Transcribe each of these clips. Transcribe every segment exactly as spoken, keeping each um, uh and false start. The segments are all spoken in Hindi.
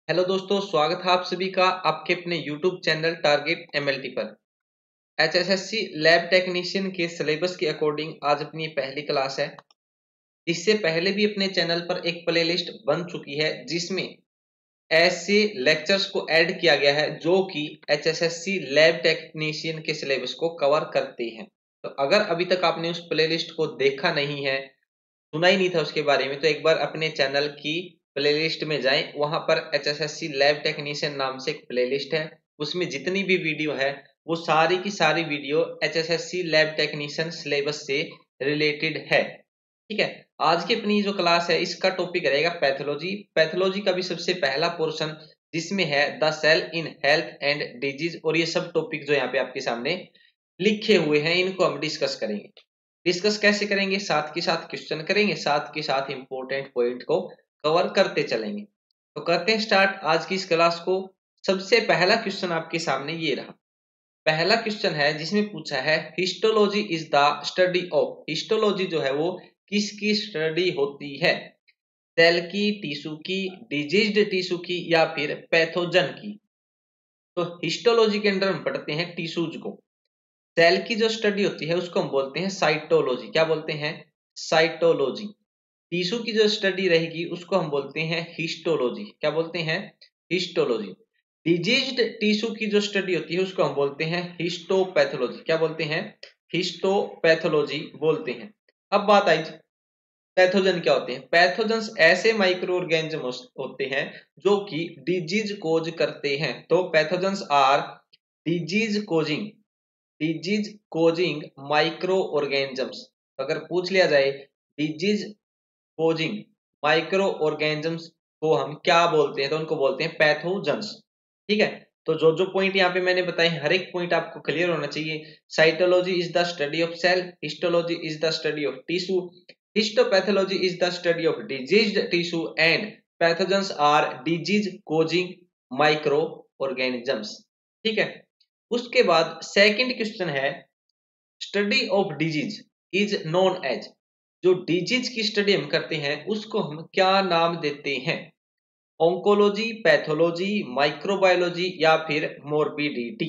हेलो दोस्तों, स्वागत है आप सभी का आपके अपने यूट्यूब चैनल टारगेट एमएलटी पर। एचएसएससी लैब टेक्नीशियन के सिलेबस के अकॉर्डिंग आज अपनी पहली क्लास है। इससे पहले भी अपने चैनल पर एक प्लेलिस्ट बन चुकी है जिसमें ऐसे लेक्चर्स को ऐड किया गया है जो कि एचएसएससी लैब टेक्नीशियन के सिलेबस को कवर करते हैं। तो अगर अभी तक आपने उस प्लेलिस्ट को देखा नहीं है, सुना ही नहीं था उसके बारे में, तो एक बार अपने चैनल की प्लेलिस्ट में जाएं। वहां पर एचएसएससी लैब टेक्नीशियन नाम से एक प्लेलिस्ट है, उसमें जितनी भी वीडियो है वो सारी की सारी video HSSC lab technician syllabus से रिलेटेड है। ठीक है, आज की अपनी जो क्लास है इसका टॉपिक रहेगा पैथोलॉजी। पैथोलॉजी का भी सबसे पहला पोर्शन जिसमें है the cell in health and disease, और ये सब टॉपिक जो यहाँ पे आपके सामने लिखे हुए हैं इनको हम डिस्कस करेंगे। डिस्कस कैसे करेंगे? साथ के साथ क्वेश्चन करेंगे, साथ के साथ इंपॉर्टेंट पॉइंट को कवर करते चलेंगे। तो करते हैं स्टार्ट आज की इस क्लास को। सबसे पहला क्वेश्चन आपके सामने ये रहा। पहला क्वेश्चन है जिसमें पूछा है histology is the study of. Histology जो है वो किसकी स्टडी होती है? सेल की, टिश्यू की, डिजीज्ड टिश्यू की या फिर पैथोजन की? तो हिस्टोलॉजी के अंदर हम पढ़ते हैं टिश्यूज को। सेल की जो स्टडी होती है उसको हम बोलते हैं साइटोलॉजी। क्या बोलते हैं? साइटोलॉजी। टिश्यू की जो स्टडी रहेगी उसको हम बोलते हैं हिस्टोलॉजी। क्या बोलते हैं? हिस्टोलॉजी। डिजीज्ड टिश्यू की जो स्टडी होती है उसको हम बोलते हैं हिस्टोपैथोलॉजी। क्या बोलते हैं? हिस्टोपैथोलॉजी बोलते हैं। अब बात आई पैथोजन क्या होते हैं। पैथोजन्स ऐसे माइक्रो ऑर्गेनिज्म होते हैं जो कि डिजीज कोज करते हैं। तो pathogens are disease causing disease causing microorganisms. अगर पूछ लिया जाए डिजीज कोजिंग माइक्रो ऑर्गेनिजम्स को हम क्या बोलते हैं, तो उनको बोलते हैं पैथोजन्स। ठीक है, तो जो जो पॉइंट यहाँ पे मैंने बताए हर एक पॉइंट आपको क्लियर होना चाहिए। Cytology is the study of cell, histology is the study of tissue, histopathology is the study of diseased tissue and pathogens are disease causing microorganisms. ठीक है, उसके बाद सेकंड क्वेश्चन है study of disease is known as. जो डिजीज की स्टडी हम करते हैं उसको हम क्या नाम देते हैं? ऑन्कोलॉजी, पैथोलॉजी, माइक्रोबायोलॉजी या फिर मोर्बिडिटी?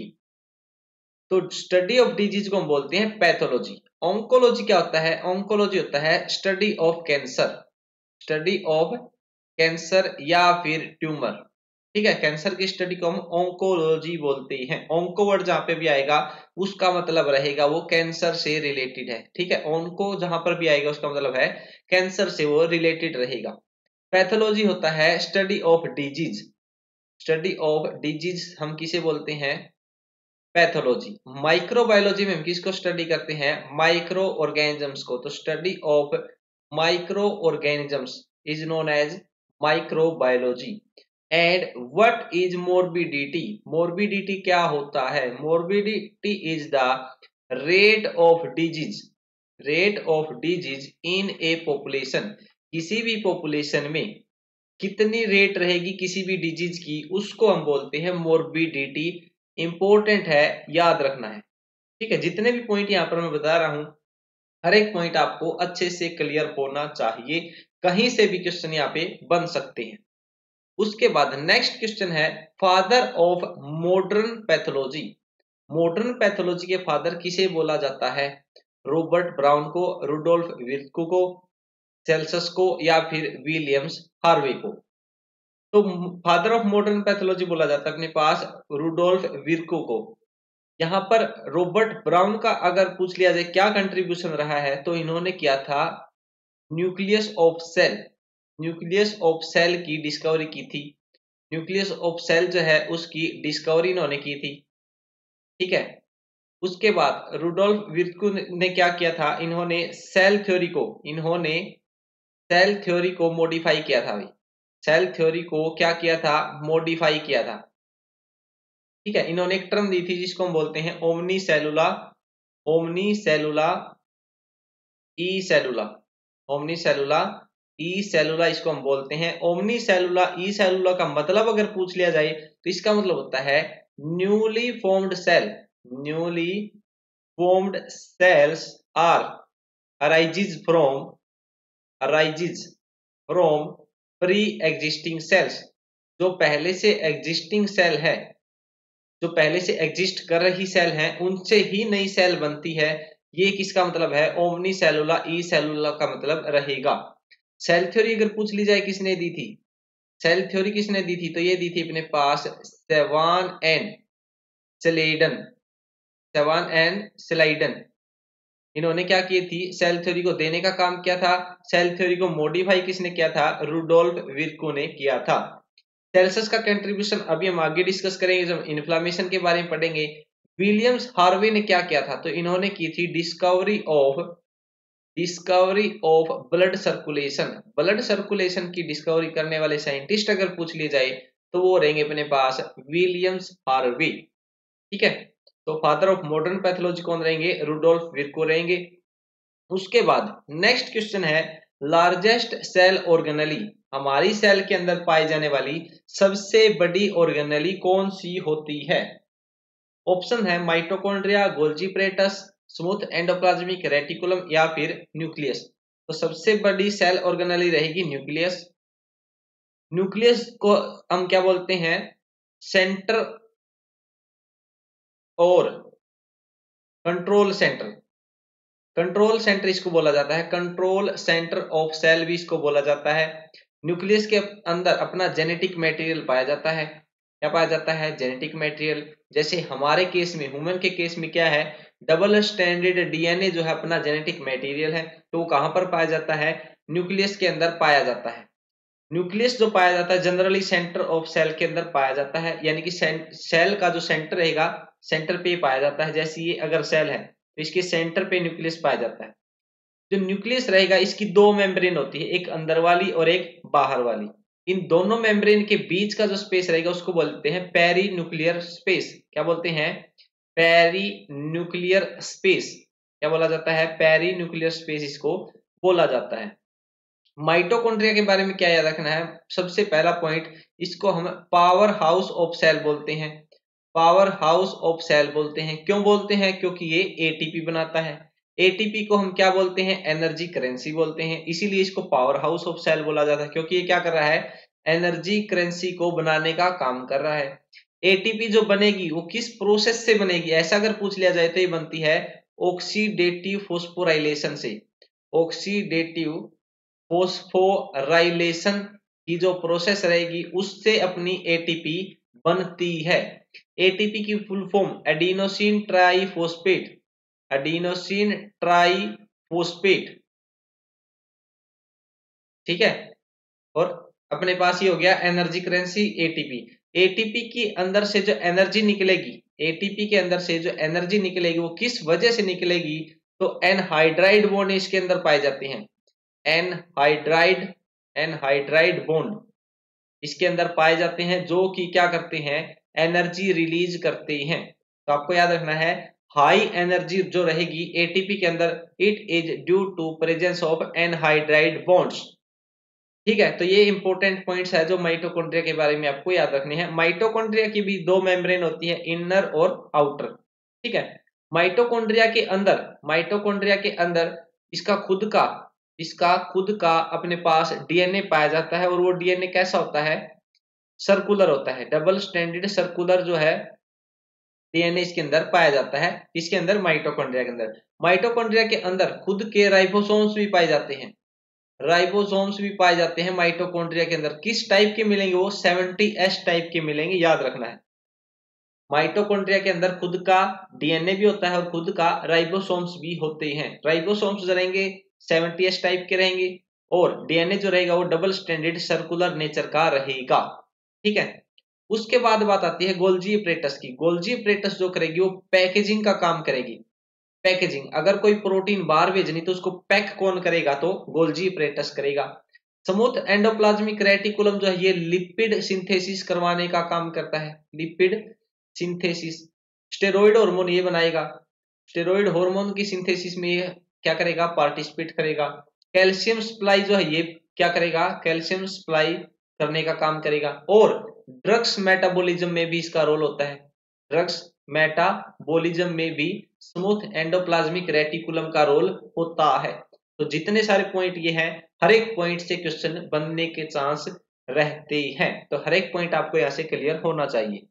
तो स्टडी ऑफ डिजीज को हम बोलते हैं पैथोलॉजी। ऑन्कोलॉजी क्या होता है? ऑन्कोलॉजी होता है study of cancer, study of cancer या फिर ट्यूमर। ठीक है, कैंसर की स्टडी को हम ऑन्कोलॉजी बोलते हैं। ऑन्को वर्ड जहां पे भी आएगा उसका मतलब रहेगा वो कैंसर से रिलेटेड है। ठीक है, ऑन्को जहां पर भी आएगा उसका मतलब है कैंसर से वो रिलेटेड रहेगा। पैथोलॉजी होता है study of disease. Study of disease हम किसे बोलते हैं? पैथोलॉजी। माइक्रोबायोलॉजी में हम किसको स्टडी करते हैं? माइक्रो ऑर्गेनिजम्स को। तो study of microorganisms is known as microbiology. And what is morbidity? Morbidity क्या होता है? Morbidity is the rate of disease rate of disease in a population. किसी भी पॉपुलेशन में कितनी रेट रहेगी किसी भी डिजीज की उसको हम बोलते हैं मोर्बिडिटी। इंपॉर्टेंट है, याद रखना है। ठीक है, जितने भी पॉइंट यहाँ पर मैं बता रहा हूं हर एक पॉइंट आपको अच्छे से क्लियर होना चाहिए, कहीं से भी क्वेश्चन यहाँ पे बन सकते हैं। उसके बाद नेक्स्ट क्वेश्चन है father of modern pathology. Modern pathology के फादर किसे बोला जाता है? रॉबर्ट ब्राउन को, रुडोल्फ विर्को को, सेल्सस को या फिर विलियम्स हार्वे को? तो फादर ऑफ मॉडर्न पैथोलॉजी बोला जाता है अपने पास रुडोल्फ विर्को को। यहाँ पर रॉबर्ट ब्राउन का अगर पूछ लिया जाए क्या कंट्रीब्यूशन रहा है, तो इन्होंने किया था nucleus of cell nucleus of cell की डिस्कवरी की थी। न्यूक्लियस ऑफ सेल जो है उसकी डिस्कवरी इन्होंने की थी। ठीक है, उसके बाद रुडोल्फ विर्को ने क्या किया था? इन्होंने सेल थ्योरी को इन्होंने सेल थ्योरी को मॉडिफाई किया था भाई। सेल थ्योरी को क्या किया था? मॉडिफाई किया था। ठीक है, इन्होंने एक टर्म दी थी जिसको हम बोलते हैं ओमनी सेलुला ओमनी सेलुला ई सेलुला ओमनी सेलुला ई सेलुला इसको हम बोलते हैं। ओमनी सेलुला ई सेलुला का मतलब अगर पूछ लिया जाए तो इसका मतलब होता है newly formed cell newly formed cells are arises from arises from preexisting cells. जो पहले से एग्जिस्टिंग सेल है, जो पहले से एग्जिस्ट कर रही सेल है, उनसे ही नई सेल बनती है। ये किसका मतलब है? ओमनी सेलुला ई सेलुला का मतलब रहेगा। सेल थ्योरी अगर पूछ ली जाए किसने दी थी, सेल थ्योरी किसने दी थी, तो ये दी थी अपने पास Schwann and Schleiden, Schwann and Schleiden. इन्होंने क्या की थी? सेल थ्योरी को देने का काम किया था। सेल थ्योरी को मॉडिफाई किसने किया था? रुडोल्फ विर्को ने किया था। सेल्सियस का कंट्रीब्यूशन अभी हम आगे डिस्कस करेंगे जब इन्फ्लामेशन के बारे में पढ़ेंगे। विलियम्स हार्वे ने क्या किया था? तो इन्होंने की थी discovery of discovery of blood circulation. Blood circulation की डिस्कवरी करने वाले साइंटिस्ट अगर पूछ लिए जाए तो वो रहेंगे अपने पास विलियम्स हार्वे। ठीक है, तो फादर ऑफ मॉडर्न पैथोलॉजी कौन रहेंगे? रुडोल्फ विर्को रहेंगे। उसके बाद नेक्स्ट क्वेश्चन है, लार्जेस्ट सेल ऑर्गेनली, हमारी सेल के अंदर पाई जाने वाली सबसे बड़ी ऑर्गेनली कौन सी होती है? ऑप्शन है mitochondria, Golgi apparatus, smooth endoplasmic reticulum या फिर न्यूक्लियस। तो सबसे बड़ी सेल ऑर्गेनली रहेगी न्यूक्लियस। न्यूक्लियस को हम क्या बोलते हैं? सेंटर और कंट्रोल सेंटर। कंट्रोल सेंटर इसको बोला जाता है, कंट्रोल सेंटर ऑफ सेल भी इसको बोला जाता है। न्यूक्लियस के अंदर अपना जेनेटिक मटेरियल पाया जाता है। क्या पाया जाता है? Genetic material. जैसे हमारे केस में, ह्यूमन के केस में क्या है? डबल स्टैंडर्ड डीएनए जो है अपना जेनेटिक मटेरियल है, तो वो कहां पर पाया जाता है? न्यूक्लियस के अंदर पाया जाता है। न्यूक्लियस जो पाया जाता है जनरली सेंटर ऑफ सेल के अंदर पाया जाता है, यानी कि सेल का जो सेंटर रहेगा, सेंटर पे पाया जाता है। जैसे ये अगर सेल है तो इसके सेंटर पे न्यूक्लियस पाया जाता है। जो न्यूक्लियस रहेगा इसकी दो मेम्ब्रेन होती है, एक अंदर वाली और एक बाहर वाली। इन दोनों मेम्ब्रेन के बीच का जो स्पेस रहेगा उसको बोलते हैं पेरी न्यूक्लियर स्पेस। क्या बोलते हैं? Perinuclear space. क्या बोला जाता है? पेरी न्यूक्लियर स्पेस इसको बोला जाता है। माइटोकॉन्ड्रिया के बारे में क्या याद रखना है? सबसे पहला पॉइंट, इसको हम पावर हाउस ऑफ सेल बोलते हैं। पावर हाउस ऑफ सेल बोलते हैं। क्यों बोलते हैं? क्योंकि ये एटीपी बनाता है। एटीपी को हम क्या बोलते हैं? एनर्जी करेंसी बोलते हैं। इसीलिए इसको पावर हाउस ऑफ सेल बोला जाता है, क्योंकि ये क्या कर रहा है? एनर्जी करेंसी को बनाने का काम कर रहा है। एटीपी जो बनेगी वो किस प्रोसेस से बनेगी? ऐसा अगर पूछ लिया जाए तो ये बनती है ऑक्सीडेटिव फोस्फोराइलेशन से। ऑक्सीडेटिव फोस्फोराइलेशन की जो प्रोसेस रहेगी उससे अपनी एटीपी बनती है। एटीपी की full form adenosine triphosphate, adenosine triphosphate. ठीक है, और अपने पास ये हो गया एनर्जी करेंसी एटीपी। एटीपी की अंदर से जो एनर्जी निकलेगी, एटीपी के अंदर से जो एनर्जी निकलेगी वो किस वजह से निकलेगी? तो एनहाइड्राइड बॉन्ड इसके अंदर पाए जाते हैं। एनहाइड्राइड एनहाइड्राइड बॉन्ड इसके अंदर पाए जाते हैं, जो कि क्या करते हैं? एनर्जी रिलीज करते हैं। तो आपको याद रखना है, हाई एनर्जी जो रहेगी एटीपी के अंदर, it is due to presence of anhydride bonds. ठीक है, तो ये इंपॉर्टेंट पॉइंट्स है जो माइटोकॉन्ड्रिया के बारे में आपको याद रखने हैं। माइटोकॉन्ड्रिया की भी दो मेम्ब्रेन होती है, इनर और आउटर। ठीक है, माइटोकॉन्ड्रिया के अंदर माइटोकॉन्ड्रिया के अंदर इसका खुद का इसका खुद का अपने पास डीएनए पाया जाता है, और वो डीएनए कैसा होता है? सर्कुलर होता है। डबल स्टैंडर्ड सर्कुलर जो है डीएनए इसके अंदर पाया जाता है। इसके अंदर माइटोकॉन्ड्रिया के अंदर माइटोकॉन्ड्रिया के अंदर खुद के राइबोसोम्स भी पाए जाते हैं। राइबोसोम्स भी पाए जाते हैं माइटोकॉन्ड्रिया के अंदर। किस टाइप के मिलेंगे? वो सेवेंटी एस टाइप के मिलेंगे, याद रखना है। माइटोकॉन्ड्रिया के अंदर खुद का डीएनए भी होता है और खुद का राइबोसोम्स भी होते हैं। राइबोसोम्स रहेंगे सेवेंटी एस टाइप के रहेंगे, और डीएनए जो रहेगा वो डबल स्टैंडर्ड सर्कुलर नेचर का रहेगा। ठीक है, उसके बाद बात आती है गोल्जी एपैरेटस की। गोल्जी एपैरेटस जो करेगी वो पैकेजिंग का काम करेगी। पैकेजिंग, अगर कोई प्रोटीन बाहर भेजनी तो उसको पैक कौन करेगा? तो गोल्जी एपैरेटस करेगा। स्मूथ एंडोप्लाज्मिक रेटिकुलम जो है ये लिपिड सिंथेसिस करवाने का काम करता है। Lipid synthesis. स्टेरॉइड हार्मोन ये बनाएगा। स्टेरॉइड हार्मोन की सिंथेसिस में ये क्या करेगा? पार्टिसिपेट करेगा। कैल्शियम सप्लाई जो है ये क्या करेगा? कैल्शियम सप्लाई करने का काम करेगा। और ड्रग्स मेटाबॉलिज्म में भी इसका रोल होता है। ड्रग्स मेटाबॉलिज्म में भी स्मूथ एंडोप्लाज्मिक रेटिकुलम का रोल होता है। तो जितने सारे पॉइंट ये हैं, हर एक पॉइंट से क्वेश्चन बनने के चांस रहते हैं। तो हर एक पॉइंट आपको यहां से क्लियर होना चाहिए।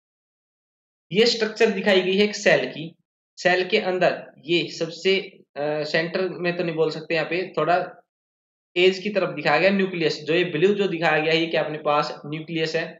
ये स्ट्रक्चर दिखाई गई है एक सेल की। सेल के अंदर ये सबसे सेंटर में तो नहीं बोल सकते, यहाँ पे थोड़ा एज की तरफ दिखाया गया न्यूक्लियस। जो ये ब्लू जो दिखाया गया है ये क्या अपने पास न्यूक्लियस है,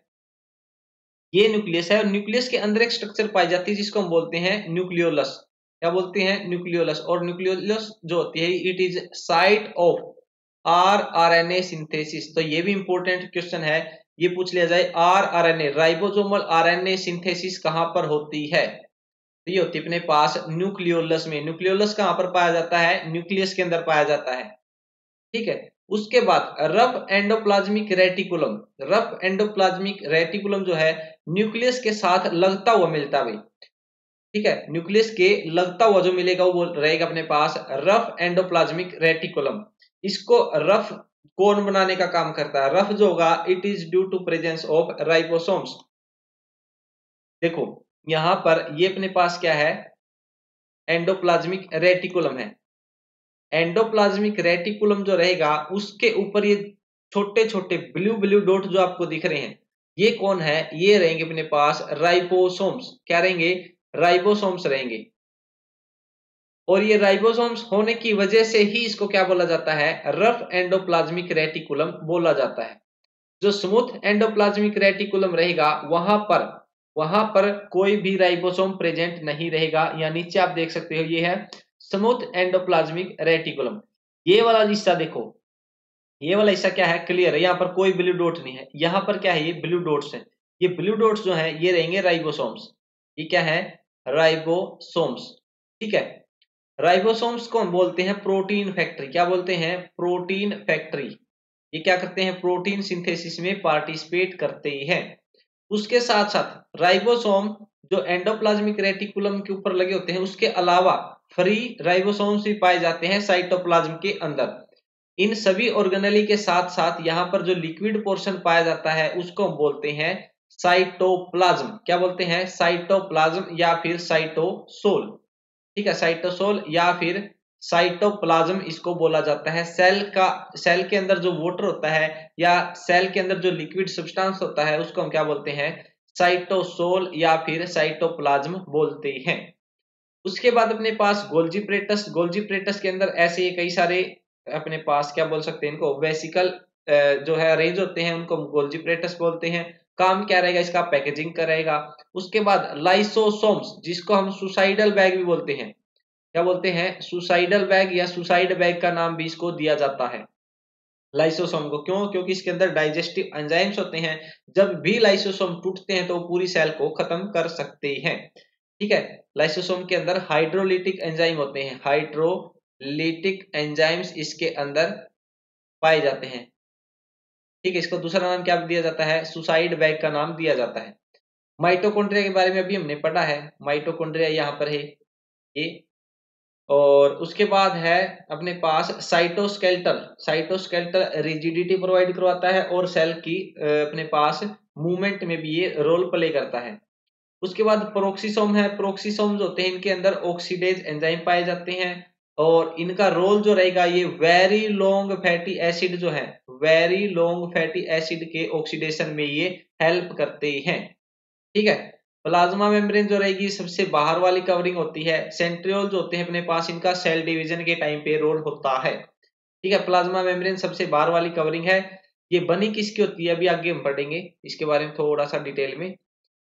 ये न्यूक्लियस है। और न्यूक्लियस के अंदर एक स्ट्रक्चर पाई जाती है जिसको हम बोलते हैं न्यूक्लियोलस। क्या बोलते हैं? न्यूक्लियोलस। और न्यूक्लियोलस जो होती है it is site of R R N A synthesis. तो ये भी इंपॉर्टेंट क्वेश्चन है, ये पूछ लिया जाए R R N A ribosomal R N A synthesis कहां पर होती है? तो ये होती है अपने पास न्यूक्लियोलस में। न्यूक्लियोलस कहां पर पाया जाता है? न्यूक्लियस के अंदर पाया जाता है। ठीक है। उसके बाद rough endoplasmic reticulum. Rough endoplasmic reticulum जो है न्यूक्लियस के साथ लगता हुआ मिलता हुआ, ठीक है, न्यूक्लियस के लगता हुआ जो मिलेगा वो रहेगा अपने पास रफ एंडोप्लाज्मिक रेटिकुलम। इसको रफ कौन बनाने का काम करता है? रफ जो होगा it is due to presence of ribosomes. देखो यहां पर ये अपने पास क्या है? एंडोप्लाज्मिक रेटिकुलम है। एंडोप्लाज्मिक रेटिकुलम जो रहेगा उसके ऊपर ये छोटे छोटे ब्लू ब्लू डॉट जो आपको दिख रहे हैं ये कौन है? ये रहेंगे अपने पास राइबोसोम्स। क्या रहेंगे? राइबोसोम्स रहेंगे। और ये राइबोसोम्स होने की वजह से ही इसको क्या बोला जाता है? रफ एंडोप्लाज्मिक रेटिकुलम बोला जाता है। जो स्मूथ एंडोप्लाज्मिक रेटिकुलम रहेगा वहां पर वहां पर कोई भी राइबोसोम प्रेजेंट नहीं रहेगा। या नीचे आप देख सकते हो ये है स्मूथ एंडोप्लाज्मिक रेटिकुलम। ये वाला हिस्सा देखो, ये वाला हिस्सा क्या है? क्लियर है, यहाँ पर कोई ब्लू डॉट नहीं है। यहाँ पर क्या है? ये ब्लू डॉट्स है। ये ब्लू डॉट्स जो है ये रहेंगे राइबोसोम्स। ये क्या है? राइबोसोम्स। ठीक है। राइबोसोम्स को हम बोलते हैं प्रोटीन फैक्ट्री। क्या बोलते हैं? Protein factory. ये क्या करते हैं? प्रोटीन सिंथेसिस में पार्टिसिपेट करते हैं। उसके साथ साथ राइबोसोम जो एंडोप्लाज्मिक रेटिकुलम के ऊपर लगे होते हैं उसके अलावा फ्री राइबोसोम्स भी पाए जाते हैं साइटोप्लाज्म के अंदर। इन सभी ऑर्गेनेली के साथ साथ यहाँ पर जो लिक्विड पोर्शन पाया जाता है उसको हम बोलते हैं साइटोप्लाज्म। क्या बोलते हैं? साइटोप्लाज्म या फिर साइटोसोल। ठीक है, साइटोसोल या फिर साइटोप्लाज्म इसको बोला जाता है। सेल का सेल के अंदर जो वाटर होता है या सेल के अंदर जो लिक्विड सब्सटेंस होता है उसको हम क्या बोलते हैं? साइटोसोल या फिर साइटोप्लाज्म बोलते हैं। उसके बाद अपने पास गोल्जी प्रेटस। गोल्जी प्रेटस के अंदर ऐसे कई सारे अपने पास क्या बोल सकते हैं इनको वेसिकल जो है अरेंज होते हैं, उनको गोल्जी प्रेटस बोलते हैं। काम क्या रहेगा इसका? पैकेजिंग का रहेगा। उसके बाद लाइसोसोम्स जिसको हम सुसाइडल बैग भी बोलते हैं। क्या बोलते हैं? सुसाइडल बैग या सुसाइड बैग का नाम भी इसको दिया जाता है लाइसोसोम को। क्यों? क्योंकि इसके अंदर डाइजेस्टिव एंजाइम्स होते हैं। जब भी लाइसोसोम टूटते हैं तो वो पूरी सेल को खत्म कर सकते हैं। ठीक है। लाइसोसोम के अंदर हाइड्रोलिटिक एंजाइम होते हैं। हाइड्रोलिटिक एंजाइम्स इसके अंदर पाए जाते हैं। ठीक है। इसको दूसरा नाम क्या दिया जाता है? सुसाइड बैग का नाम दिया जाता है। माइटोकॉन्ड्रिया के बारे में अभी हमने पढ़ा है। माइटोकॉन्ड्रिया यहाँ पर है ये। और उसके बाद है अपने पास साइटोस्केलेटल। साइटोस्केलेटल रिजिडिटी प्रोवाइड करवाता है और सेल की अपने पास मूवमेंट में भी ये रोल प्ले करता है। उसके बाद प्रोक्सिसोम है। प्रोक्सिसोम जो होते हैं इनके अंदर ऑक्सीडेज एंजाइम पाए जाते हैं और इनका रोल जो रहेगा ये वेरी लॉन्ग फैटी एसिड जो है वेरी लॉन्ग फैटी एसिड के ऑक्सीडेशन में ये हेल्प करते हैं। ठीक है। प्लाज्मा मेम्ब्रेन जो रहेगी सबसे बाहर वाली कवरिंग होती है। सेंट्रियोल जो होते हैं अपने पास इनका सेल डिवीजन के टाइम पे रोल होता है। ठीक है। प्लाज्मा मेम्ब्रेन सबसे बाहर वाली कवरिंग है। ये बनी किसकी होती है अभी आगे हम पढ़ेंगे इसके बारे में थोड़ा सा डिटेल में।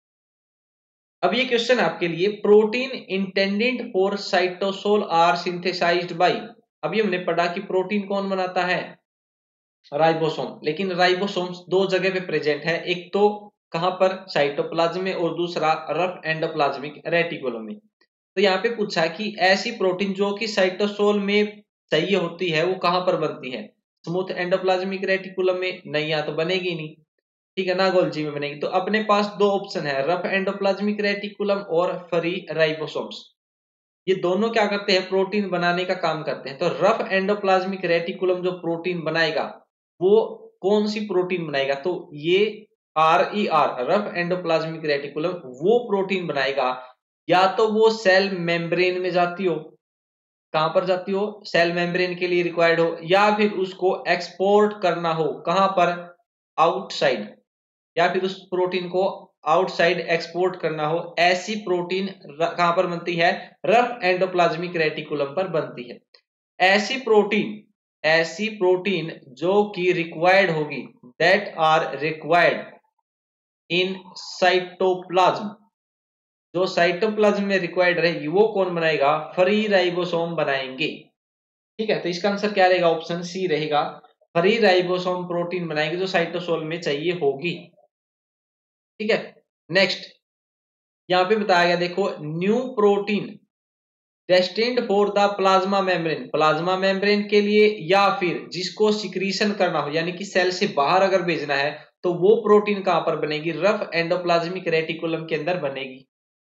अब ये क्वेश्चन आपके लिए protein intended for cytosol are synthesized by. अभी हमने पढ़ा कि प्रोटीन कौन बनाता है? राइबोसोम। लेकिन राइबोसोम दो जगह पे प्रेजेंट है, एक तो कहां पर? साइटोप्लाज्म में और दूसरा रफ एंडोप्लाज्मिक रेटिकुलम में। तो यहाँ पे पूछा कि ऐसी प्रोटीन जो कि साइटोसोल में चाहिए होती है वो कहां पर बनती है? स्मूथ एंडोप्लाज्मिक रेटिकुलम में? नहीं, यहाँ तो बनेगी नहीं। ठीक है ना, गोल्जी में बनेगी। तो अपने पास दो ऑप्शन है, रफ एंडोप्लाज्मिक रेटिकुलम और फ्री राइबोसोम्स। ये दोनों क्या करते हैं? प्रोटीन बनाने का काम करते हैं। तो रफ एंडोप्लाज्मिक रेटिकुलम जो प्रोटीन बनाएगा वो कौन सी प्रोटीन बनाएगा? तो ये R E R rough endoplasmic reticulum वो प्रोटीन बनाएगा या तो वो सेल मेम्ब्रेन में जाती हो। कहां पर जाती हो? सेल मेम्ब्रेन के लिए रिक्वायर्ड हो, या फिर उसको एक्सपोर्ट करना हो। कहां पर? आउटसाइड या फिर उस प्रोटीन को आउटसाइड एक्सपोर्ट करना हो, ऐसी प्रोटीन कहां पर बनती है? रफ एंडोप्लाज्मिक रेटिकुलम पर बनती है। ऐसी प्रोटीन ऐसी प्रोटीन जो कि रिक्वायर्ड होगी, that are required in cytoplasm, जो साइटोप्लाज्म में रिक्वायर्ड रहेगी वो कौन बनाएगा? फ्री राइबोसोम बनाएंगे। ठीक है, तो इसका आंसर क्या रहेगा? ऑप्शन सी रहेगा, फ्री राइबोसोम प्रोटीन बनाएंगे जो साइटोसोल में चाहिए होगी। ठीक है, नेक्स्ट यहां पे बताया गया, देखो, new protein destined for the plasma membrane, plasma membrane के लिए या फिर जिसको सिक्रीशन करना हो यानी कि सेल से बाहर अगर भेजना है तो वो प्रोटीन कहां पर बनेगी? रफ एंडोप्लाज्मिक रेटिकुलम के अंदर बनेगी।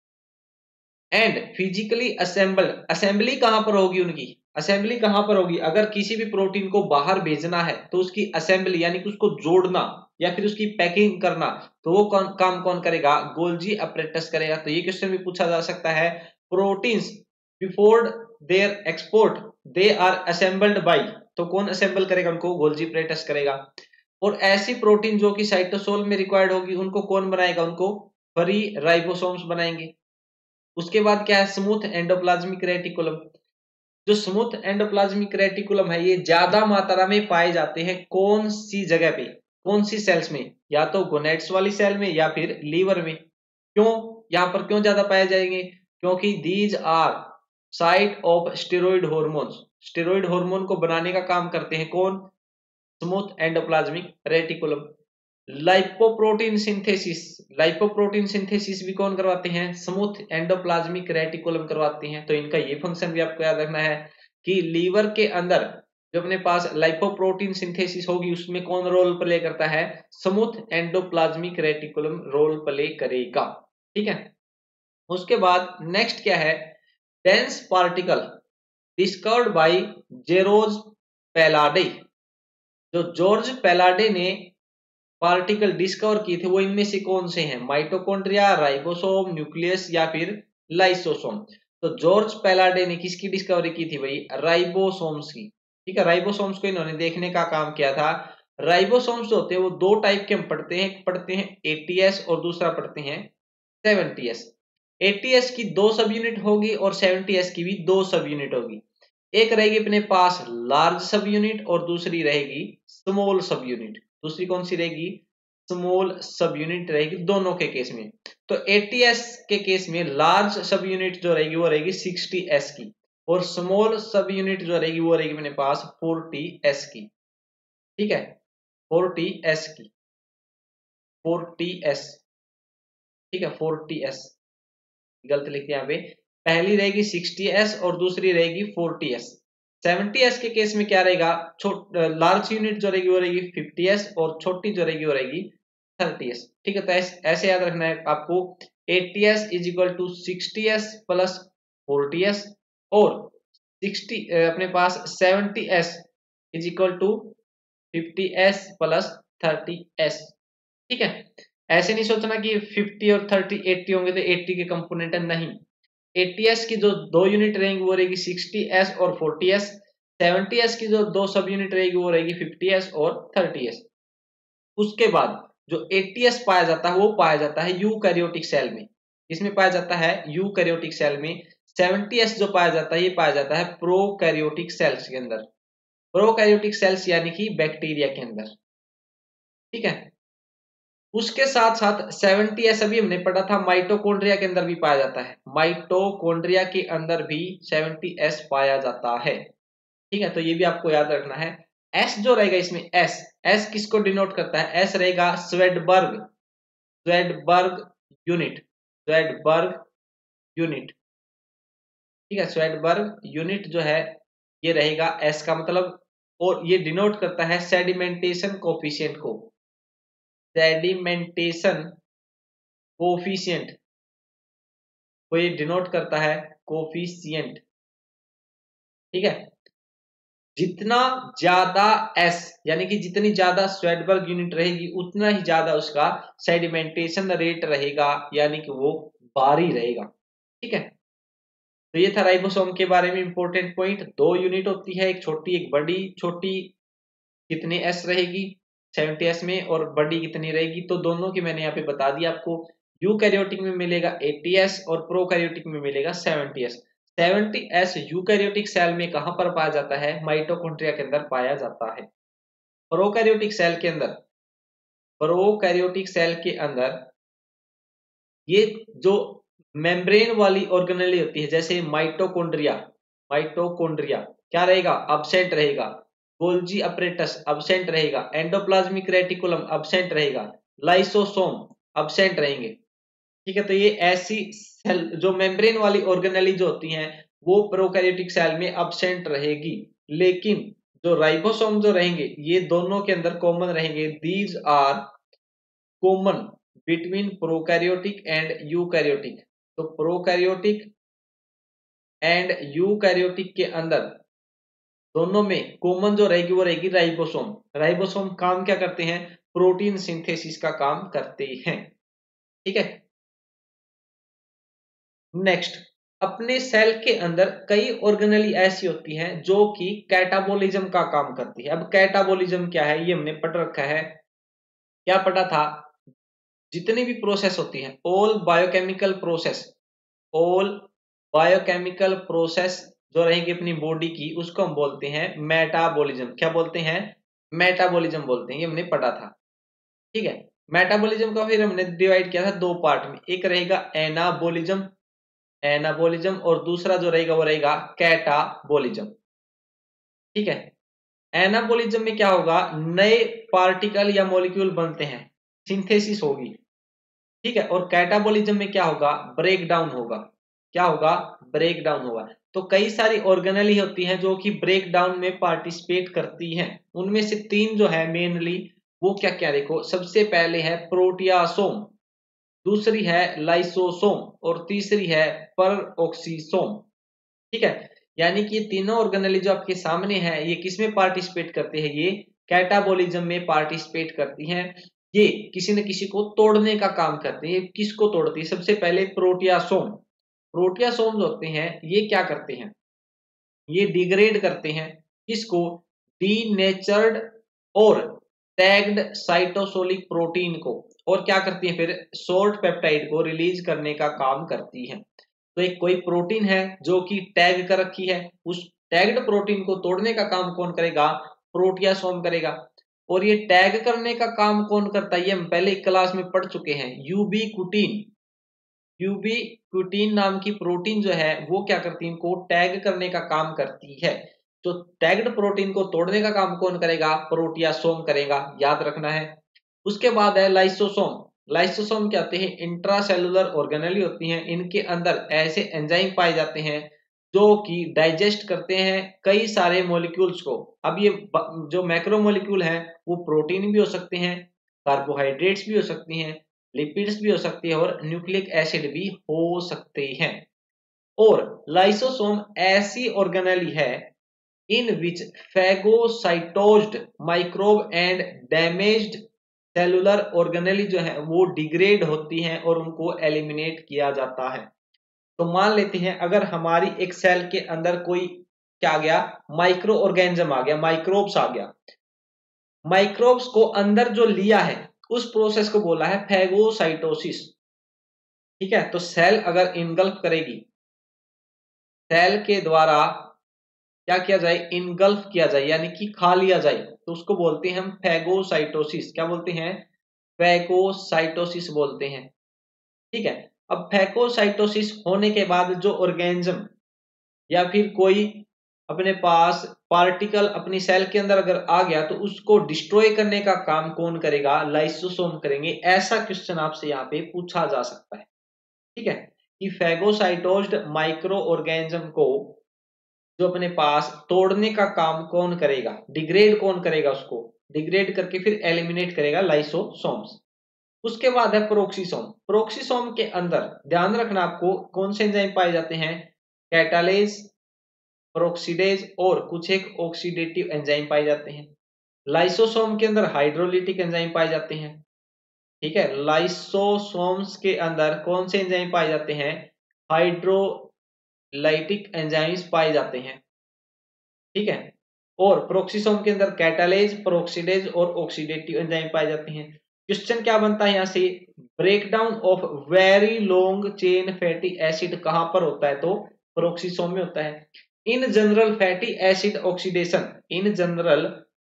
एंड फिजिकली असेंबल्ड, असेंबली कहां पर होगी उनकी? असेंबली कहां पर होगी? अगर किसी भी प्रोटीन को बाहर भेजना है तो उसकी असेंबली यानी कि उसको जोड़ना या फिर उसकी पैकिंग करना, तो वो कौन काम कौन करेगा? गोल्जी अपरेटस करेगा। तो ये क्वेश्चन भी पूछा जा सकता है, proteins before their export they are assembled by, तो कौन असेंबल करेगा उनको? गोल्जी अपरेटस करेगा। और ऐसी प्रोटीन जो कि साइटोसोल में रिक्वायर्ड होगी उनको कौन बनाएगा? उनको फ्री राइबोसोम्स बनाएंगे। उसके बाद क्या है? Smooth endoplasmic reticulum. जो स्मूथ एंडोप्लाज्मिक रेटिकुलम है ये ज्यादा मात्रा में पाए जाते हैं कौन सी जगह पे? कौन सी सेल्स में? या तो गोनेट्स वाली सेल में या फिर लीवर में। क्यों यहां पर क्यों ज्यादा पाए जाएंगे? क्योंकि these are site of steroid hormones, steroid hormone को बनाने का काम करते हैं कौन? Smooth endoplasmic reticulum. Lipoprotein synthesis, lipoprotein synthesis भी कौन करवाते हैं? स्मूथ एंडोप्लाज्मिक रेटिकुलम करवाते हैं। तो इनका ये फंक्शन भी आपको याद रखना है कि लीवर के अंदर जो अपने पास लाइपोप्रोटीन सिंथेसिस होगी उसमें कौन रोल प्ले करता है? Smooth endoplasmic reticulum role play करेगा। ठीक है, उसके बाद नेक्स्ट क्या है? Dense particle discovered by George Palade, जो जॉर्ज पेलाडे ने पार्टिकल डिस्कवर किए थे वो इनमें से कौन से हैं? माइटोकॉन्ड्रिया, राइबोसोम, न्यूक्लियस या फिर लाइसोसोम। तो जॉर्ज पेलाडे ने किसकी डिस्कवरी की थी भाई? राइबोसोम्स की। ठीक है, राइबोसोम्स को इन्होंने देखने का काम किया था। राइबोसोम्स जो होते हैं वो दो टाइप के हम पढ़ते हैं, एक पढ़ते हैं एटीएस और दूसरा पढ़ते हैं सेवेंटी एस। एटीएस की दो सब यूनिट होगी और सेवेंटी एस की भी दो सब यूनिट होगी। एक रहेगी अपने पास लार्ज सब यूनिट और दूसरी रहेगी स्मॉल सब यूनिट। दूसरी कौन सी रहेगी? स्मॉल सब यूनिट रहेगी दोनों के केस में। तो एटीएस के केस में लार्ज सब यूनिट जो रहेगी वो रहेगी सिक्सटी एस की और स्मॉल सब यूनिट जो रहेगी वो रहेगी अपने पास फोर्टी एस की। ठीक है, फोर्टी एस की, फोर्टी एस। ठीक है, फोर्टी एस, गलत लिख दिया यहाँ पे। पहली रहेगी सिक्सटी एस और दूसरी रहेगी फोर्टी एस। सेवेंटी एस के केस में क्या रहेगा? लार्ज यूनिट जो रहेगी वो रहेगी फिफ्टी एस और छोटी जो रहेगी वो रहेगी थर्टी एस। ठीक है, तो ऐसे याद रखना है आपको, eighty S is equal to sixty S plus forty S और सिक्सटी अपने पास seventy S is equal to fifty S plus thirty S. ठीक है, ऐसे नहीं सोचना कि फिफ्टी और थर्टी एटी होंगे तो एटी के कंपोनेंट है, नहीं। एटी एस की जो दो यूनिट रहेंगी वो रहेगी सिक्सटी एस और फोर्टी एस। सेवेंटी एस की जो दो सब यूनिट रहेगी वो रहेगी फिफ्टी एस और थर्टी एस। उसके बाद जो एटी एस पाया जाता है वो पाया जाता है यूकैरियोटिक सेल में। इसमें पाया जाता है यूकैरियोटिक सेल में। सेवेंटी एस जो पाया जाता है ये पाया जाता है प्रोकैरियोटिक सेल्स के अंदर, प्रोकैरियोटिक सेल्स यानी कि बैक्टीरिया के अंदर। ठीक है, उसके साथ साथ सेवेंटी एस अभी हमने पढ़ा था माइटोकॉन्ड्रिया के अंदर भी पाया जाता है, माइटोकॉन्ड्रिया के अंदर भी सेवेंटी एस पाया जाता है। ठीक है, तो ये भी आपको याद रखना है। एस जो रहेगा इसमें, एस एस किसको डिनोट करता है? एस रहेगा Svedberg, Svedberg unit, Svedberg unit. ठीक है, स्वेडबर्ग यूनिट जो है ये रहेगा एस का मतलब, और ये डिनोट करता है सेडिमेंटेशन कोफिशिएंट को, सेडिमेंटेशन कोफिशिएंट को ये डिनोट करता है कोफिशिएंट। ठीक है, जितना ज्यादा एस यानी कि जितनी ज्यादा स्वेडबर्ग यूनिट रहेगी उतना ही ज्यादा उसका सेडिमेंटेशन रेट रहेगा, यानी कि वो भारी रहेगा। ठीक है, तो ये था राइबोसोम के बारे में इंपॉर्टेंट पॉइंट। दो यूनिट होती है, एक छोटी एक बड़ी। छोटी कितने एस रहेगी? सेवेंटी एस में और बड़ी कितनी रहेगी, तो दोनों की मैंने यहाँ पे बता दिया आपको। यूकैरियोटिक में मिलेगा एटी एस और प्रोकैरियोटिक में मिलेगा seventy S. Seventy S eukaryotic cell में कहां पर पाया जाता है, माइटोकॉन्ड्रिया के अंदर पाया जाता है। प्रोकैरियोटिक सेल के अंदर प्रोकैरियोटिक सेल के अंदर ये जो मेम्ब्रेन वाली ऑर्गेनेली होती है, जैसे माइटोकॉन्ड्रिया, माइटोकॉन्ड्रिया क्या रहेगा, अब्सेंट रहेगा। गोल्जी अपरेटस अब्सेंट रहेगा। एंडोप्लाज्मिक रेटिकुलम अब्सेंट रहेगा। लाइसोसोम अब्सेंट रहेंगे। ठीक है, तो ये ऐसी सेल जो मेम्ब्रेन वाली ऑर्गेनेली जो होती हैं वो प्रोकैरियोटिक सेल में अब्सेंट रहेगी, लेकिन जो राइबोसोम जो रहेंगे ये दोनों के अंदर कॉमन रहेंगे। These are common between prokaryotic and eukaryotic. तो प्रोकैरियोटिक एंड यूकैरियोटिक के अंदर दोनों में कॉमन जो रहेगी वो रहेगी राइबोसोम। राइबोसोम काम क्या करते हैं, प्रोटीन सिंथेसिस का काम करते हैं। ठीक है, नेक्स्ट, अपने सेल के अंदर कई ऑर्गेनेली ऐसी होती हैं जो कि कैटाबोलिज्म का काम करती है। अब कैटाबोलिज्म क्या है ये हमने पढ़ रखा है, क्या पढ़ा था, जितनी भी प्रोसेस होती हैं, all biochemical process, all biochemical process जो रहेगी अपनी बॉडी की, उसको हम बोलते हैं मेटाबॉलिज्म। क्या बोलते हैं, मेटाबॉलिज्म बोलते हैं, ये हमने पढ़ा था। ठीक है, मेटाबॉलिज्म का फिर हमने डिवाइड किया था दो पार्ट में, एक रहेगा एनाबॉलिज्म, एनाबॉलिज्म, और दूसरा जो रहेगा वो रहेगा कैटाबॉलिज्म। ठीक है, एनाबॉलिज्म में क्या होगा, नए पार्टिकल या मॉलिक्यूल बनते हैं, सिंथेसिस होगी। ठीक है, और कैटाबॉलिज्म में क्या होगा, ब्रेक डाउन होगा। क्या होगा, ब्रेक डाउन होगा। तो कई सारी ऑर्गेनेली होती हैं जो कि ब्रेक डाउन में पार्टिसिपेट करती हैं। उनमें से तीन जो है मेनली वो क्या क्या, देखो, सबसे पहले है प्रोटियासोम, दूसरी है लाइसोसोम और तीसरी है परऑक्सीसोम। ठीक है, यानी कि ये तीनों ऑर्गेनेली जो आपके सामने है ये किसमें पार्टिसिपेट करते हैं, ये कैटाबॉलिज्म में पार्टिसिपेट करती हैं। ये किसी न किसी को तोड़ने का काम करते हैं। ये किसको तोड़ती है, सबसे पहले प्रोटियासोम। प्रोटियासोम जो होते हैं ये क्या करते हैं, ये डिग्रेड करते हैं किसको, डीनेचर्ड और टैग्ड साइटोसोलिक प्रोटीन को, और क्या करती है फिर शॉर्ट पेप्टाइड को रिलीज करने का काम करती है। तो एक कोई प्रोटीन है जो कि टैग कर रखी है, उस टैग्ड प्रोटीन को तोड़ने का काम कौन करेगा, प्रोटियासोम करेगा। और ये टैग करने का काम कौन करता है, ये हम पहले क्लास में पढ़ चुके हैं, यूबीक्विटिन। यूबीक्विटिन नाम की प्रोटीन जो है वो क्या करती है, इनको टैग करने का काम करती है। तो टैग्ड प्रोटीन को तोड़ने का काम कौन करेगा, प्रोटियासोम करेगा, याद रखना है। उसके बाद है लाइसोसोम। लाइसोसोम क्या होते हैं, इंट्रासेलुलर ऑर्गेनेली होती हैं। इनके अंदर ऐसे एंजाइम पाए जाते हैं जो कि डाइजेस्ट करते हैं कई सारे मॉलिक्यूल्स को। अब ये जो मैक्रो मॉलिक्यूल हैं वो प्रोटीन भी हो सकते हैं, कार्बोहाइड्रेट्स भी हो सकती हैं, लिपिड्स भी हो सकती है और न्यूक्लिक एसिड भी हो सकते हैं। और लाइसोसोम ऐसी ऑर्गेनेली है in which phagocytosed microbe and damaged cellular organelle जो है वो डिग्रेड होती हैं और उनको एलिमिनेट किया जाता है। तो मान लेते हैं अगर हमारी एक सेल के अंदर कोई क्या आ गया, माइक्रो ऑर्गेनिज्म आ गया, माइक्रोब्स आ गया, माइक्रोब्स को अंदर जो लिया है उस प्रोसेस को बोला है फैगोसाइटोसिस। ठीक है, तो सेल अगर इनगल्फ करेगी, सेल के द्वारा क्या किया जाए, इनगल्फ किया जाए यानी कि खा लिया जाए, तो उसको बोलते हैं हम फैगोसाइटोसिस। क्या बोलते हैं, फैगोसाइटोसिस बोलते हैं। ठीक है, अब फैगोसाइटोसिस होने के बाद जो ऑर्गेनिज्म या फिर कोई अपने पास पार्टिकल अपनी सेल के अंदर अगर आ गया तो उसको डिस्ट्रॉय करने का काम कौन करेगा, लाइसोसोम करेंगे। ऐसा क्वेश्चन आपसे यहाँ पे पूछा जा सकता है। ठीक है, कि फैगोसाइटोज्ड माइक्रो ऑर्गेनिज्म को जो अपने पास तोड़ने का काम कौन करेगा, डिग्रेड कौन करेगा, उसको डिग्रेड करके फिर एलिमिनेट करेगा, लाइसोसोम्स। उसके बाद है प्रोक्सीसोम। प्रोक्सीसोम के अंदर ध्यान रखना आपको कौन से एंजाइम पाए जाते हैं, कैटालेज, प्रोक्सीडेज और कुछ एक ऑक्सीडेटिव एंजाइम पाए जाते हैं। लाइसोसोम के अंदर हाइड्रोलिटिक एंजाइम पाए जाते हैं। ठीक है, लाइसोसोम्स के अंदर कौन से एंजाइम पाए जाते हैं, हाइड्रोलाइटिक एंजाइम्स पाए जाते हैं। ठीक है, और प्रोक्सीसोम के अंदर कैटालेज, पेरोक्सिडेज और ऑक्सीडेटिव एंजाइम पाए जाते हैं। क्वेश्चन क्या बनता है यहाँ से, breakdown of very long chain fatty acid कहां पर होता है, तो पेरोक्सीसोम में होता है। In general fatty acid oxidation, in general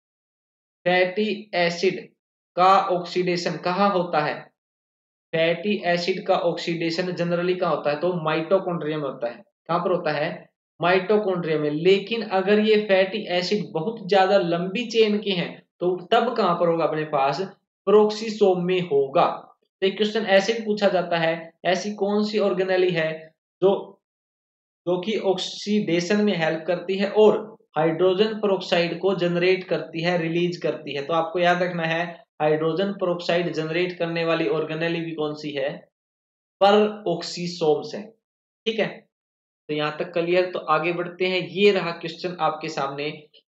fatty acid का ऑक्सीडेशन कहां होता है, फैटी एसिड का ऑक्सीडेशन जनरली कहां होता है, तो माइटोकॉन्ड्रिया में होता है। कहां पर होता है, माइटोकॉन्ड्रिया में। लेकिन अगर ये फैटी एसिड बहुत ज्यादा लंबी चेन के हैं तो तब कहां पर होगा, अपने पास पेरोक्सीसोम में होगा। तो एक क्वेश्चन ऐसे भी पूछा जाता है, ऐसी कौन सी ऑर्गेनेली है जो जो कि ऑक्सीडेशन में हेल्प करती है और हाइड्रोजन पेरोक्साइड को जनरेट करती है, रिलीज करती है। तो आपको याद रखना है, हाइड्रोजन पेरोक्साइड जनरेट करने वाली ऑर्गेनेली भी कौन सी है, पेरोक्सीसोम्स है। ठीक है, तो यहां तक क्लियर। तो आगे बढ़ते हैं, ये रहा क्वेश्चन आपके सामने,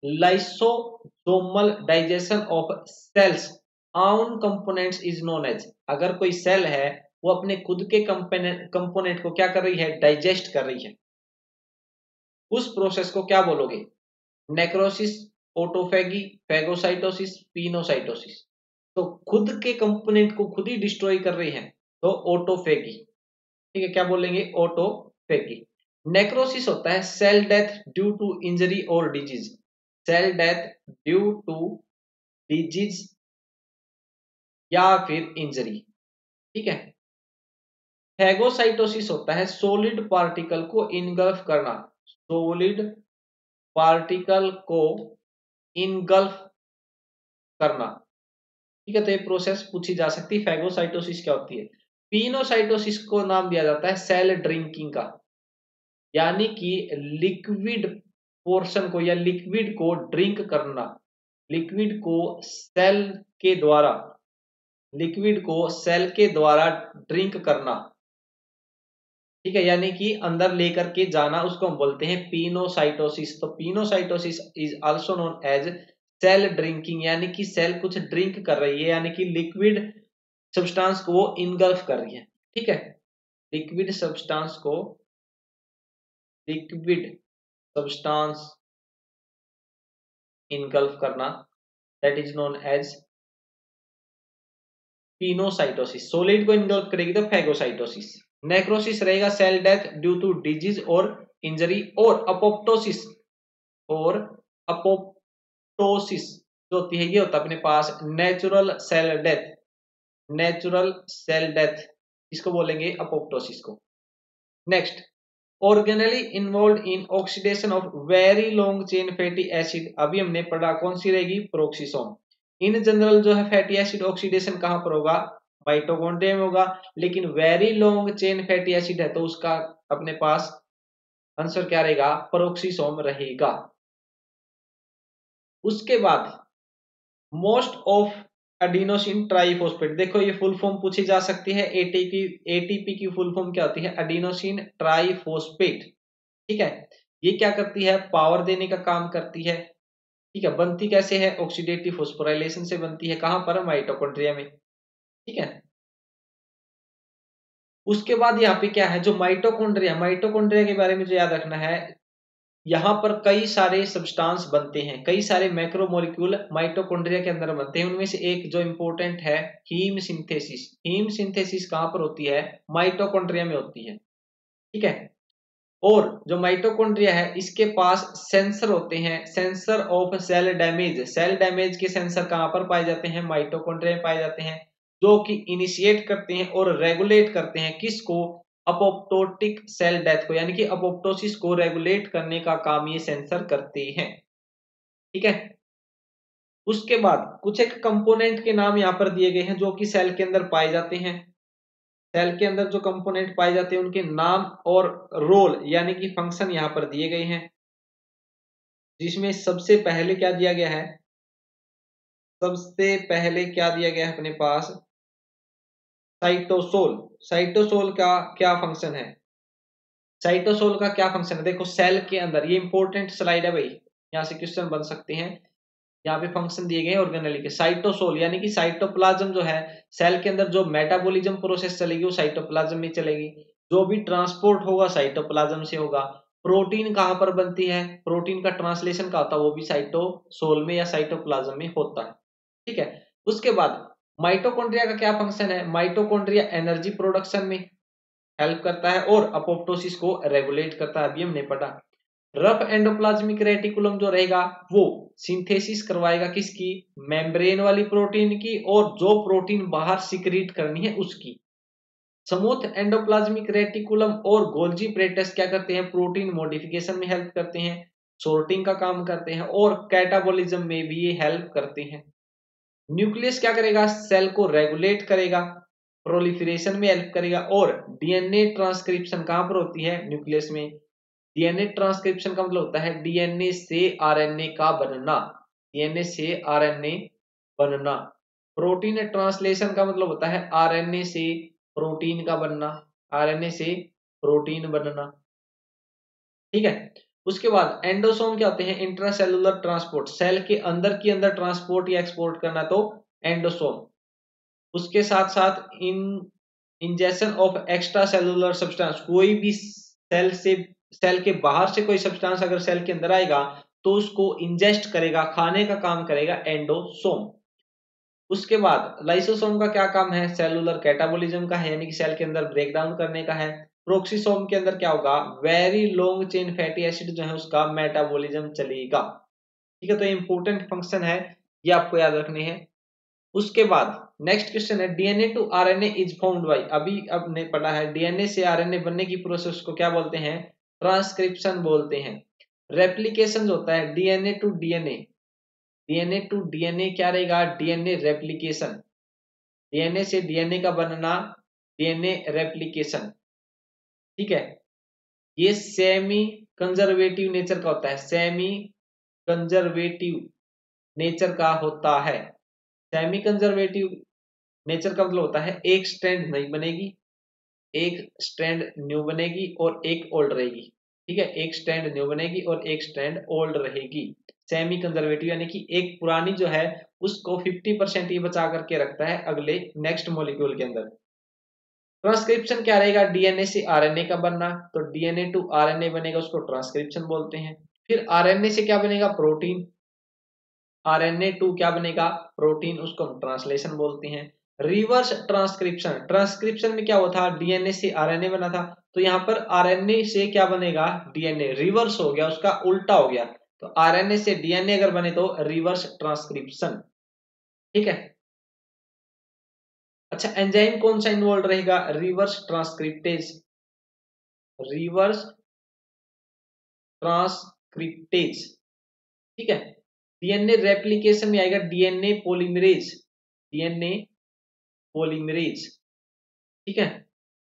lysosomal digestion of cell's own components is known as. अगर कोई सेल है वो अपने खुद के कंपोनेंट को क्या कर रही है, डाइजेस्ट कर रही है, उस प्रोसेस को क्या बोलोगे, नेक्रोसिस, ऑटोफेगी, फेगोसाइटोसिस, पिनोसाइटोसिस। तो खुद के कंपोनेंट को खुद ही डिस्ट्रॉय कर रही है तो ऑटोफेगी। ठीक है, क्या बोलेंगे, ऑटोफेगी। नेक्रोसिस होता है cell death due to injury और disease, cell death due to disease या फिर इंजरी। ठीक है। फैगोसाइटोसिस होता है सॉलिड पार्टिकल को इनगल्फ करना, सॉलिड पार्टिकल को इनगल्फ करना। ठीक है, तो ये प्रोसेस पूछी जा सकती है, फैगोसाइटोसिस क्या होती है। पिनोसाइटोसिस को नाम दिया जाता है सेल ड्रिंकिंग का, यानी कि लिक्विड पोर्शन को या लिक्विड को ड्रिंक करना, लिक्विड को सेल के द्वारा, लिक्विड को सेल के द्वारा ड्रिंक करना। ठीक है, यानी कि अंदर लेकर के जाना, उसको हम बोलते हैं पिनोसाइटोसिस। तो pinocytosis is also known as cell drinking, यानी कि सेल कुछ ड्रिंक कर रही है, यानी कि लिक्विड सब्सटेंस को वो इनगल्फ कर रही है। ठीक है, लिक्विड सब्सटेंस को, लिक्विड सब्सटेंस इनगल्फ करना, that is known as pinocytosis. Solid को इनगल्फ करेगी तो फैगोसाइटोसिस। नेक्रोसिस रहेगा cell death due to disease और इंजरी, और अपोप्टोसिस, और अपोप्टोसिस जो होती है ये होता है अपने पास natural cell death, natural cell death, इसको बोलेंगे अपोप्टोसिस को। Next, organelle involve in oxidation of very long chain fatty acid, अभी हमने पढ़ा कौन सी रहेगी, पेरोक्सीसोम। इन जनरल जो है फैटी एसिड ऑक्सीडेशन कहां पर होगा, माइटोकॉन्ड्रिया में होगा। लेकिन very long chain fatty acid है तो उसका अपने पास आंसर क्या रहेगा, पेरोक्सीसोम रहेगा। उसके बाद मोस्ट ऑफ एडिनोसिन ट्राइफॉस्फेट, देखो ये फुल फॉर्म पूछी जा सकती है, एटीपी, एटीपी की फुल फॉर्म क्या होती है, एडिनोसिन ट्राइफॉस्फेट। ठीक है, ये क्या करती है, पावर देने का काम करती है। ठीक है, बनती कैसे है, ऑक्सीडेटिव फॉस्फोराइलेशन से बनती है, कहां पर, माइटोकॉन्ड्रिया में। ठीक है, उसके बाद यहाँ पे क्या है, जो माइटोकॉन्ड्रिया, माइटोकॉन्ड्रिया के बारे में जो याद रखना है, यहाँ पर कई सारे सब्सटेंस बनते हैं, कई सारे मैक्रोमोलिक्यूल माइटोकॉन्ड्रिया के अंदर बनते हैं। उनमें से एक जो इंपॉर्टेंट है हीम सिंथेसिस, हीम सिंथेसिस कहां पर होती है, माइटोकॉन्ड्रिया में होती है। ठीक है, और जो माइटोकॉन्ड्रिया है इसके पास सेंसर होते हैं, sensor of cell damage, cell damage के सेंसर कहां पर पाए जाते हैं, माइटोकॉन्ड्रिया में पाए जाते हैं, जो कि इनिशिएट करते हैं और रेगुलेट करते हैं किसको, अपोप्टोटिक सेल डेथ को, यानी कि अपोप्टोसिस को रेगुलेट करने का काम ये सेंसर करते हैं। ठीक है, उसके बाद कुछ एक कंपोनेंट के नाम यहां पर दिए गए हैं जो कि सेल के अंदर पाए जाते हैं। सेल के अंदर जो कंपोनेंट पाए जाते हैं उनके नाम और रोल यानी कि फंक्शन यहां पर दिए गए हैं, जिसमें सबसे पहले क्या दिया गया है, सबसे पहले क्या दिया गया है अपने पास, साइटोसोल। साइटोसोल का क्या फंक्शन है, साइटोसोल का क्या फंक्शन है, देखो सेल के अंदर, ये इंपॉर्टेंट स्लाइड है भाई, यहां से क्वेश्चन बन सकते हैं। यहाँ पे फंक्शन दिए गए हैं ऑर्गेनेली के, साइटोसोल यानी कि साइटोप्लाज्म जो है, सेल के अंदर जो मेटाबॉलिज्म प्रोसेस चलेगी वो साइटोप्लाज्म में चलेगी, जो भी ट्रांसपोर्ट होगा साइटोप्लाज्म से होगा। प्रोटीन कहां पर बनती है, प्रोटीन का ट्रांसलेशन का होता है वो भी साइटोसोल में या साइटोप्लाज्म में होता है। ठीक है, उसके बाद माइटोकॉन्ड्रिया का क्या फंक्शन है, माइटोकॉन्ड्रिया एनर्जी प्रोडक्शन में हेल्प करता है और अपोप्टोसिस को रेगुलेट करता है, अभी हमने पढ़ा। रफ एंडोप्लाज्मिक रेटिकुलम जो रहेगा वो सिंथेसिस करवाएगा किसकी, मेम्ब्रेन वाली प्रोटीन की, और जो प्रोटीन बाहर सिक्रीट करनी है उसकी। स्मूथ एंडोप्लाज्मिक रेटिकुलम और गोल्जी प्रेटस क्या करते हैं, प्रोटीन मॉडिफिकेशन में हेल्प करते हैं, सॉर्टिंग का काम करते हैं और कैटाबॉलिज्म में भी ये हेल्प करते हैं। न्यूक्लियस क्या करेगा, सेल को रेगुलेट करेगा, प्रोलिफरेशन में हेल्प करेगा और डीएनए ट्रांसक्रिप्शन कहां पर होती है, न्यूक्लियस में। डीएनए ट्रांसक्रिप्शन का मतलब होता है डीएनए से आरएनए का बनना, डीएनए से आरएनए बनना। प्रोटीन ट्रांसलेशन का मतलब होता है आरएनए से प्रोटीन का बनना, आरएनए से प्रोटीन बनना। ठीक है, उसके बाद एंडोसोम क्या होते हैं, इंट्रासेलुलर ट्रांसपोर्ट, सेल के अंदर की अंदर ट्रांसपोर्ट या एक्सपोर्ट करना, तो एंडोसोम। उसके साथ साथ in ingestion of extracellular substance, कोई भी सेल से सेल के बाहर से कोई सब्सटेंस अगर सेल के अंदर आएगा तो उसको इंजेस्ट करेगा, खाने का काम करेगा एंडोसोम। उसके बाद लाइसोसोम का क्या काम है, सेलुलर कैटाबॉलिज्म का है, यानी कि सेल के अंदर ब्रेक डाउन करने का है। प्रोक्सीसोम के अंदर क्या होगा, very long chain fatty acid जो है उसका मेटाबॉलिज्म चलेगा। ठीक है, तो इंपॉर्टेंट फंक्शन है, ये आपको याद रखने हैं। उसके बाद नेक्स्ट क्वेश्चन है, DNA to RNA is found by, अभी आपने पढ़ा है डीएनए से आरएनए बनने की प्रोसेस को क्या बोलते हैं, ट्रांसक्रिप्शन बोलते हैं। रेप्लिकेशन होता है DNA to DNA, DNA to DNA क्या रहेगा, डीएनए रेप्लिकेशन, डीएनए से डीएनए का बनना, डीएनए रेप्लिकेशन। ठीक है, ये सेमी कंजर्वेटिव नेचर का होता है, सेमी कंजर्वेटिव नेचर का होता है। सेमी कंजर्वेटिव नेचर का मतलब होता है एक स्ट्रैंड नहीं बनेगी, एक स्ट्रैंड न्यू बनेगी और एक ओल्ड रहेगी। ठीक है, एक स्ट्रैंड न्यू बनेगी और एक स्ट्रैंड ओल्ड रहेगी। सेमी कंजर्वेटिव यानी कि एक पुरानी जो है उसको फिफ्टी परसेंट ही बचा करके रखता है अगले नेक्स्ट मॉलिक्यूल के अंदर। ट्रांसक्रिप्शन क्या रहेगा, डीएनए से आरएनए का बनना, तो डीएनए टू आरएनए बनेगा उसको ट्रांसक्रिप्शन बोलते हैं। फिर आरएनए से क्या बनेगा, प्रोटीन, आरएनए टू क्या बनेगा, प्रोटीन, उसको हम ट्रांसलेशन बोलते हैं। रिवर्स ट्रांसक्रिप्शन, ट्रांसक्रिप्शन में क्या हुआ था, डीएनए से आरएनए बना था, तो यहाँ पर आरएनए से क्या बनेगा, डीएनए, रिवर्स हो गया, उसका उल्टा हो गया, तो आरएनए से डीएनए अगर बने तो रिवर्स ट्रांसक्रिप्शन। ठीक है, अच्छा एंजाइम कौन सा इन्वॉल्व रहेगा, रिवर्स ट्रांसक्रिप्टेज, रिवर्स ट्रांसक्रिप्टेज। ठीक है, डीएनए रेप्लिकेशन में आएगा डीएनए पॉलीमरेज, डीएनए पॉलीमरेज। ठीक है,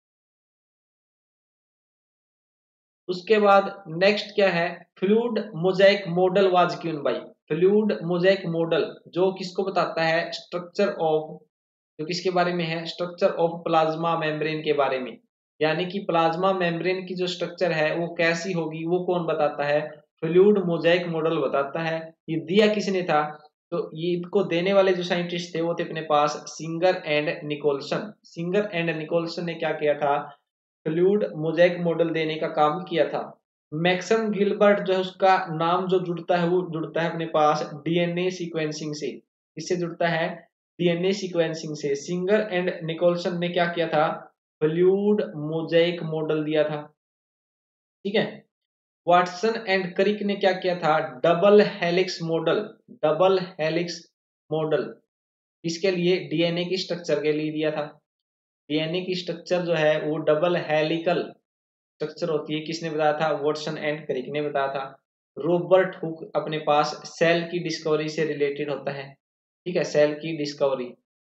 उसके बाद नेक्स्ट क्या है, fluid mosaic model was given by, fluid mosaic model जो किसको बताता है, स्ट्रक्चर ऑफ, जो किसके बारे में है, स्ट्रक्चर ऑफ प्लाज्मा मेम्ब्रेन के बारे में, यानी कि प्लाज्मा मेम्ब्रेन की जो स्ट्रक्चर है वो कैसी होगी वो कौन बताता है, फ्लूइड मोजाइक मॉडल बताता है। ये दिया किसने था, तो ये इनको देने वाले जो साइंटिस्ट थे वो थे अपने पास Singer and Nicolson, Singer and Nicolson ने क्या किया था, फ्लूइड मोजाइक मॉडल देने का काम किया था। मैक्सम गिलबर्ट जो है उसका नाम जो जुड़ता है वो जुड़ता है अपने पास डीएनए सीक्वेंसिंग से, इससे जुड़ता है डीएनए सीक्वेंसिंग से। सिंगर एंड निकोलसन ने क्या किया था, फ्लूइड मोजाइक मॉडल दिया था। ठीक है, वाटसन एंड क्रिक ने क्या किया था, double helix model, double helix model इसके लिए डीएनए की स्ट्रक्चर के लिए दिया था। डीएनए की स्ट्रक्चर जो है वो डबल हेलिकल स्ट्रक्चर होती है, किसने बताया था, वाटसन एंड क्रिक ने बताया था। रॉबर्ट हुक अपने पास सेल की डिस्कवरी से रिलेटेड होता है। ठीक है, सेल की डिस्कवरी।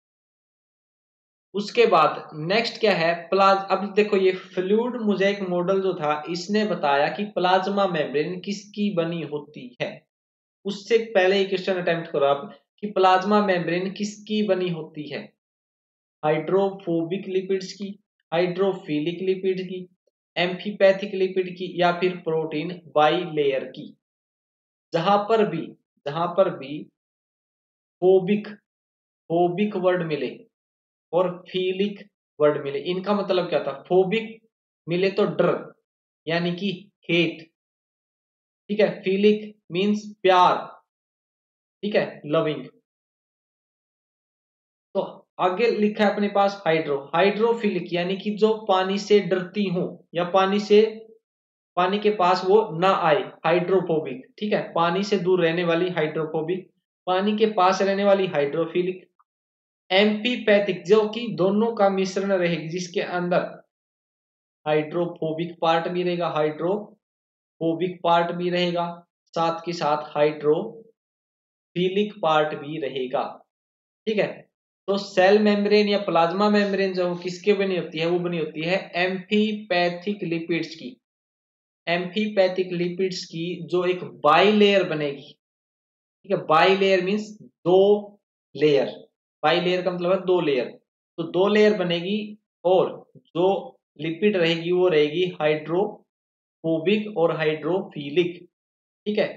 उसके बाद नेक्स्ट क्या है, प्लाज, अब देखो ये फ्लूइड मोजाइक मॉडल जो था इसने बताया कि प्लाज्मा मेम्ब्रेन किसकी बनी होती है। उससे पहले ही क्वेश्चन अटेम्प्ट करो आप कि प्लाज्मा मेम्ब्रेन किसकी बनी होती है, हाइड्रोफोबिक लिपिड्स की, हाइड्रोफिलिक लिपिड की, एम्फीपैथिक लिपिड की, या फिर प्रोटीन बाइलेयर की। जहां पर भी जहां पर भी फोबिक, फोबिक वर्ड मिले और फीलिक वर्ड मिले, इनका मतलब क्या था, फोबिक मिले तो डर यानी कि हेट, ठीक है, फिलिक मीन्स प्यार, ठीक है, लविंग। तो आगे लिखा है अपने पास हाइड्रो, हाइड्रोफिलिक यानी कि जो पानी से डरती हो या पानी से पानी के पास वो ना आए, हाइड्रोफोबिक, ठीक है, पानी से दूर रहने वाली हाइड्रोफोबिक, पानी के पास रहने वाली हाइड्रोफिलिक। एम्फीपैथिक जो कि दोनों का मिश्रण रहेगी, जिसके अंदर हाइड्रोफोबिक पार्ट भी रहेगा, हाइड्रोफोबिक पार्ट भी रहेगा, साथ के साथ हाइड्रोफिलिक पार्ट भी रहेगा, ठीक है। तो सेल मेम्ब्रेन या प्लाज्मा मेम्ब्रेन जो किसके बनी होती है, वो बनी होती है एम्फीपैथिक लिपिड्स की, एम्फीपैथिक लिपिड्स की जो एक बाइलेयर बनेगी, ठीक है, बाइलेयर मींस दो लेयर, बाइलेयर का मतलब है दो लेयर, तो दो लेयर बनेगी और जो लिपिड रहेगी वो रहेगी हाइड्रोफोबिक और हाइड्रोफिलिक, ठीक है,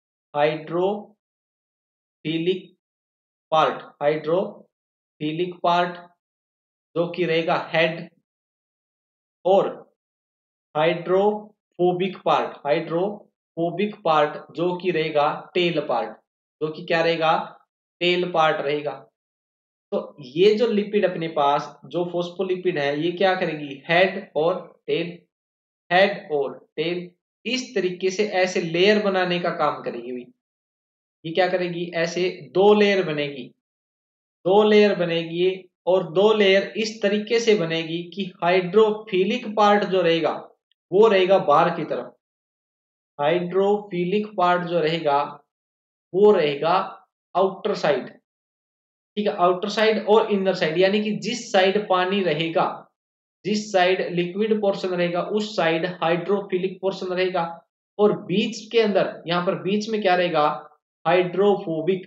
हाइड्रोफिलिक पार्ट, हाइड्रोफिलिक पार्ट जो कि रहेगा हेड, और हाइड्रोफोबिक पार्ट, हाइड्रोफोबिक पार्ट जो कि रहेगा टेल पार्ट, जो कि क्या रहेगा, टेल पार्ट रहेगा। तो ये जो लिपिड अपने पास जो फोस्फोलिपिड है ये क्या करेगी, हेड और टेल, हेड और टेल, इस तरीके से ऐसे लेयर बनाने का काम करेगी। ये क्या करेगी, ऐसे दो लेयर बनेगी, दो लेयर बनेगी, और दो लेयर इस तरीके से बनेगी कि हाइड्रोफिलिक पार्ट जो रहेगा वो रहेगा बाहर की तरफ, हाइड्रोफिलिक पार्ट जो रहेगा वो रहेगा आउटर साइड, ठीक है, आउटर साइड और इनर साइड, यानी कि जिस साइड पानी रहेगा, जिस साइड लिक्विड पोर्शन रहेगा उस साइड हाइड्रोफिलिक पोर्शन रहेगा, और बीच के अंदर यहां पर बीच में क्या रहेगा, हाइड्रोफोबिक,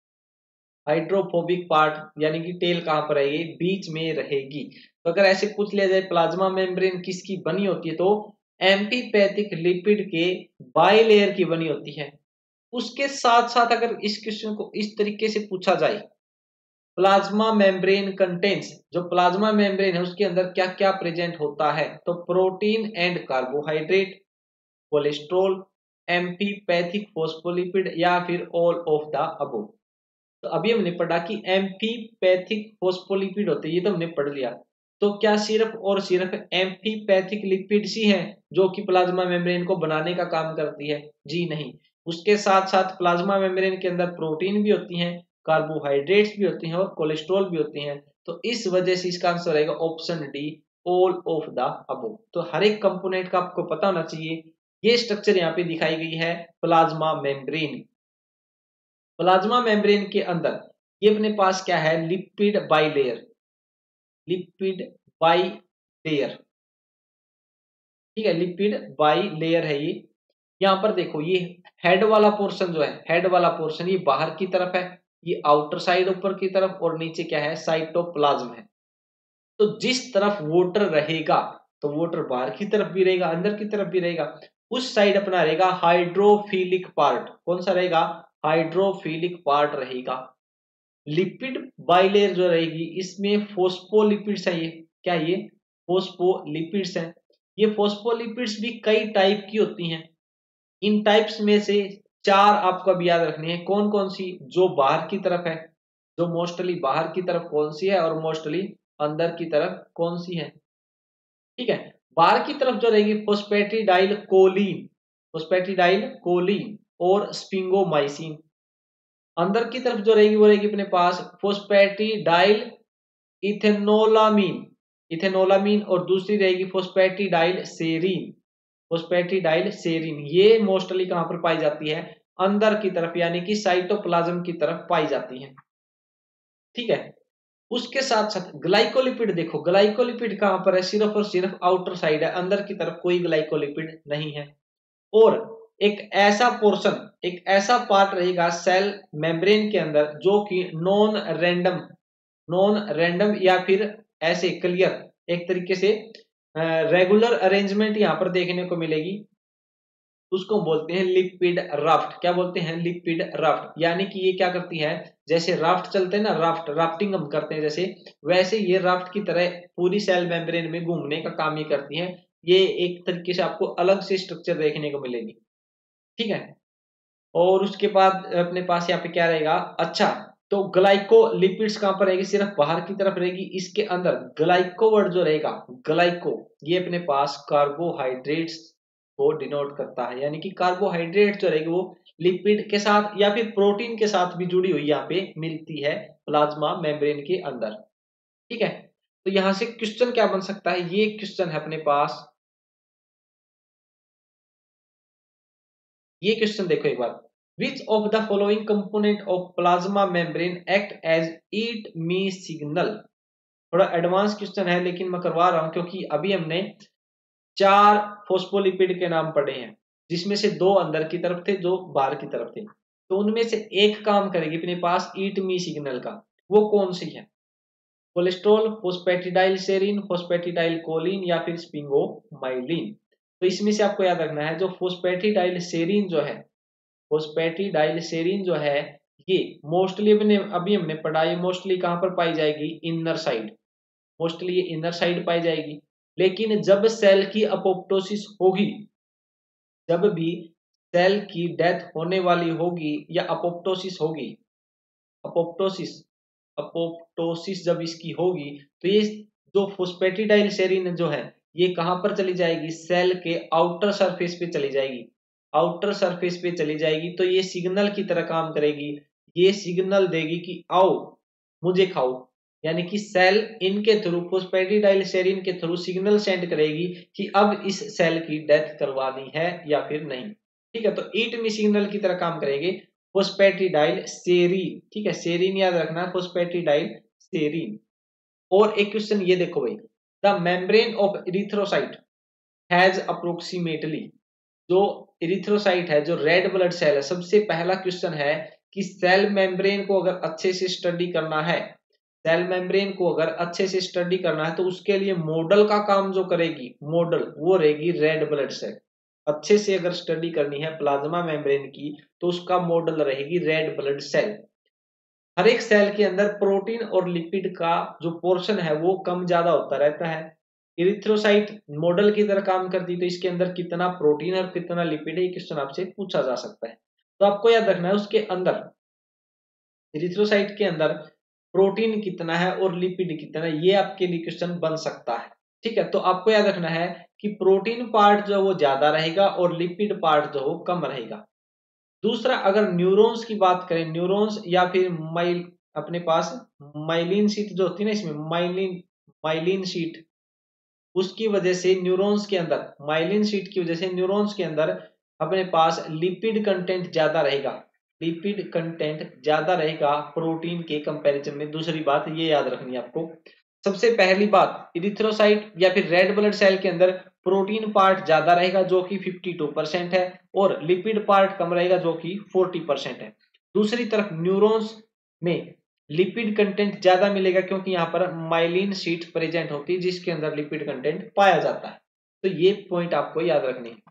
हाइड्रोफोबिक पार्ट यानी कि टेल कहां पर रहेगी, बीच में रहेगी। तो अगर ऐसे पूछ लिया जाए प्लाज्मा मेम्ब्रेन किसकी बनी होती है, तो एम्फीपैथिक लिपिड के बाइलेयर की बनी होती है। उसके साथ साथ अगर इस क्वेश्चन को इस तरीके से पूछा जाए, प्लाज्मा मेम्ब्रेन कंटेन्स, जो प्लाज्मा मेम्ब्रेन है उसके अंदर क्या क्या प्रेजेंट होता है, तो protein and carbohydrate, cholesterol, amphipathic phospholipid, या फिर ऑल ऑफ द अबव। तो अभी हमने पढ़ा कि एम्फीपैथिक फोस्फोलिपिड होते हैं, ये तो हमने पढ़ लिया। तो क्या सिर्फ और सिर्फ एम्फीपैथिक लिपिड्स ही हैं जो कि प्लाज्मा मेम्ब्रेन को बनाने का काम करती है? जी नहीं, उसके साथ साथ प्लाज्मा मेम्ब्रेन के अंदर प्रोटीन भी होती हैं, कार्बोहाइड्रेट्स भी होती हैं और कोलेस्ट्रॉल भी होती हैं। तो इस वजह से इसका आंसर रहेगा option D, all of the above. तो हर एक कंपोनेंट का आपको पता होना चाहिए। ये स्ट्रक्चर यहाँ पे दिखाई गई है प्लाज्मा मेम्ब्रेन। प्लाज्मा मेम्ब्रेन के अंदर ये अपने पास क्या है, लिपिड बाइलेयर, लिपिड बाइलेयर, ठीक है, लिपिड बाइलेयर है ये। यहां पर देखो ये हेड वाला पोर्शन जो है, हेड वाला पोर्शन ये बाहर की तरफ है, ये आउटर साइड ऊपर की तरफ, और नीचे क्या है, साइटोप्लाज्म है। तो जिस तरफ वाटर रहेगा तो वाटर बाहर की तरफ भी रहेगा, अंदर की तरफ भी रहेगा, उस साइड अपना रहेगा हाइड्रोफिलिक पार्ट। कौन सा रहेगा, हाइड्रोफिलिक पार्ट रहेगा। लिपिड बाइलेयर जो रहेगी इसमें फोस्फोलिपिड्स है, ये क्या, ये फोस्फोलिपिड्स हैं। ये फोस्फोलिपिड्स भी कई टाइप की होती हैं। इन टाइप्स में से चार आपको अब याद रखनी है। कौन कौन सी, जो बाहर की तरफ है, जो मोस्टली बाहर की तरफ कौन सी है, और मोस्टली अंदर की तरफ कौन सी है, ठीक है। बाहर की तरफ जो रहेगी फोस्फेटिडाइल कोलिन, फोस्फेटिडाइल कोलिन और स्पिंगोमाइसिन। अंदर की तरफ जो रहेगी वो रहेगी अपने पास फोस्फेटिडाइल इथेनोलामीन, इथेनोलामीन, और दूसरी रहेगी फोस्फेटिडाइल सेरीन, फोस्फेटिडाइल सेरीन। ये मोस्टली कहां पर पाई जाती है, अंदर की तरफ, यानी कि साइटोप्लाज्म की तरफ पाई जाती है, ठीक है। उसके साथ साथ ग्लाइकोलिपिड देखो, ग्लाइकोलिपिड कहां पर है, सिर्फ और सिर्फ आउटर साइड है, अंदर की तरफ कोई ग्लाइकोलिपिड नहीं है। और एक ऐसा पोर्शन, एक ऐसा पार्ट रहेगा सेल मेम्ब्रेन के अंदर जो कि नॉन रैंडम, नॉन रैंडम या फिर ऐसे क्लियर, एक तरीके से रेगुलर अरेंजमेंट यहां पर देखने को मिलेगी। उसको बोलते हैं लिपिड राफ्ट। क्या बोलते हैं, लिपिड राफ्ट। यानी कि ये क्या करती है, जैसे राफ्ट चलते हैं ना, राफ्ट, राफ्टिंग हम करते हैं जैसे, वैसे ये राफ्ट की तरह पूरी सेल मेम्ब्रेन में घूमने का काम ये करती है। ये एक तरीके से आपको अलग से स्ट्रक्चर देखने को मिलेगी। ठीक है। और उसके बाद अपने पास यहाँ पे क्या रहेगा, अच्छा तो ग्लाइकोलिपिड्स कहां पर रहेगी, सिर्फ बाहर की तरफ रहेगी। इसके अंदर ग्लाइको वर्ड जो रहेगा, ग्लाइको, ये अपने पास कार्बोहाइड्रेट्स को डिनोट करता है, यानी कि कार्बोहाइड्रेट जो रहेगी वो लिपिड के साथ या फिर प्रोटीन के साथ भी जुड़ी हुई यहाँ पे मिलती है प्लाज्मा मेम्ब्रेन के अंदर। ठीक है, तो यहां से क्वेश्चन क्या बन सकता है, ये क्वेश्चन है अपने पास, ये क्वेश्चन देखो एक बार, which of the following component of plasma membrane act as eat me signal. थोड़ा एडवांस क्वेश्चन है लेकिन मैं करवा रहा हूं क्योंकि अभी हमने चार फोस्फोलिपिड के नाम पढ़े हैं, जिसमें से दो अंदर की तरफ थे, दो बाहर की तरफ थे। तो उनमें से एक काम करेगी अपने पास ईट मी सिग्नल का, वो कौन सी है, cholesterol, phosphatidyl serine, phosphatidyl choline या फिर स्पिंगोमाइलिन। तो इसमें से आपको याद रखना है जो फोस्फेटिडाइल सेरीन जो है, फोस्फेटिडाइल सेरीन जो है ये मोस्टली अपने अभी हमने पढ़ा, ये मोस्टली कहां पर पाई जाएगी, इनर साइड, मोस्टली ये इनर साइड पाई जाएगी। लेकिन जब सेल की अपोप्टोसिस होगी, जब भी सेल की डेथ होने वाली होगी या अपोप्टोसिस होगी, अपोप्टोसिस, अपोप्टोसिस जब इसकी होगी तो ये जो फोस्फेटिडाइल सेरीन जो है ये कहां पर चली जाएगी, सेल के आउटर सरफेस पे चली जाएगी, आउटर सरफेस पे चली जाएगी। तो ये सिग्नल की तरह काम करेगी, ये सिग्नल देगी कि आओ मुझे खाओ, यानी कि सेल इनके थ्रू, फोस्फेटिडाइल सेरीन के थ्रू सिग्नल सेंड करेगी कि अब इस सेल की डेथ करवानी है या फिर नहीं। ठीक है, तो ईट मी सिग्नल की तरह काम करेंगे फोस्फेटिडाइल सेरीन। ठीक है, सेरीन याद रखना, फोस्फेटिडाइल सेरीन। और एक क्वेश्चन ये देखो भाई, the membrane of erythrocyte has approximately, जो इरिथ्रोसाइट है, जो रेड ब्लड सेल है, सबसे पहला क्वेश्चन है कि सेल मेम्ब्रेन को अगर अच्छे से स्टडी करना है, सेल मेम्ब्रेन को अगर अच्छे से स्टडी करना है तो उसके लिए मॉडल का काम जो करेगी, मॉडल वो रहेगी रेड ब्लड सेल। अच्छे से अगर स्टडी करनी है प्लाज्मा मेम्ब्रेन की तो उसका मॉडल रहेगी रेड ब्लड सेल। हर एक सेल के अंदर प्रोटीन और लिपिड का जो पोर्शन है वो कम ज्यादा होता रहता है। इरिथ्रोसाइट मॉडल की तरह काम करती, तो इसके अंदर कितना प्रोटीन और कितना लिपिड है, ये क्वेश्चन आपसे पूछा जा सकता है। तो आपको याद रखना है उसके अंदर, इरिथ्रोसाइट के अंदर प्रोटीन कितना है और लिपिड कितना है, ये आपके लिए क्वेश्चन बन सकता है। ठीक है, तो आपको याद रखना है कि प्रोटीन पार्ट जो वो ज्यादा रहेगा और लिपिड पार्ट जो वो कम रहेगा। दूसरा, अगर न्यूरॉन्स की बात करें, न्यूरॉन्स या फिर माइल अपने पास माइलिन शीट जो होती है ना, इसमें माइलिन, माइलिन शीट, उसकी वजह से न्यूरॉन्स के अंदर, माइलिन शीट की वजह से न्यूरॉन्स के अंदर अपने पास लिपिड कंटेंट ज्यादा रहेगा, लिपिड कंटेंट ज्यादा रहेगा प्रोटीन के कंपैरिजन में। दूसरी बात ये याद रखनी है आपको, सबसे पहली बात, इरिथ्रोसाइट या फिर रेड ब्लड सेल के अंदर प्रोटीन पार्ट ज्यादा रहेगा जो कि बावन परसेंट है और लिपिड पार्ट कम रहेगा जो कि चालीस परसेंट है। दूसरी तरफ न्यूरॉन्स में लिपिड कंटेंट ज्यादा मिलेगा क्योंकि यहाँ पर माइलिन शीट प्रेजेंट होती है जिसके अंदर लिपिड कंटेंट पाया जाता है। तो ये पॉइंट आपको याद रखनी है।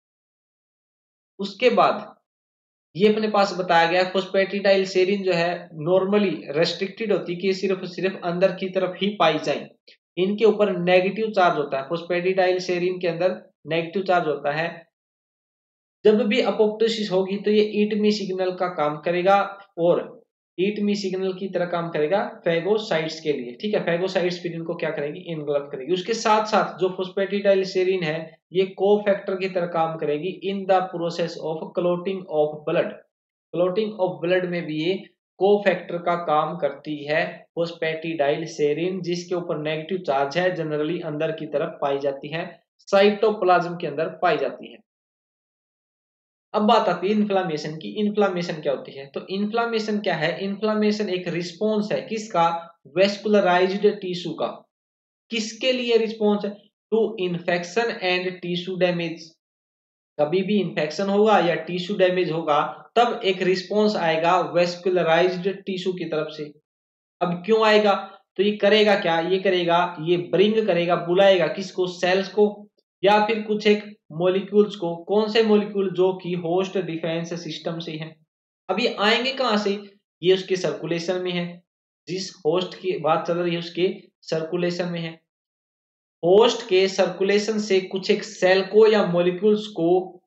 उसके बाद ये अपने पास बताया गया फोस्फेटिडाइल सेरीन जो है नॉर्मली रेस्ट्रिक्टेड होती है कि सिर्फ सिर्फ अंदर की तरफ ही पाई जाए, इनके ऊपर नेगेटिव चार्ज होता है, फोस्फेटिडाइल सेरीन के अंदर नेगेटिव चार्ज होता है। जब भी अपोप्टोसिस होगी तो ये ईट मी सिग्नल का काम करेगा और ईट मी सिग्नल की तरह काम करेगा फेगोसाइट्स के लिए। ठीक है, फेगोसाइट्स फिर इनको क्या करेगी, इनगल्फ करेगी। उसके साथ साथ जो फोस्फेटिडाइल सेरीन है ये कोफैक्टर की तरह काम करेगी in the process of clotting of blood, clotting of blood में भी ये कोफैक्टर का काम करती है फोस्फेटिडाइल सेरीन, जिसके ऊपर नेगेटिव चार्ज है, जनरली अंदर की तरफ पाई जाती है, साइटोप्लाज्म के अंदर पाई जाती है। अब बात आती है इन्फ्लामेशन की। इन्फ्लामेशन क्या होती है, तो इन्फ्लामेशन क्या है, इन्फ्लामेशन एक रिस्पॉन्स है किसका, वेस्कुलराइज्ड टिश्यू का। किसके लिए रिस्पॉन्स है, to infection and tissue damage. कभी भी इन्फेक्शन होगा या टिश्यू डैमेज होगा तब एक रिस्पॉन्स आएगा वेस्कुलराइज्ड टिश्यू की तरफ से। अब क्यों आएगा, तो ये करेगा क्या, ये करेगा, ये ब्रिंग करेगा, बुलाएगा किसको, सेल्स को या फिर कुछ एक मॉलिक्यूल्स को। कौन से मॉलिक्यूल, जो कि होस्ट डिफेंस सिस्टम से हैं। अब ये आएंगे कहां से, ये उसके सर्कुलेशन में है, जिस होस्ट की बात चल रही है उसके सर्कुलेशन में है। होस्ट के सर्कुलेशन से कुछ एक सेल को या मॉलिक्यूल्स को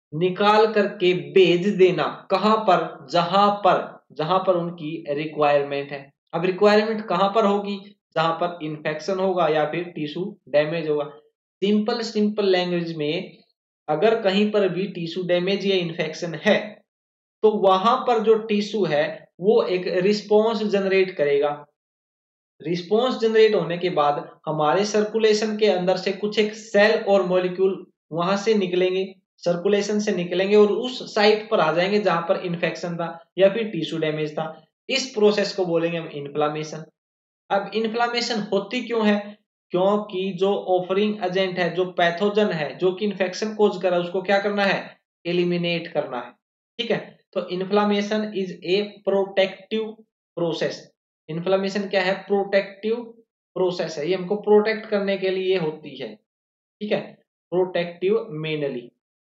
निकाल करके भेज देना, कहां पर, जहां पर जहां पर उनकी रिक्वायरमेंट है। अब रिक्वायरमेंट कहां पर होगी, जहां पर इन्फेक्शन होगा या फिर टिश्यू डैमेज होगा। सिंपल सिंपल लैंग्वेज में, अगर कहीं पर भी टिश्यू डैमेज या इन्फेक्शन है तो वहां पर जो टिश्यू है वो एक रिस्पॉन्स जनरेट करेगा। रिस्पॉन्स जनरेट होने के बाद हमारे सर्कुलेशन के अंदर से कुछ एक सेल और मॉलिक्यूल वहां से निकलेंगे, सर्कुलेशन से निकलेंगे और उस साइट पर आ जाएंगे जहां पर इन्फेक्शन था या फिर टिश्यू डैमेज था। इस प्रोसेस को बोलेंगे हम इन्फ्लामेशन। अब इन्फ्लामेशन होती क्यों है, क्योंकि जो ऑफरिंग एजेंट है, जो पैथोजन है, जो कि इन्फेक्शन कोज कर रहा है, उसको क्या करना है, एलिमिनेट करना है। ठीक है, तो inflammation is a protective process. Inflammation क्या है, प्रोटेक्टिव प्रोसेस है, ये हमको प्रोटेक्ट करने के लिए होती है। ठीक है, प्रोटेक्टिव मेनली।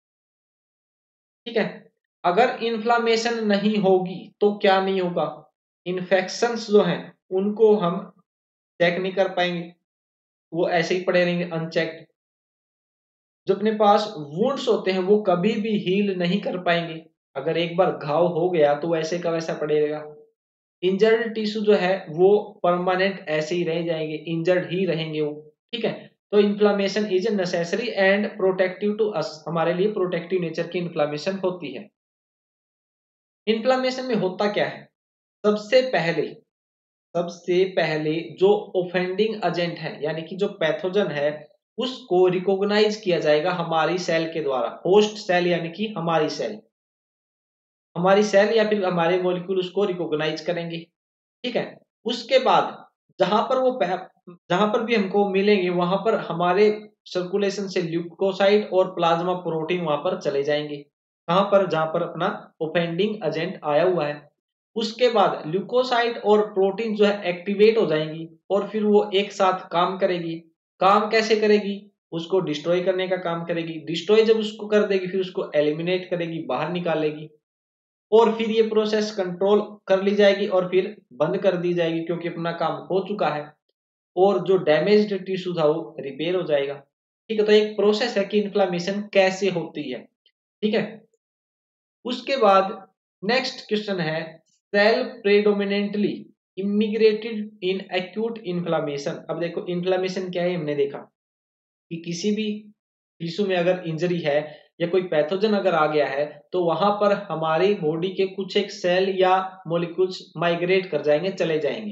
ठीक है, अगर इन्फ्लामेशन नहीं होगी तो क्या नहीं होगा, इन्फेक्शंस जो हैं उनको हम चेक नहीं कर पाएंगे, वो ऐसे ही पड़े रहेंगे अनचेक्ड। जो अपने पास वुंड्स होते हैं वो कभी भी हील नहीं कर पाएंगे, अगर एक बार घाव हो गया तो वैसे का वैसा पड़ेगा। इंजर्ड टिश्यू जो है वो परमानेंट ऐसे ही रह जाएंगे, इंजर्ड ही रहेंगे वो। ठीक है, तो inflammation is necessary and protective to us, हमारे लिए प्रोटेक्टिव नेचर की इन्फ्लामेशन होती है। इन्फ्लामेशन में होता क्या है, सबसे पहले सबसे पहले जो ओफेंडिंग एजेंट है यानी कि जो पैथोजन है उसको रिकॉग्नाइज किया जाएगा हमारी सेल के द्वारा, होस्ट सेल यानी कि हमारी सेल, हमारी सेल या फिर हमारे मॉलिक्यूल उसको रिकॉग्नाइज करेंगे। ठीक है, उसके बाद जहां पर वो जहां पर भी हमको मिलेंगे वहां पर हमारे सर्कुलेशन से ल्यूकोसाइट और प्लाज्मा प्रोटीन वहां पर चले जाएंगे, कहां पर, जहां पर अपना ओफेंडिंग एजेंट आया हुआ है। उसके बाद ल्यूकोसाइट और प्रोटीन जो है एक्टिवेट हो जाएंगी और फिर वो एक साथ काम करेगी। काम कैसे करेगी, उसको डिस्ट्रॉय करने का काम करेगी, डिस्ट्रॉय जब उसको कर देगी फिर उसको एलिमिनेट करेगी, बाहर निकालेगी और फिर ये प्रोसेस कंट्रोल कर ली जाएगी और फिर बंद कर दी जाएगी क्योंकि अपना काम हो चुका है और जो डैमेज्ड टिश्यू था वो रिपेयर हो जाएगा। ठीक है, तो एक प्रोसेस है कि इन्फ्लामेशन कैसे होती है। ठीक है, उसके बाद नेक्स्ट क्वेश्चन है, cell predominantly immigrated in acute inflammation. अब देखो इन्फ्लामेशन क्या है, हमने देखा कि किसी भी टिश्यू में अगर इंजरी है या कोई पैथोजन अगर आ गया है तो वहां पर हमारी बॉडी के कुछ एक सेल या मॉलिक्यूल्स माइग्रेट कर जाएंगे, चले जाएंगे।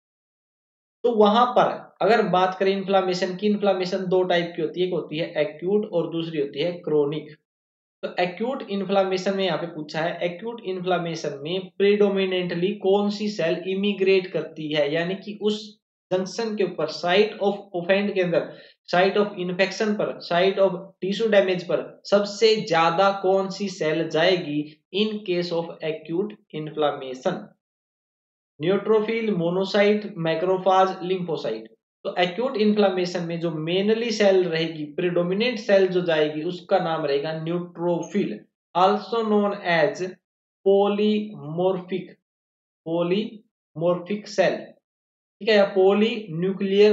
तो वहां पर अगर बात करें इन्फ्लामेशन की, इन्फ्लामेशन दो टाइप की होती है, एक होती है एक्यूट और दूसरी होती है क्रोनिक। तो एक्यूट इन्फ्लामेशन में यहाँ पे पूछा है, एक्यूट इन्फ्लामेशन में प्रीडोमिनेंटली कौन सी सेल इमिग्रेट करती है, यानी कि उस जंक्शन के ऊपर, साइट ऑफ ओफेंड के अंदर, साइट ऑफ इन्फेक्शन पर, साइट ऑफ टिश्यू डैमेज पर सबसे ज्यादा कौन सी सेल जाएगी in case of acute inflammation, neutrophil, monocyte, macrophage, lymphocyte. तो एक्यूट इन्फ्लामेशन में जो मेनली सेल रहेगी, प्रीडोमिनेंट सेल जो जाएगी उसका नाम रहेगा neutrophil, also known as polymorphic polymorphic cell. ठीक है, या poly nuclear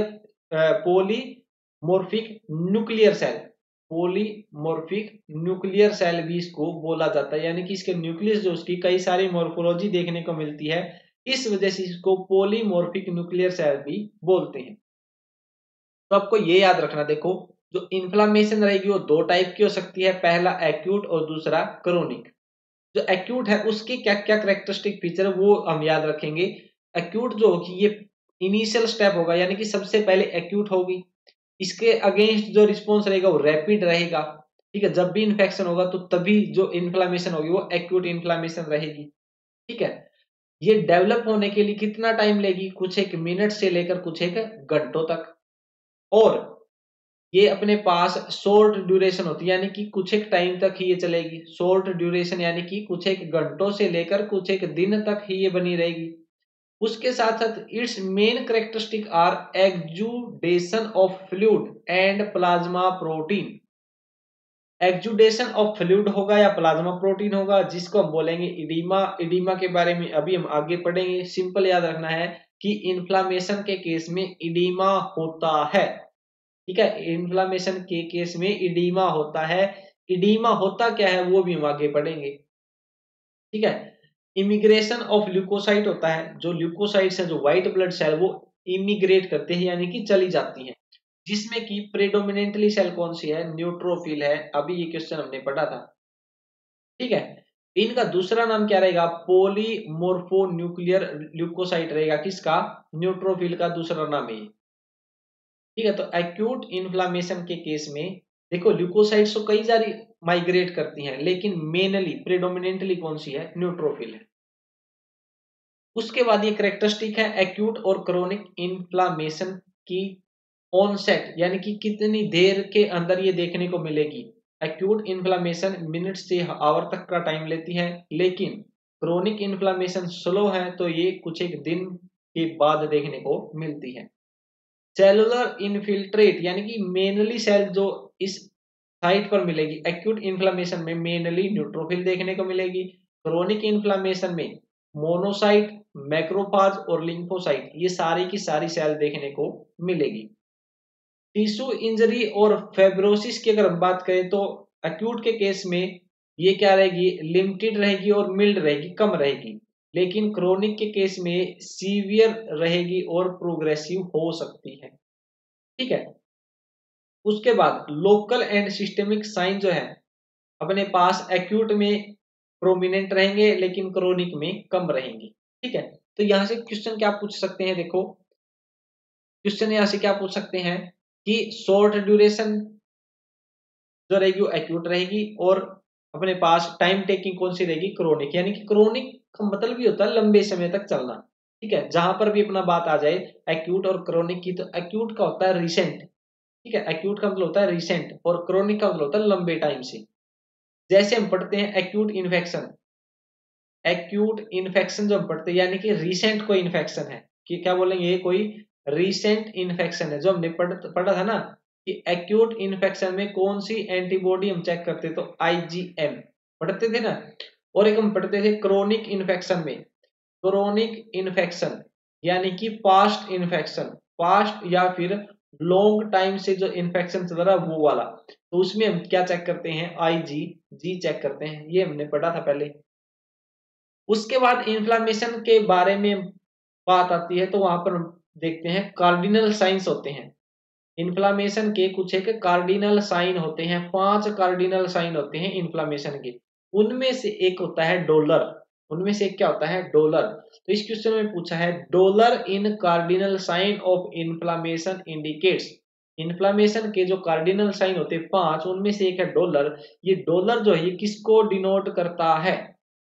polymorphic nuclear cell, polymorphic nuclear cell भी इसको बोला जाता है, यानी कि इसके न्यूक्लियस जो उसकी कई सारी मॉर्फोलॉजी देखने को मिलती है, इस वजह से इसको पॉलीमोर्फिक न्यूक्लियर सेल भी बोलते हैं। तो आपको ये याद रखना, देखो जो इन्फ्लामेशन रहेगी वो दो टाइप की हो सकती है, पहला एक्यूट और दूसरा क्रोनिक। जो एक्यूट है उसकी क्या क्या कैरेक्टरिस्टिक फीचर वो हम याद रखेंगे। एक्यूट जो होगी ये इनिशियल स्टेप होगा, यानी कि सबसे पहले एक्यूट होगी, इसके अगेंस्ट जो रिस्पॉन्स रहेगा वो रैपिड रहेगा। ठीक है, जब भी इन्फेक्शन होगा तो तभी जो इन्फ्लामेशन होगी वो एक्यूट इन्फ्लामेशन रहेगी। ठीक है, ये डेवलप होने के लिए कितना टाइम लेगी, कुछ एक मिनट से लेकर कुछ एक घंटों तक, और ये अपने पास शॉर्ट ड्यूरेशन होती है, यानी कि कुछ एक टाइम तक ही ये चलेगी। शॉर्ट ड्यूरेशन यानी कि कुछ एक घंटों से लेकर कुछ एक दिन तक ही ये बनी रहेगी। उसके साथ साथ it's main characteristic are exudation of fluid and plasma protein. Exudation of fluid होगा या प्लाज्मा प्रोटीन होगा, जिसको हम बोलेंगे इडीमा। इडीमा के बारे में अभी हम आगे पढ़ेंगे। सिंपल याद रखना है कि इन्फ्लामेशन के केस में इडीमा होता है। ठीक है, इन्फ्लामेशन के केस में इडीमा होता है। इडीमा होता क्या है वो भी हम आगे पढ़ेंगे, ठीक है। इमिग्रेशन ऑफ ल्यूकोसाइट होता है, जो ल्यूकोसाइट्स है, जो व्हाइट ब्लड सेल, वो इमिग्रेट करते हैं यानी कि चली जाती हैं, जिसमें कि प्रेडोमिनेंटली सेल कौन सी है, न्यूट्रोफिल है। अभी ये क्वेश्चन हमने पढ़ा था, ठीक है। इनका दूसरा नाम क्या रहेगा, पॉलीमोर्फोन्यूक्लियर ल्यूकोसाइट रहेगा, किसका, न्यूट्रोफिल का दूसरा नाम है, ठीक है। तो एक्यूट इन्फ्लामेशन के केस में देखो ल्यूकोसाइट्स तो कई सारी माइग्रेट करती हैं, लेकिन मेनली प्रेडोमिनेंटली कौन सी है, न्यूट्रोफिल है। उसके बाद ये करेक्टरिस्टिक है एक्यूट और क्रोनिक इन्फ्लामेशन की ऑनसेट, यानी कि कितनी देर के अंदर ये देखने को मिलेगी। एक्यूट इन्फ्लामेशन मिनट से आवर तक का टाइम लेती है, लेकिन क्रोनिक इन्फ्लामेशन स्लो है तो ये कुछ एक दिन के बाद देखने को मिलती है। सेलुलर इन्फिल्ट्रेट यानी कि मेनली सेल जो इस साइट पर मिलेगी, एक्यूट इन्फ्लामेशन में मेनली न्यूट्रोफिल देखने को मिलेगी, क्रोनिक इन्फ्लामेशन में मोनोसाइट, मैक्रोफाज और लिम्फोसाइट, ये सारी की सारी सेल देखने को मिलेगी। टिश्यू इंजरी और फेब्रोसिस की अगर हम बात करें तो एक्यूट के केस में ये क्या रहेगी, लिमिटेड रहेगी और मिल्ड रहेगी, कम रहेगी, लेकिन क्रोनिक के केस में सीवियर रहेगी और प्रोग्रेसिव हो सकती है, ठीक है। उसके बाद लोकल एंड सिस्टेमिक साइन जो है अपने पास एक्यूट में प्रोमिनेंट रहेंगे, लेकिन क्रोनिक में कम रहेंगी, ठीक है। तो यहां से क्वेश्चन क्या पूछ सकते हैं, देखो क्वेश्चन यहां से क्या पूछ सकते हैं कि शॉर्ट ड्यूरेशन जो रहेगी वो एक्यूट रहेगी, और अपने पास टाइम टेकिंग कौन सी रहेगी, क्रोनिक। यानी कि क्रोनिक का मतलब भी होता है लंबे समय तक चलना, ठीक है। जहां पर भी अपना बात आ जाए एक्यूट और क्रोनिक की, तो एक्यूट का होता है रिसेंट, ठीक है, एक्यूट का मतलब होता है रिसेंट, और क्रोनिक का मतलब होता है लंबे टाइम से। जैसे हम पढ़ते हैं एक्यूट इन्फेक्शन, एक्यूट इन्फेक्शन जो हम पढ़ते हैं यानी कि रिसेंट कोई इन्फेक्शन है, कि क्या बोलेंगे, ये कोई रिसेंट इन्फेक्शन है। जो हमने पढ़ पढ़ा था ना कि एक्यूट इन्फेक्शन में कौन सी एंटीबॉडी हम चेक करते, तो आईजीएम पढ़ते थे ना। और एक हम पढ़ते थे क्रोनिक इन्फेक्शन में, क्रोनिक इन्फेक्शन यानी कि पास्ट इन्फेक्शन, पास्ट या फिर लॉन्ग टाइम से जो इन्फेक्शन चल रहा है वो वाला, तो उसमें हम क्या चेक करते हैं, आईजी जी चेक करते हैं, ये हमने पढ़ा था पहले। उसके बाद इन्फ्लामेशन के बारे में बात आती है तो वहां पर हम देखते हैं कार्डिनल साइंस होते हैं। इन्फ्लामेशन के कुछ एक कार्डिनल साइन होते हैं, पांच कार्डिनल साइन होते हैं इन्फ्लामेशन के, उनमें से एक होता है डोलर, उनमें से एक क्या होता है, डोलर। तो इस क्वेश्चन में पूछा है dolor in cardinal sign of inflammation indicates, inflammation के जो कार्डिनल साइन होते हैं पांच, उनमें से एक है डोलर। ये डोलर जो है ये किसको डिनोट करता है,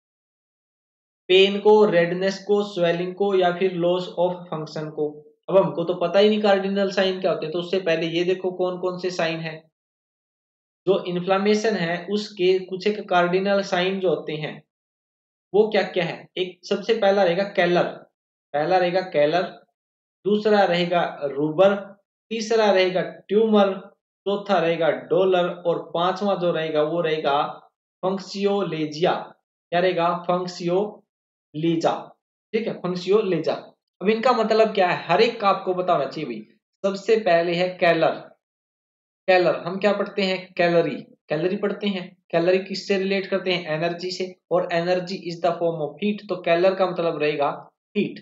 पेन को, रेडनेस को, स्वेलिंग को, या फिर लॉस ऑफ फंक्शन को। अब हमको तो पता ही नहीं कार्डिनल साइन क्या होते हैं, तो उससे पहले ये देखो कौन कौन से साइन है। जो इन्फ्लामेशन है उसके कुछ एक कार्डिनल साइन जो होते हैं वो क्या क्या है, एक सबसे पहला रहेगा कैलर, पहला रहेगा कैलर, दूसरा रहेगा रूबर, तीसरा रहेगा ट्यूमर, चौथा रहेगा डोलर, और पांचवा जो रहेगा वो रहेगा फंक्सियोलेजिया। क्या रहेगा, फंक्सियोलेजा, ठीक है, फंक्सियोलेजा। अब इनका मतलब क्या है, हर एक का आपको पता होना चाहिए भाई। सबसे पहले है कैलर, कैलर हम क्या पढ़ते हैं, कैलोरी, कैलोरी पढ़ते हैं। कैलोरी किससे रिलेट करते हैं, एनर्जी से, और energy is the form of heat, तो कैलर का मतलब रहेगा हीट।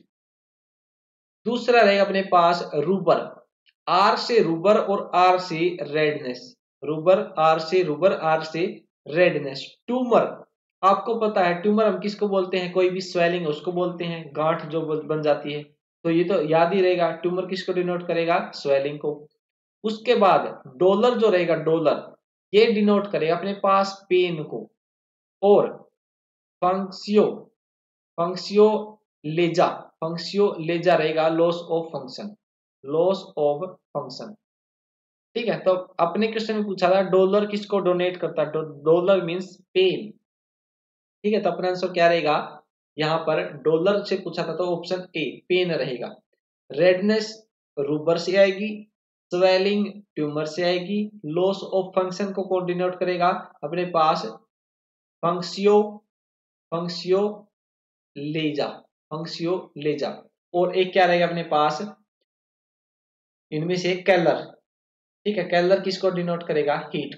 दूसरा रहेगा अपने पास रूबर, आर से रूबर और आर से रेडनेस, रूबर आर से रूबर आर से रेडनेस। ट्यूमर आपको पता है, ट्यूमर हम किसको बोलते हैं, कोई भी स्वेलिंग उसको बोलते हैं, गांठ जो बन जाती है, तो ये तो याद ही रहेगा, ट्यूमर किसको डिनोट करेगा, स्वेलिंग को। उसके बाद डॉलर जो रहेगा, डॉलर ये डिनोट करेगा अपने पास पेन को, और फंक्सियो, फंक्सियो लेजा, फंक्सियो लेजा रहेगा loss of function, loss of function, ठीक है। तो अपने क्वेश्चन में पूछा था डॉलर किसको डोनेट करता है, डॉलर मींस पेन, ठीक है। तो अपना आंसर क्या रहेगा, यहाँ पर डॉलर से पूछा था तो ऑप्शन ए पेन रहेगा। रेडनेस रूबर से आएगी, स्वेलिंग ट्यूमर से आएगी, लॉस ऑफ फंक्शन को कौन डिनोट करेगा अपने पास, फंक्सियो, फंक्सियो लेजा, फंक्सियो लेजा, और एक क्या रहेगा अपने पास इनमें से कैलर, ठीक है, कैलर किसको डिनोट करेगा, हीट को।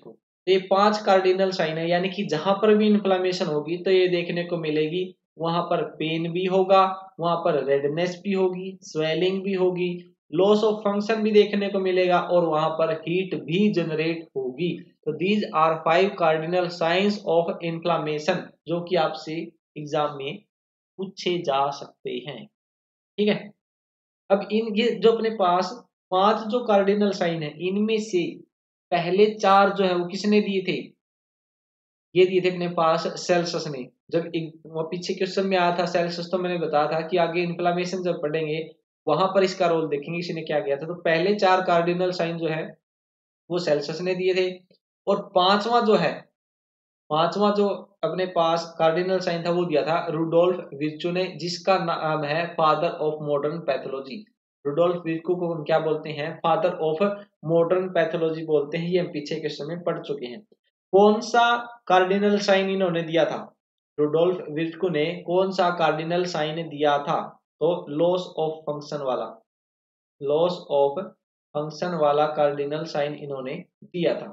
तो ये पांच कार्डिनल साइन है, यानी कि जहां पर भी इन्फ्लामेशन होगी तो ये देखने को मिलेगी, वहां पर पेन भी होगा, वहां पर रेडनेस भी होगी, स्वेलिंग भी होगी, लॉस ऑफ फंक्शन भी देखने को मिलेगा और वहां पर हीट भी जनरेट होगी। तो these are five cardinal signs of inflammation, जो कि आपसे एग्जाम में पूछे जा सकते हैं। ठीक है, अब इन ये जो अपने पास पांच जो कार्डिनल साइन है, इनमें से पहले चार जो है वो किसने दिए थे? ये दिए थे अपने पास सेल्सस ने। जब वो पीछे क्वेश्चन में आया था सेल्सस, तो मैंने बताया था कि आगे इन्फ्लामेशन जब पढ़ेंगे वहां पर इसका रोल देखेंगे इसने क्या किया था। तो पहले चार कार्डिनल साइन जो है वो सेल्सस ने दिए थे, और पांचवा जो है पांचवा जो अपने पास कार्डिनल साइन था वो दिया था रुडोल्फ विर्चू ने, जिसका नाम है father of modern pathology. Rudolf Virchow को हम क्या बोलते हैं? फादर ऑफ मॉडर्न पैथोलॉजी बोलते हैं। ये हम पीछे क्वेश्चन में पढ़ चुके हैं। कौन सा कार्डिनल साइन इन्होंने दिया था? रुडोल्फ विर्चू ने कौन सा कार्डिनल साइन दिया था? तो लॉस ऑफ फंक्शन वाला, लॉस ऑफ फंक्शन वाला कार्डिनल साइन इन्होंने दिया था।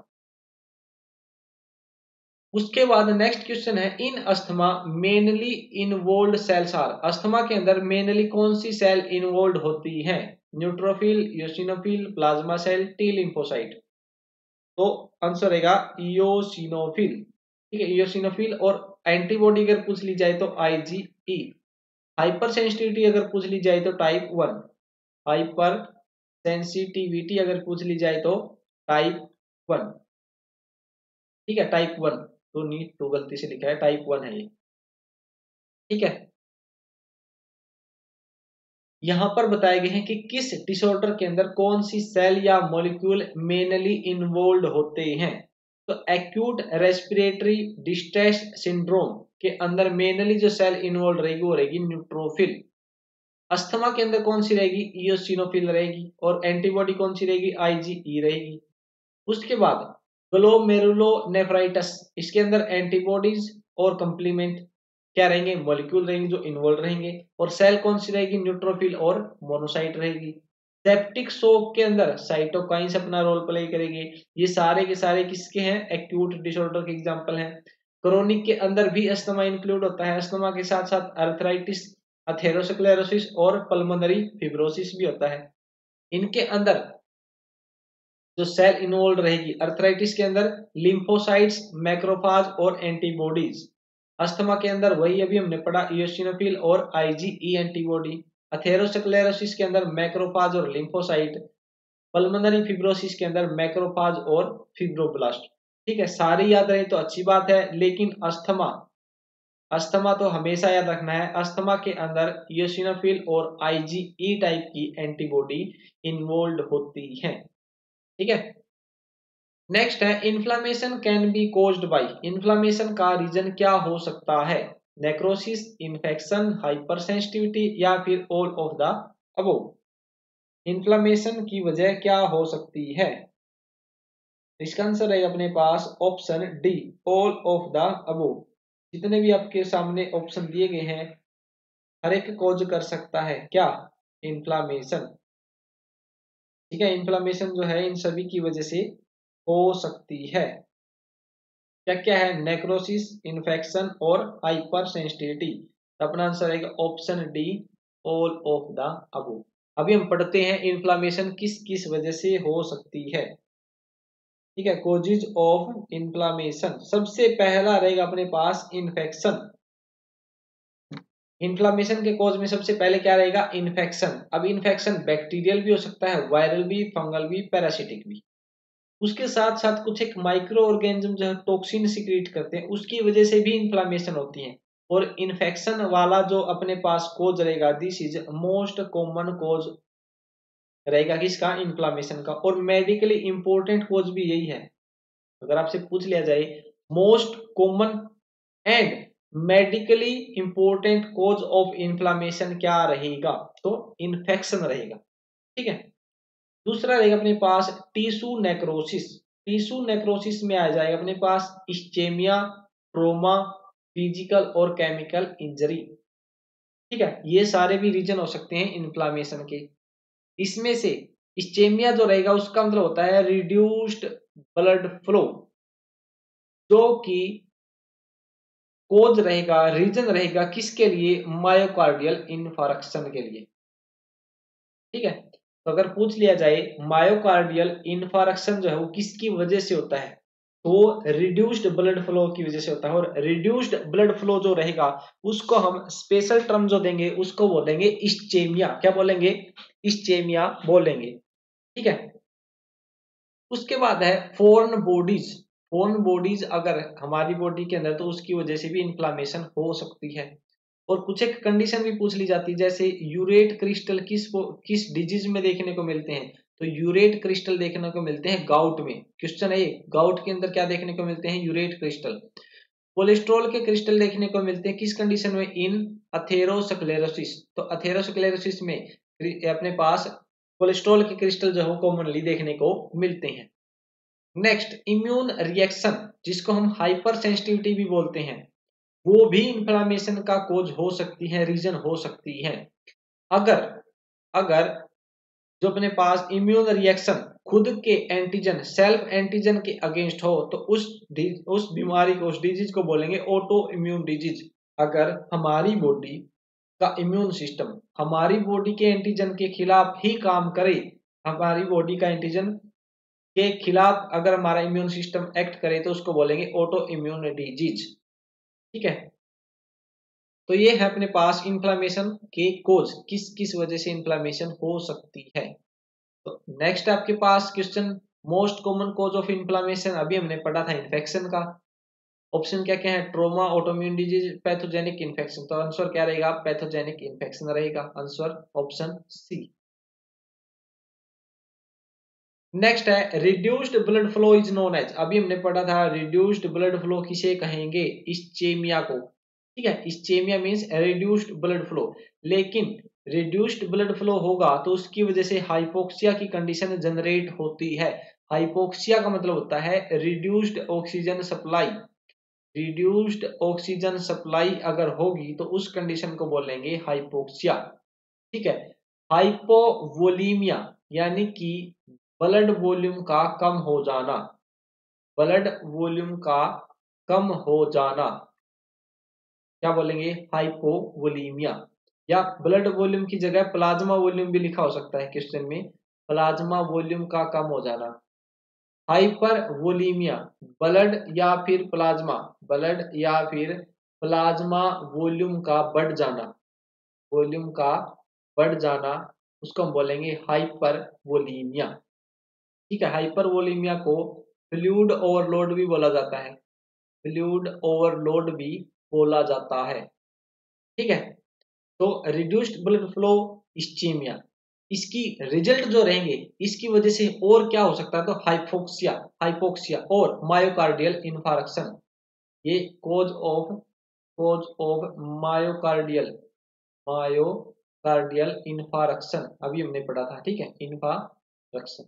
उसके बाद नेक्स्ट क्वेश्चन है, in asthma mainly involve cells are. Asthma के अंदर मेनली कौन सी सेल इन्वोल्व होती है? Neutrophil, eosinophil, plasma cell, T lymphocyte. तो आंसर रहेगा इयोसिनोफिल। ठीक है, इयोसिनोफिल। और एंटीबॉडी अगर पूछ ली जाए तो आईजीई। हाइपर सेंसिटिविटी अगर पूछ ली जाए तो टाइप वन। हाइपर सेंसिटिविटी अगर पूछ ली जाए तो टाइप वन। ठीक है, टाइप वन। तो नीट टू गलती से लिखा है, टाइप वन है ये। ठीक है, यहां पर बताए गए हैं कि किस डिसऑर्डर के अंदर कौन सी सेल या मॉलिक्यूल मेनली इन्वॉल्व होते हैं। तो एक्यूट रेस्पिरेटरी डिस्ट्रेस सिंड्रोम के अंदर मेनली जो सेल इन्वॉल्व रहेगी वो रहेगी न्यूट्रोफिल। अस्थमा के अंदर कौन सी रहेगी? इयोसिनोफिल रहेगी। और एंटीबॉडी कौन सी रहेगी? आईजीई रहेगी। उसके बाद ग्लोमेरुलोनेफ्राइटिस, इसके अंदर एंटीबॉडीज और कंप्लीमेंट क्या रहेंगे? मॉलिक्यूल रहेंगे जो इन्वॉल्व रहेंगे। और सेल कौन सी रहेगी? न्यूट्रोफिल और मोनोसाइट रहेगी। सेप्टिक शॉक के अंदर साइटोकाइंस अपना रोल प्ले करेंगे। ये सारे के सारे किसके हैं? एक्यूट डिसऑर्डर के एग्जांपल हैं। क्रोनिक के अंदर भी अस्थमा इंक्लूड होता है। अस्थमा के साथ साथ अर्थराइटिस, अथेरोस्क्लेरोसिस और पल्मोनरी फिब्रोसिस भी होता है। इनके अंदर जो सेल इन्वॉल्व रहेगी, अर्थराइटिस के अंदर लिम्फोसाइट्स, मैक्रोफाज और एंटीबॉडीज। अस्थमा के अंदर वही अभी हमने पढ़ा, इयोसिनोफिल और आईजीई एंटीबॉडी। अथेरोस्क्लेरोसिस के अंदर मैक्रोफाज और लिम्फोसाइट। पल्मोनरी फिब्रोसिस के अंदर मैक्रोफाज और फिब्रोब्लास्ट। ठीक है, सारी याद रहे तो अच्छी बात है, लेकिन अस्थमा अस्थमा तो हमेशा याद रखना है। अस्थमा के अंदर इयोसिनोफिल और आईजीई टाइप की एंटीबॉडी इन्वॉल्व होती है। ठीक है, नेक्स्ट है, inflammation can be caused by. Inflammation का रीजन क्या हो सकता है? नेक्रोसिस, इन्फेक्शन, हाइपर सेंसिटिविटी या फिर all of the above. Inflammation की वजह क्या हो सकती है? इसका आंसर है अपने पास option D, all of the above. जितने भी आपके सामने ऑप्शन दिए गए हैं हर एक कोज कर सकता है क्या? इन्फ्लामेशन। ठीक है, इन्फ्लामेशन जो है इन सभी की वजह से हो सकती है। क्या क्या है? नेक्रोसिस, इन्फेक्शन और हाइपर सेंसिटिविटी। अपना आंसर है option D, all of the above. अभी हम पढ़ते हैं इन्फ्लामेशन किस किस वजह से हो सकती है। ठीक है, कोजेज ऑफ इन्फ्लामेशन। सबसे पहला रहेगा अपने पास इन्फेक्शन। इन्फ्लामेशन के कॉज में सबसे पहले क्या रहेगा? इन्फेक्शन। अब इन्फेक्शन बैक्टीरियल भी हो सकता है, वायरल भी, फंगल भी, पैरासिटिक भी। उसके साथ साथ कुछ एक माइक्रो ऑर्गेनिज्म जो है टॉक्सिन सिक्रीट करते हैं, उसकी वजह से भी इन्फ्लामेशन होती है। और इन्फेक्शन वाला जो अपने पास कोज रहेगा, this is most common cause रहेगा किसका? इन्फ्लामेशन का। और मेडिकली इंपॉर्टेंट कोज भी यही है। अगर आपसे पूछ लिया जाए most common and medically important cause of inflammation क्या रहेगा, तो इन्फेक्शन रहेगा। ठीक है, दूसरा रहेगा अपने पास टिश्यू नेक्रोसिस। टिश्यू नेक्रोसिस में आ जाएगा अपने पास इस्चेमिया, ट्रोमा, फिजिकल और केमिकल इंजरी। ठीक है, ये सारे भी रीजन हो सकते हैं इन्फ्लामेशन के। इसमें से इस्चेमिया जो रहेगा उसका मतलब होता है रिड्यूस्ड ब्लड फ्लो। जो कि कोज रहेगा, रीजन रहेगा किसके लिए, मायोकार्डियल इन्फार्क्शन के लिए। ठीक है, तो अगर पूछ लिया जाए मायोकार्डियल इन्फार्क्शन जो है वो किसकी वजह से होता है, तो रिड्यूस्ड ब्लड फ्लो की वजह से होता है। और रिड्यूस्ड ब्लड फ्लो जो रहेगा उसको हम स्पेशल टर्म जो देंगे उसको बोलेंगे इस्चेमिया। क्या बोलेंगे, इस्चेमिया बोलेंगे। ठीक है, उसके बाद है फॉरेन बॉडीज। फॉरेन बॉडीज अगर हमारी बॉडी के अंदर तो उसकी वजह से भी इन्फ्लामेशन हो सकती है। और कुछ एक कंडीशन भी पूछ ली जाती है, जैसे यूरेट क्रिस्टल किस किस डिजीज में देखने को मिलते हैं, तो यूरेट क्रिस्टल देखने को मिलते हैं गाउट में। क्वेश्चन है गाउट के अंदर क्या देखने को मिलते हैं, यूरेट क्रिस्टल। कोलेस्ट्रॉल के क्रिस्टल देखने को मिलते हैं किस कंडीशन में, इन अथेरोस्क्लेरोसिस। तो अथेरोस्क्लेरोसिस में अपने पास कोलेस्ट्रॉल के क्रिस्टल जो है कॉमनली देखने को मिलते हैं। नेक्स्ट इम्यून रिएक्शन, जिसको हम हाइपर सेंसिटिविटी भी बोलते हैं, वो भी इन्फ्लामेशन का कोज हो सकती है, रीजन हो सकती है। अगर अगर जो अपने पास इम्यून रिएक्शन खुद के एंटीजन, सेल्फ एंटीजन के अगेंस्ट हो, तो उस उस बीमारी को, उस डिजीज को बोलेंगे ऑटो इम्यून डिजीज। अगर हमारी बॉडी का इम्यून सिस्टम हमारी बॉडी के एंटीजन के खिलाफ ही काम करे, हमारी बॉडी का एंटीजन के खिलाफ अगर हमारा इम्यून सिस्टम एक्ट करे, तो उसको बोलेंगे ऑटो इम्यून डिजीज। ठीक है, तो ये है अपने पास इन्फ्लामेशन के कोज, किस किस वजह से इन्फ्लामेशन हो सकती है। तो नेक्स्ट आपके पास question, most common cause of inflammation, अभी हमने पढ़ा था इन्फेक्शन का। ऑप्शन क्या क्या है, trauma, autoimmune disease, pathogenic infection. तो आंसर क्या रहेगा, पैथोजेनिक इन्फेक्शन रहेगा, आंसर ऑप्शन सी। नेक्स्ट है reduced blood flow is known as, अभी हमने पढ़ा था रिड्यूस्ड ब्लड फ्लो किसे कहेंगे, इस्चेमिया को। ठीक है, ischemia means reduced blood flow. लेकिन रिड्यूस्ड ब्लड फ्लो होगा तो उसकी वजह से हाइपोक्सिया की कंडीशन जनरेट होती है। हाइपोक्सिया का मतलब होता है reduced oxygen supply. Reduced oxygen supply अगर होगी तो उस कंडीशन को बोलेंगे हाइपोक्सिया। ठीक है, हाइपोवोलीमिया यानी कि ब्लड वॉल्यूम का कम हो जाना, ब्लड वॉल्यूम का कम हो जाना, क्या बोलेंगे, हाइपोवोलीमिया। या ब्लड वॉल्यूम की जगह प्लाज्मा वॉल्यूम भी लिखा हो सकता है क्वेश्चन में, प्लाज्मा वॉल्यूम का कम हो जाना। हाइपर वोलीमिया, ब्लड या फिर प्लाज्मा, ब्लड या फिर प्लाज्मा वॉल्यूम का बढ़ जाना, वॉल्यूम का बढ़ जाना, उसको हम बोलेंगे हाइपर वोलीमिया। ठीक है, हाइपर वोलीमिया को फ्लूइड ओवरलोड भी बोला जाता है, फ्लूइड ओवरलोड भी बोला जाता है। ठीक है, तो रिड्यूस्ड ब्लड फ्लो इस्चीमिया, इसकी रिजल्ट जो रहेंगे इसकी वजह से और क्या हो सकता है, तो हाइपोक्सिया, हाइपोक्सिया और मायोकार्डियल इन्फार्क्शन। ये cause of cause of myocardial myocardial infarction अभी हमने पढ़ा था। ठीक है, इन्फार्क्शन।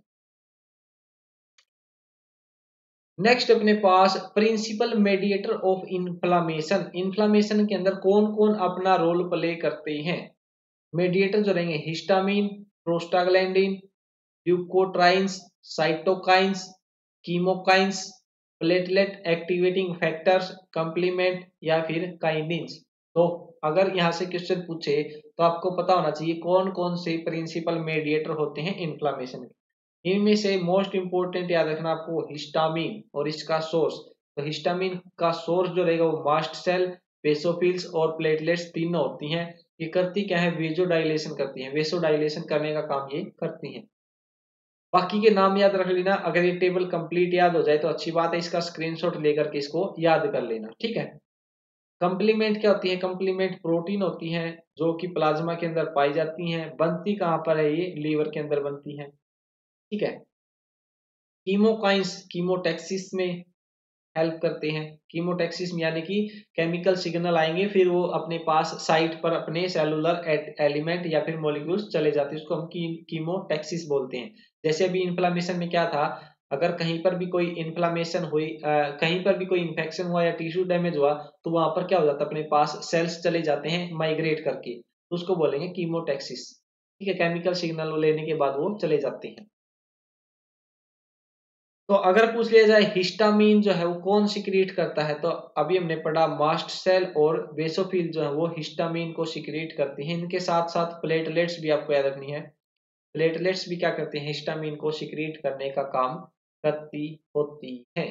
नेक्स्ट अपने पास principal mediator of inflammation, inflammation के अंदर कौन कौन अपना रोल प्ले करते हैं। मेडिएटर जो रहेंगे histamine, prostaglandin, leukotrienes, cytokines, chemokines, platelet activating factors, complement या फिर काइनिन्स। तो अगर यहाँ से क्वेश्चन पूछे तो आपको पता होना चाहिए कौन कौन से प्रिंसिपल मेडिएटर होते हैं इन्फ्लामेशन के। इनमें से मोस्ट इंपोर्टेंट याद रखना आपको हिस्टामिन और इसका सोर्स। तो हिस्टामिन का सोर्स जो रहेगा वो मास्ट सेल, बेसोफिल्स और प्लेटलेट्स तीनों होती हैं। ये करती क्या है, वेजोडाइलेशन करती हैं, वेसोडाइलेशन करने का काम ये करती हैं। बाकी के नाम याद रख लेना, अगर ये टेबल कंप्लीट याद हो जाए तो अच्छी बात है, इसका स्क्रीनशॉट लेकर के इसको याद कर लेना। ठीक है, कंप्लीमेंट क्या होती है, कंप्लीमेंट प्रोटीन होती हैं जो कि प्लाज्मा के अंदर पाई जाती हैं। बनती कहाँ पर है, ये लीवर के अंदर बनती है। ठीक है, कीमोकाइंस कीमोटैक्सिस में हेल्प करते हैं। कीमोटैक्सिस में यानी कि केमिकल सिग्नल आएंगे, फिर वो अपने पास साइट पर अपने सेलुलर एलिमेंट या फिर मॉलिक्यूल्स चले जाते हैं, उसको हम की, कीमोटैक्सिस बोलते हैं। जैसे अभी इन्फ्लामेशन में क्या था, अगर कहीं पर भी कोई इन्फ्लामेशन हुई, आ, कहीं पर भी कोई इन्फेक्शन हुआ या टिश्यू डैमेज हुआ, तो वहां पर क्या हो जाता है, अपने पास सेल्स चले जाते हैं माइग्रेट करके, तो उसको बोलेंगे कीमोटैक्सिस। ठीक है, केमिकल सिग्नल लेने के बाद वो चले जाते हैं। तो अगर पूछ लिया जाए हिस्टामीन जो है वो कौन सिक्रीट करता है, तो अभी हमने पढ़ा मास्ट सेल और बेसोफिल जो है वो हिस्टामीन को सिक्रीट करती हैं। इनके साथ साथ प्लेटलेट्स भी आपको याद रखनी है। प्लेटलेट्स भी क्या करती हैं, हिस्टामीन को सिक्रीट करने का काम करती होती है।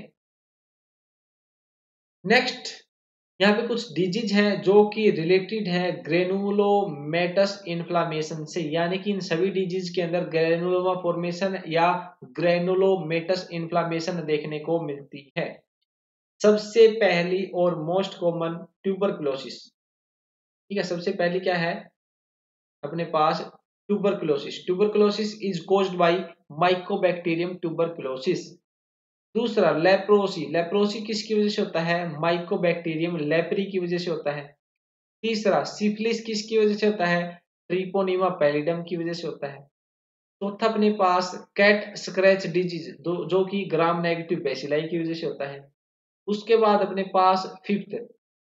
नेक्स्ट, यहाँ पे कुछ डिजीज हैं जो कि रिलेटेड है ग्रेनुलोमेटस इन्फ्लामेशन से, यानी कि इन सभी डिजीज के अंदर ग्रेनुलोमा फॉर्मेशन या ग्रेनुलोमेटस इन्फ्लामेशन देखने को मिलती है। सबसे पहली और मोस्ट कॉमन ट्यूबरकुलोसिस, ठीक है। सबसे पहली क्या है अपने पास, tuberculosis. Tuberculosis is caused by mycobacterium tuberculosis. दूसरा लेप्रोसी, लेप्रोसी किसकी वजह से होता है, माइकोबैक्टीरियम लेप्री की वजह से होता है। तीसरा सिफिलिस किसकी वजह से होता है, ट्रिपोनिमा पैलिडम की वजह से होता है। चौथा अपने पास कैट स्क्रैच डिजीज जो कि ग्राम नेगेटिव बैसिलाई की वजह से होता है। उसके बाद अपने पास फिफ्थ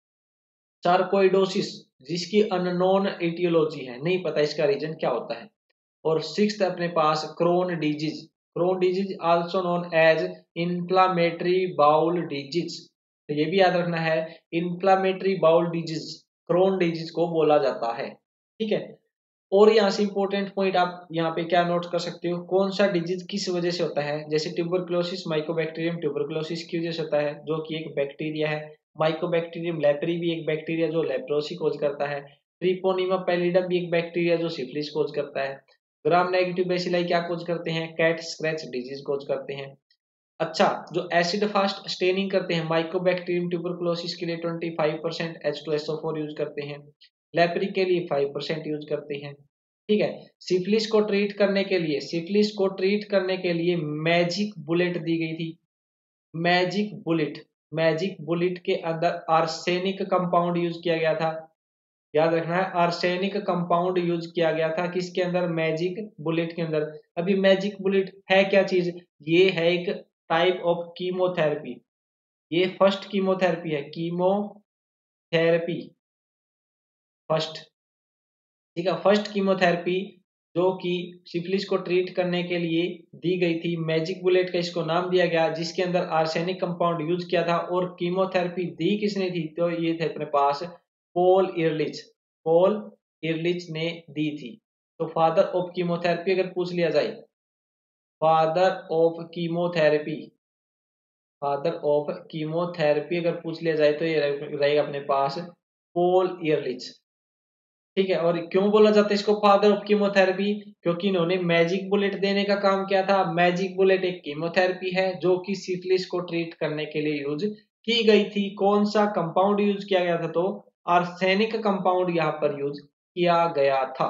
सार्कोइडोसिस, जिसकी अननोन एटियोलॉजी है, नहीं पता इसका रीजन क्या होता है। और सिक्स्थ अपने पास Crohn disease, Crohn disease also known as inflammatory bowel disease. तो ये भी याद रखना है, inflammatory bowel disease Crohn disease को बोला जाता है, ठीक है। और यहाँ से इंपॉर्टेंट पॉइंट आप यहाँ पे क्या नोट कर सकते हो, कौन सा डिजीज किस वजह से होता है। जैसे ट्यूबरकुलोसिस माइकोबैक्टीरियम ट्यूबरकुलोसिस की वजह से होता है, जो कि एक बैक्टीरिया है। माइकोबैक्टीरियम लेप्री भी एक बैक्टीरिया जो लेप्रोसी कोज करता है। ट्रिपोनिमा पैलिडम भी एक बैक्टीरिया जो सिफिलिस कोज करता है। ग्राम नेगेटिव बैसिलाई क्या कोज करते हैं, कैट स्क्रैच डिजीज कोज करते हैं। अच्छा, जो एसिड फास्ट स्टेनिंग करते हैं माइकोबैक्टीरियम ट्यूबरकुलोसिस के लिए twenty five percent H two S O four use करते हैं, लेप्री के लिए फाइव परसेंट यूज करते हैं, ठीक है। सिफिलिस को ट्रीट करने के लिए सिफिलिस को ट्रीट करने के लिए मैजिक बुलेट दी गई थी। मैजिक बुलेट, मैजिक बुलेट के अंदर आर्सेनिक कंपाउंड यूज किया गया था। याद रखना है, आर्सेनिक कंपाउंड यूज किया गया था किसके अंदर, मैजिक बुलेट के अंदर। अभी मैजिक बुलेट है क्या चीज, ये है एक टाइप ऑफ कीमोथेरेपी। ये फर्स्ट कीमोथेरेपी है, कीमोथेरेपी फर्स्ट, ठीक है। फर्स्ट कीमोथेरेपी जो कि सिफिलिस को ट्रीट करने के लिए दी गई थी, मैजिक बुलेट का इसको नाम दिया गया, जिसके अंदर आर्सेनिक कंपाउंड यूज किया था। और कीमोथेरेपी दी किसने थी, तो ये थे अपने पास पॉल इरलिच, पॉल इरलिच ने दी थी। तो फादर ऑफ कीमोथेरेपी अगर पूछ लिया जाए, father of chemotherapy, father of chemotherapy अगर पूछ लिया जाए तो ये रहेगा अपने पास पॉल इरलिच, ठीक है। और क्यों बोला जाता है इसको फादर ऑफ कीमोथेरेपी, क्योंकि इन्होंने मैजिक बुलेट देने का काम किया था। मैजिक बुलेट एक कीमोथेरेपी है जो कि सिफिलिस को ट्रीट करने के लिए यूज की गई थी। कौन सा कंपाउंड यूज किया गया था, तो आर्सेनिक कंपाउंड यहाँ पर यूज किया गया था।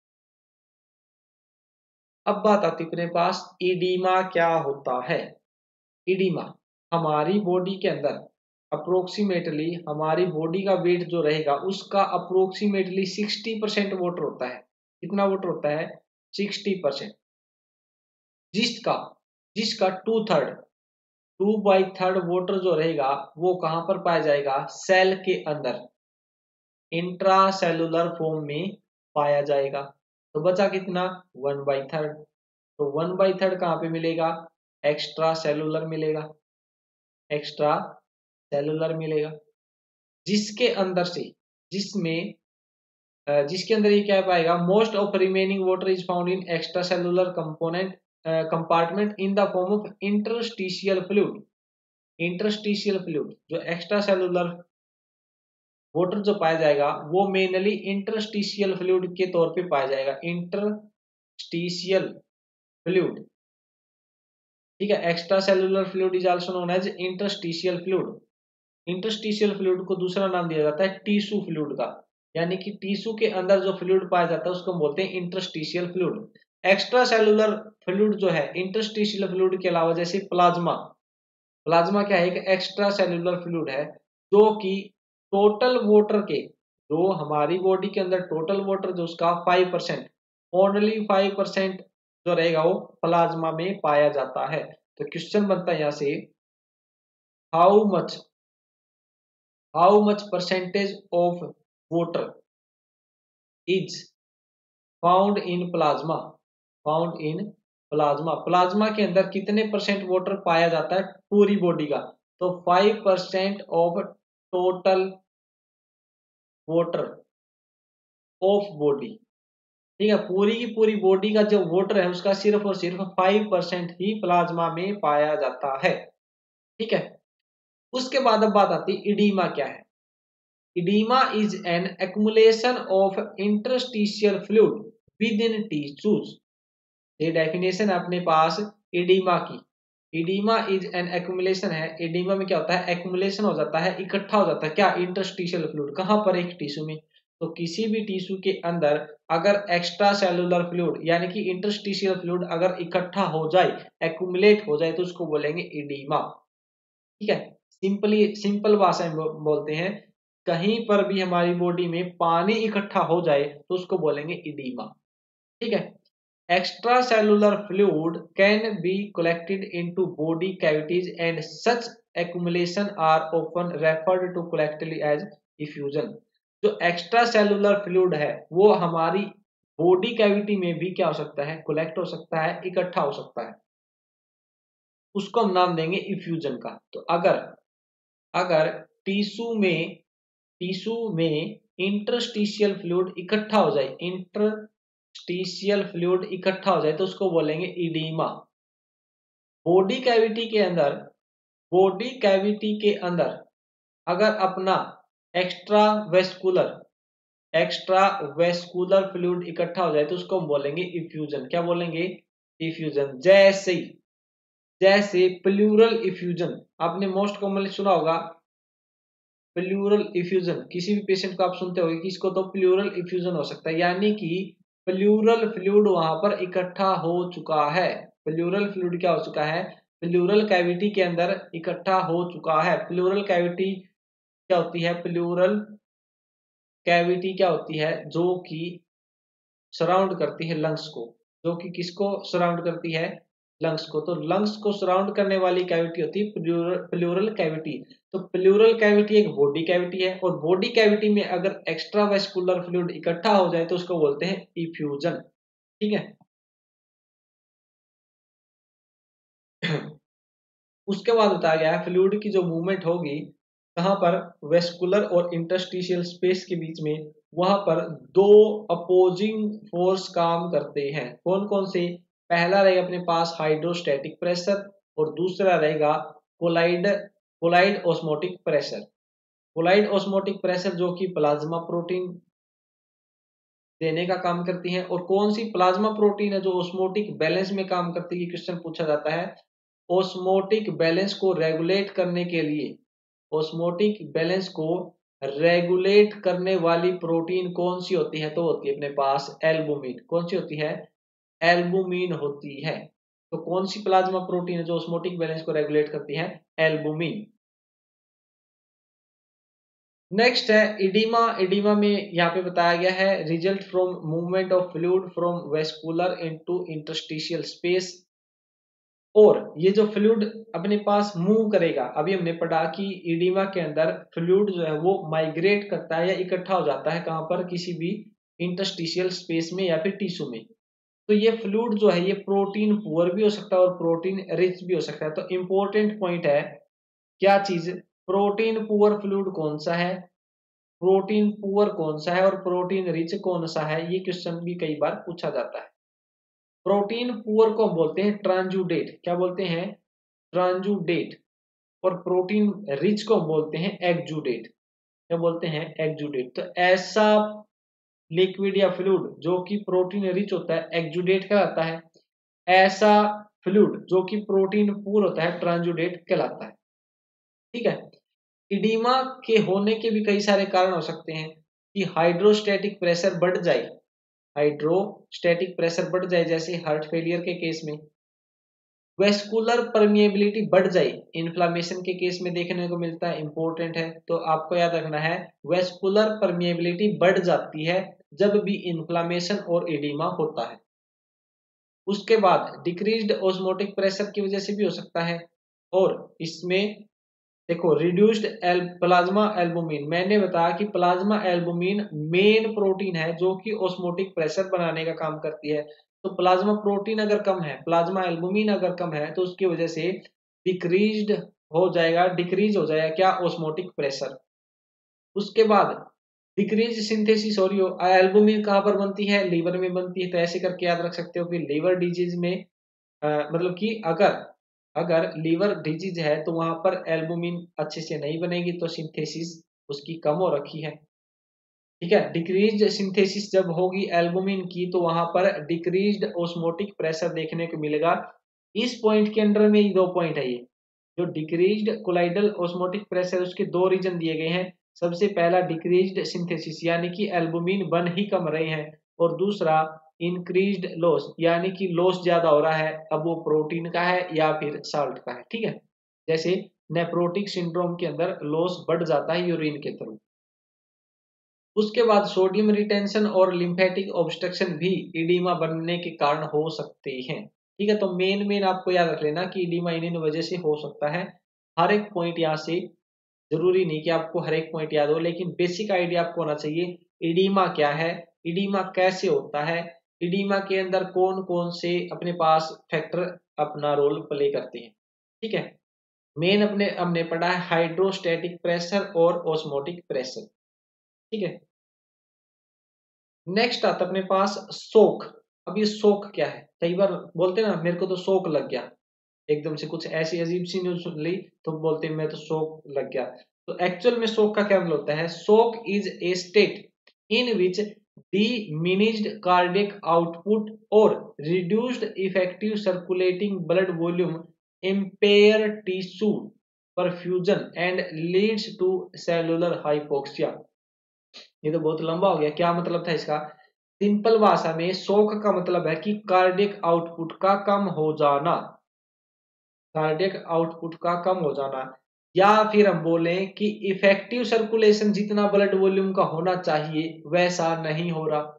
अब बात आती है अपने पास इडीमा क्या होता है। इडीमा हमारी बॉडी के अंदर अप्रोक्सीमेटली, हमारी बॉडी का वेट जो रहेगा उसका अप्रोक्सीमेटली सिक्सटी परसेंट वाटर होता है। कितना वाटर होता है, सिक्सटी परसेंट, जिसका जिसका two third two by third water जो रहेगा वो कहां पर पाया जाएगा, सेल के अंदर इंट्रासेलुलर फॉर्म में पाया जाएगा। तो बचा कितना, वन बाई थर्ड। तो वन बाई थर्ड कहां पे मिलेगा, एक्स्ट्रा सेलुलर मिलेगा, एक्स्ट्रा सेलुलर मिलेगा, जिसके अंदर से जिसमें जिसके अंदर ये क्या पाएगा, most of remaining water is found in extra cellular component compartment in the form of interstitial fluid. Interstitial fluid जो एक्स्ट्रा सेलुलर वाटर जो पाया जाएगा वो मेनली इंटरस्टिशियल फ्लूइड के तौर पे पाया जाएगा, इंटरस्टिशियल फ्लूइड, ठीक है। Extracellular fluid is also known as interstitial fluid. Interstitial fluid को दूसरा नाम दिया जाता है टिश्यू फ्लूइड का, यानी कि टिश्यू के अंदर जो फ्लूइड पाया जाता है उसको बोलते हैं interstitial fluid. Extracellular fluid जो है इंटरस्टिशियल फ्लूइड के अलावा, जैसे प्लाज्मा, प्लाज्मा क्या है, एक एक्स्ट्रा सेलुलर फ्लूइड है जो कि टोटल वाटर के, जो हमारी बॉडी के अंदर टोटल वाटर जो उसका five percent, only five percent जो रहेगा वो प्लाज्मा में पाया जाता है। तो क्वेश्चन बनता है यहाँ से, how much how much percentage of water is found in plasma, found in plasma, plasma के अंदर कितने परसेंट वाटर पाया जाता है पूरी बॉडी का, तो five percent of total water of body, ठीक है। पूरी की पूरी बॉडी का जो वाटर है उसका सिर्फ और सिर्फ फाइव परसेंट ही प्लाज्मा में पाया जाता है, ठीक है। उसके बाद अब बात आती है इडीमा क्या है। Oedema is an accumulation of interstitial fluid within tissues. ये डेफिनेशन अपने पास इडीमा की, इडीमा इज एन एक्युमुलेशन है। इडीमा में क्या होता है, एक्युमुलेशन हो जाता है, इकट्ठा हो जाता है क्या, इंटरस्टिशियल फ्लूइड, कहां पर, एक टिश्यू में। तो किसी भी टिश्यू के अंदर अगर एक्स्ट्रा सेलुलर फ्लूइड यानी कि इंटरस्टिशियल फ्लूइड अगर इकट्ठा हो जाए, एक्युमुलेट हो जाए, तो उसको बोलेंगे इडीमा, ठीक है। सिंपली सिंपल भाषा में बोलते हैं, कहीं पर भी हमारी बॉडी में पानी इकट्ठा हो जाए तो उसको बोलेंगे इडीमा, ठीक है। Extracellular fluid can be collected into body cavities and such accumulation are often referred to collectively as effusion। जो एक्स्ट्रा सेलुलर फ्लूइड है वो हमारी बॉडी कैविटी में भी क्या हो सकता है, कलेक्ट हो सकता है, इकट्ठा हो सकता है, उसको हम नाम देंगे इफ्यूजन का। तो अगर अगर टिश्यू में टिश्यू में इंटरस्टिशियल फ्लूइड इकट्ठा हो जाए, इंटरस्टिशियल फ्लूइड इकट्ठा हो जाए तो उसको बोलेंगे इडीमा। बॉडी कैविटी के अंदर बॉडी कैविटी के अंदर अगर अपना extravascular extravascular fluid इकट्ठा हो जाए तो उसको हम बोलेंगे इफ्यूजन। क्या बोलेंगे, इफ्यूजन। जैसे जैसे प्लूरल इफ्यूजन, आपने मोस्ट कॉमनली सुना होगा प्लूरल इफ्यूजन। किसी भी पेशेंट को आप सुनते होंगे कि इसको तो प्लूरल इफ्यूजन हो सकता है, यानी कि प्लूरल फ्लूइड वहां पर इकट्ठा हो चुका है। प्लूरल फ्लूइड क्या हो चुका है, प्लूरल कैविटी के अंदर इकट्ठा हो चुका है। प्लूरल कैविटी क्या होती है, प्लूरल कैविटी क्या होती है, जो कि सराउंड करती है लंग्स को, जो कि किसको सराउंड करती है, लंग्स को। तो लंग्स को सराउंड करने वाली कैविटी होती है प्लूरल प्लूरल कैविटी। तो प्लूरल कैविटी एक बॉडी कैविटी है, और बॉडी कैविटी में अगर एक्स्ट्रा वेस्कुलर फ्लूइड इकट्ठा हो जाए तो उसको बोलते हैं इफ्यूजन, ठीक है। उसके बाद बताया गया है फ्लूइड की जो मूवमेंट होगी कहां पर, वेस्कुलर और इंटरस्टिशियल स्पेस के बीच में, वहां पर दो अपोजिंग फोर्स काम करते हैं। कौन कौन से, पहला रहेगा अपने पास हाइड्रोस्टैटिक प्रेशर और दूसरा रहेगा colloid colloid osmotic pressure. Colloid osmotic pressure जो कि प्लाज्मा प्रोटीन देने का काम करती है, और कौन सी प्लाज्मा प्रोटीन है जो ऑस्मोटिक बैलेंस में काम करती है, क्वेश्चन पूछा जाता है। ऑस्मोटिक बैलेंस को रेगुलेट करने के लिए ऑस्मोटिक बैलेंस को रेगुलेट करने वाली प्रोटीन कौन सी होती है, तो होती है अपने पास एल्बुमिन। कौन सी होती है, एल्बुमिन होती है। तो कौन सी प्लाज्मा प्रोटीन है जो ऑस्मोटिक बैलेंस को रेगुलेट करती है, एल्बुमिन। नेक्स्ट है इडीमा। इडीमा में यहाँ पे बताया गया है result from movement of fluid from vascular into interstitial space. और ये जो फ्लूइड अपने पास मूव करेगा, अभी हमने पढ़ा कि इडीमा के अंदर फ्लूइड जो है वो माइग्रेट करता है या इकट्ठा हो जाता है कहां पर, किसी भी इंटरस्टिशियल स्पेस में या फिर टिश्यू में। तो ये फ्लूइड जो है ये प्रोटीन पुअर भी हो सकता है और प्रोटीन रिच भी हो सकता है। तो इंपॉर्टेंट पॉइंट है क्या चीज, प्रोटीन पुअर फ्लूइड कौन सा है, प्रोटीन पुअर कौन सा है और प्रोटीन रिच कौन सा है, ये क्वेश्चन भी कई बार पूछा जाता है। प्रोटीन पुअर को बोलते हैं ट्रांजुडेट। क्या बोलते हैं, ट्रांजुडेट। और प्रोटीन रिच को बोलते हैं एक्जुडेट। क्या बोलते हैं, एक्जुडेट। तो ऐसा लिक्विड या फ्लूइड जो कि प्रोटीन रिच होता है एक्जुडेट कहलाता है, ऐसा फ्लूइड जो कि प्रोटीन पुअर होता है ट्रांजुडेट कहलाता है, ठीक है। इडीमा के होने के भी कई सारे कारण हो सकते हैं कि हाइड्रोस्टैटिक प्रेशर बढ़ जाए, हाइड्रोस्टैटिक प्रेशर बढ़ जाए जैसे हार्ट फेलियर के केस में, वेस्कुलर परमिएबिलिटी बढ़ जाए इन्फ्लामेशन के केस में देखने को मिलता है, इंपॉर्टेंट है। तो आपको याद रखना है वेस्कुलर परमिएबिलिटी बढ़ जाती है जब भी इन्फ्लामेशन और एडिमा होता है। उसके बाद डिक्रीज्ड ऑस्मोटिक प्रेशर की वजह से भी हो सकता है। और इसमें देखो रिड्यूस्ड एल प्लाज्मा एल्बुमिन, मैंने बताया कि प्लाज्मा एल्बुमिन मेन प्रोटीन है जो कि ऑस्मोटिक प्रेशर बनाने का काम करती है। तो प्लाज्मा प्रोटीन अगर कम है, प्लाज्मा एल्बुमिन अगर कम है, तो उसकी वजह से डिक्रीज्ड हो जाएगा, डिक्रीज हो जाएगा क्या, ऑस्मोटिक प्रेशर। उसके बाद डिक्रीज सिंथेसिस हो रही हो, एल्बुमिन कहाँ पर बनती है, लीवर में बनती है, तो ऐसे करके याद रख सकते हो कि लीवर डिजीज में आ, मतलब कि अगर अगर लीवर डिजीज है तो वहां पर एल्बुमिन अच्छे से नहीं बनेगी, तो सिंथेसिस उसकी कम हो रखी है। ठीक है, डिक्रीज सिंथेसिस जब होगी एल्बुमिन की, तो वहां पर डिक्रीज्ड ऑस्मोटिक प्रेशर देखने को मिलेगा। इस पॉइंट के अंडर में ही दो पॉइंट है, ये जो डिक्रीज्ड कोलाइडल ऑस्मोटिक प्रेशर, उसके दो रीजन दिए गए हैं। सबसे पहला डिक्रीज्ड सिंथेसिस यानी कि एल्बुमिन बन ही कम रहे हैं, और दूसरा इंक्रीज्ड लॉस यानी कि लॉस ज्यादा हो रहा है, अब वो प्रोटीन का है या फिर साल्ट का है। ठीक है, जैसे नेफ्रोटिक सिंड्रोम के अंदर लॉस बढ़ जाता है यूरिन के थ्रू। उसके बाद सोडियम रिटेंशन और लिम्फेटिक ऑब्स्ट्रक्शन भी इडीमा बनने के कारण हो सकते हैं। ठीक है, तो मेन मेन आपको याद रख लेना कि इडीमा इन इन वजह से हो सकता है। हर एक पॉइंट यहाँ से जरूरी नहीं कि आपको हर एक पॉइंट याद हो, लेकिन बेसिक आइडिया आपको होना चाहिए इडीमा क्या है, इडीमा कैसे होता है, इडीमा के अंदर कौन कौन से अपने पास फैक्टर अपना रोल प्ले करते हैं। ठीक है, मेन अपने हमने पढ़ा है हाइड्रोस्टैटिक प्रेशर और ऑस्मोटिक प्रेशर। ठीक है, नेक्स्ट आता अपने पास शोक। अब ये शोक क्या है, कई बार बोलते हैं ना मेरे को तो शोक लग गया, एकदम से कुछ ऐसी अजीब सी न्यूज सुन ली तो बोलते हैं मैं तो शोक लग गया। तो एक्चुअल में शोक का क्या मतलब होता है, shock is a state in which diminished cardiac output और reduced effective circulating blood volume impair tissue perfusion and leads to cellular hypoxia. ये तो बहुत लंबा हो गया, क्या मतलब था इसका, सिंपल भाषा में शोक का मतलब है कि कार्डियक आउटपुट का कम हो जाना, कार्डियक आउटपुट का कम हो जाना, या फिर हम बोले कि इफेक्टिव सर्कुलेशन जितना ब्लड वॉल्यूम का होना चाहिए वैसा नहीं हो रहा,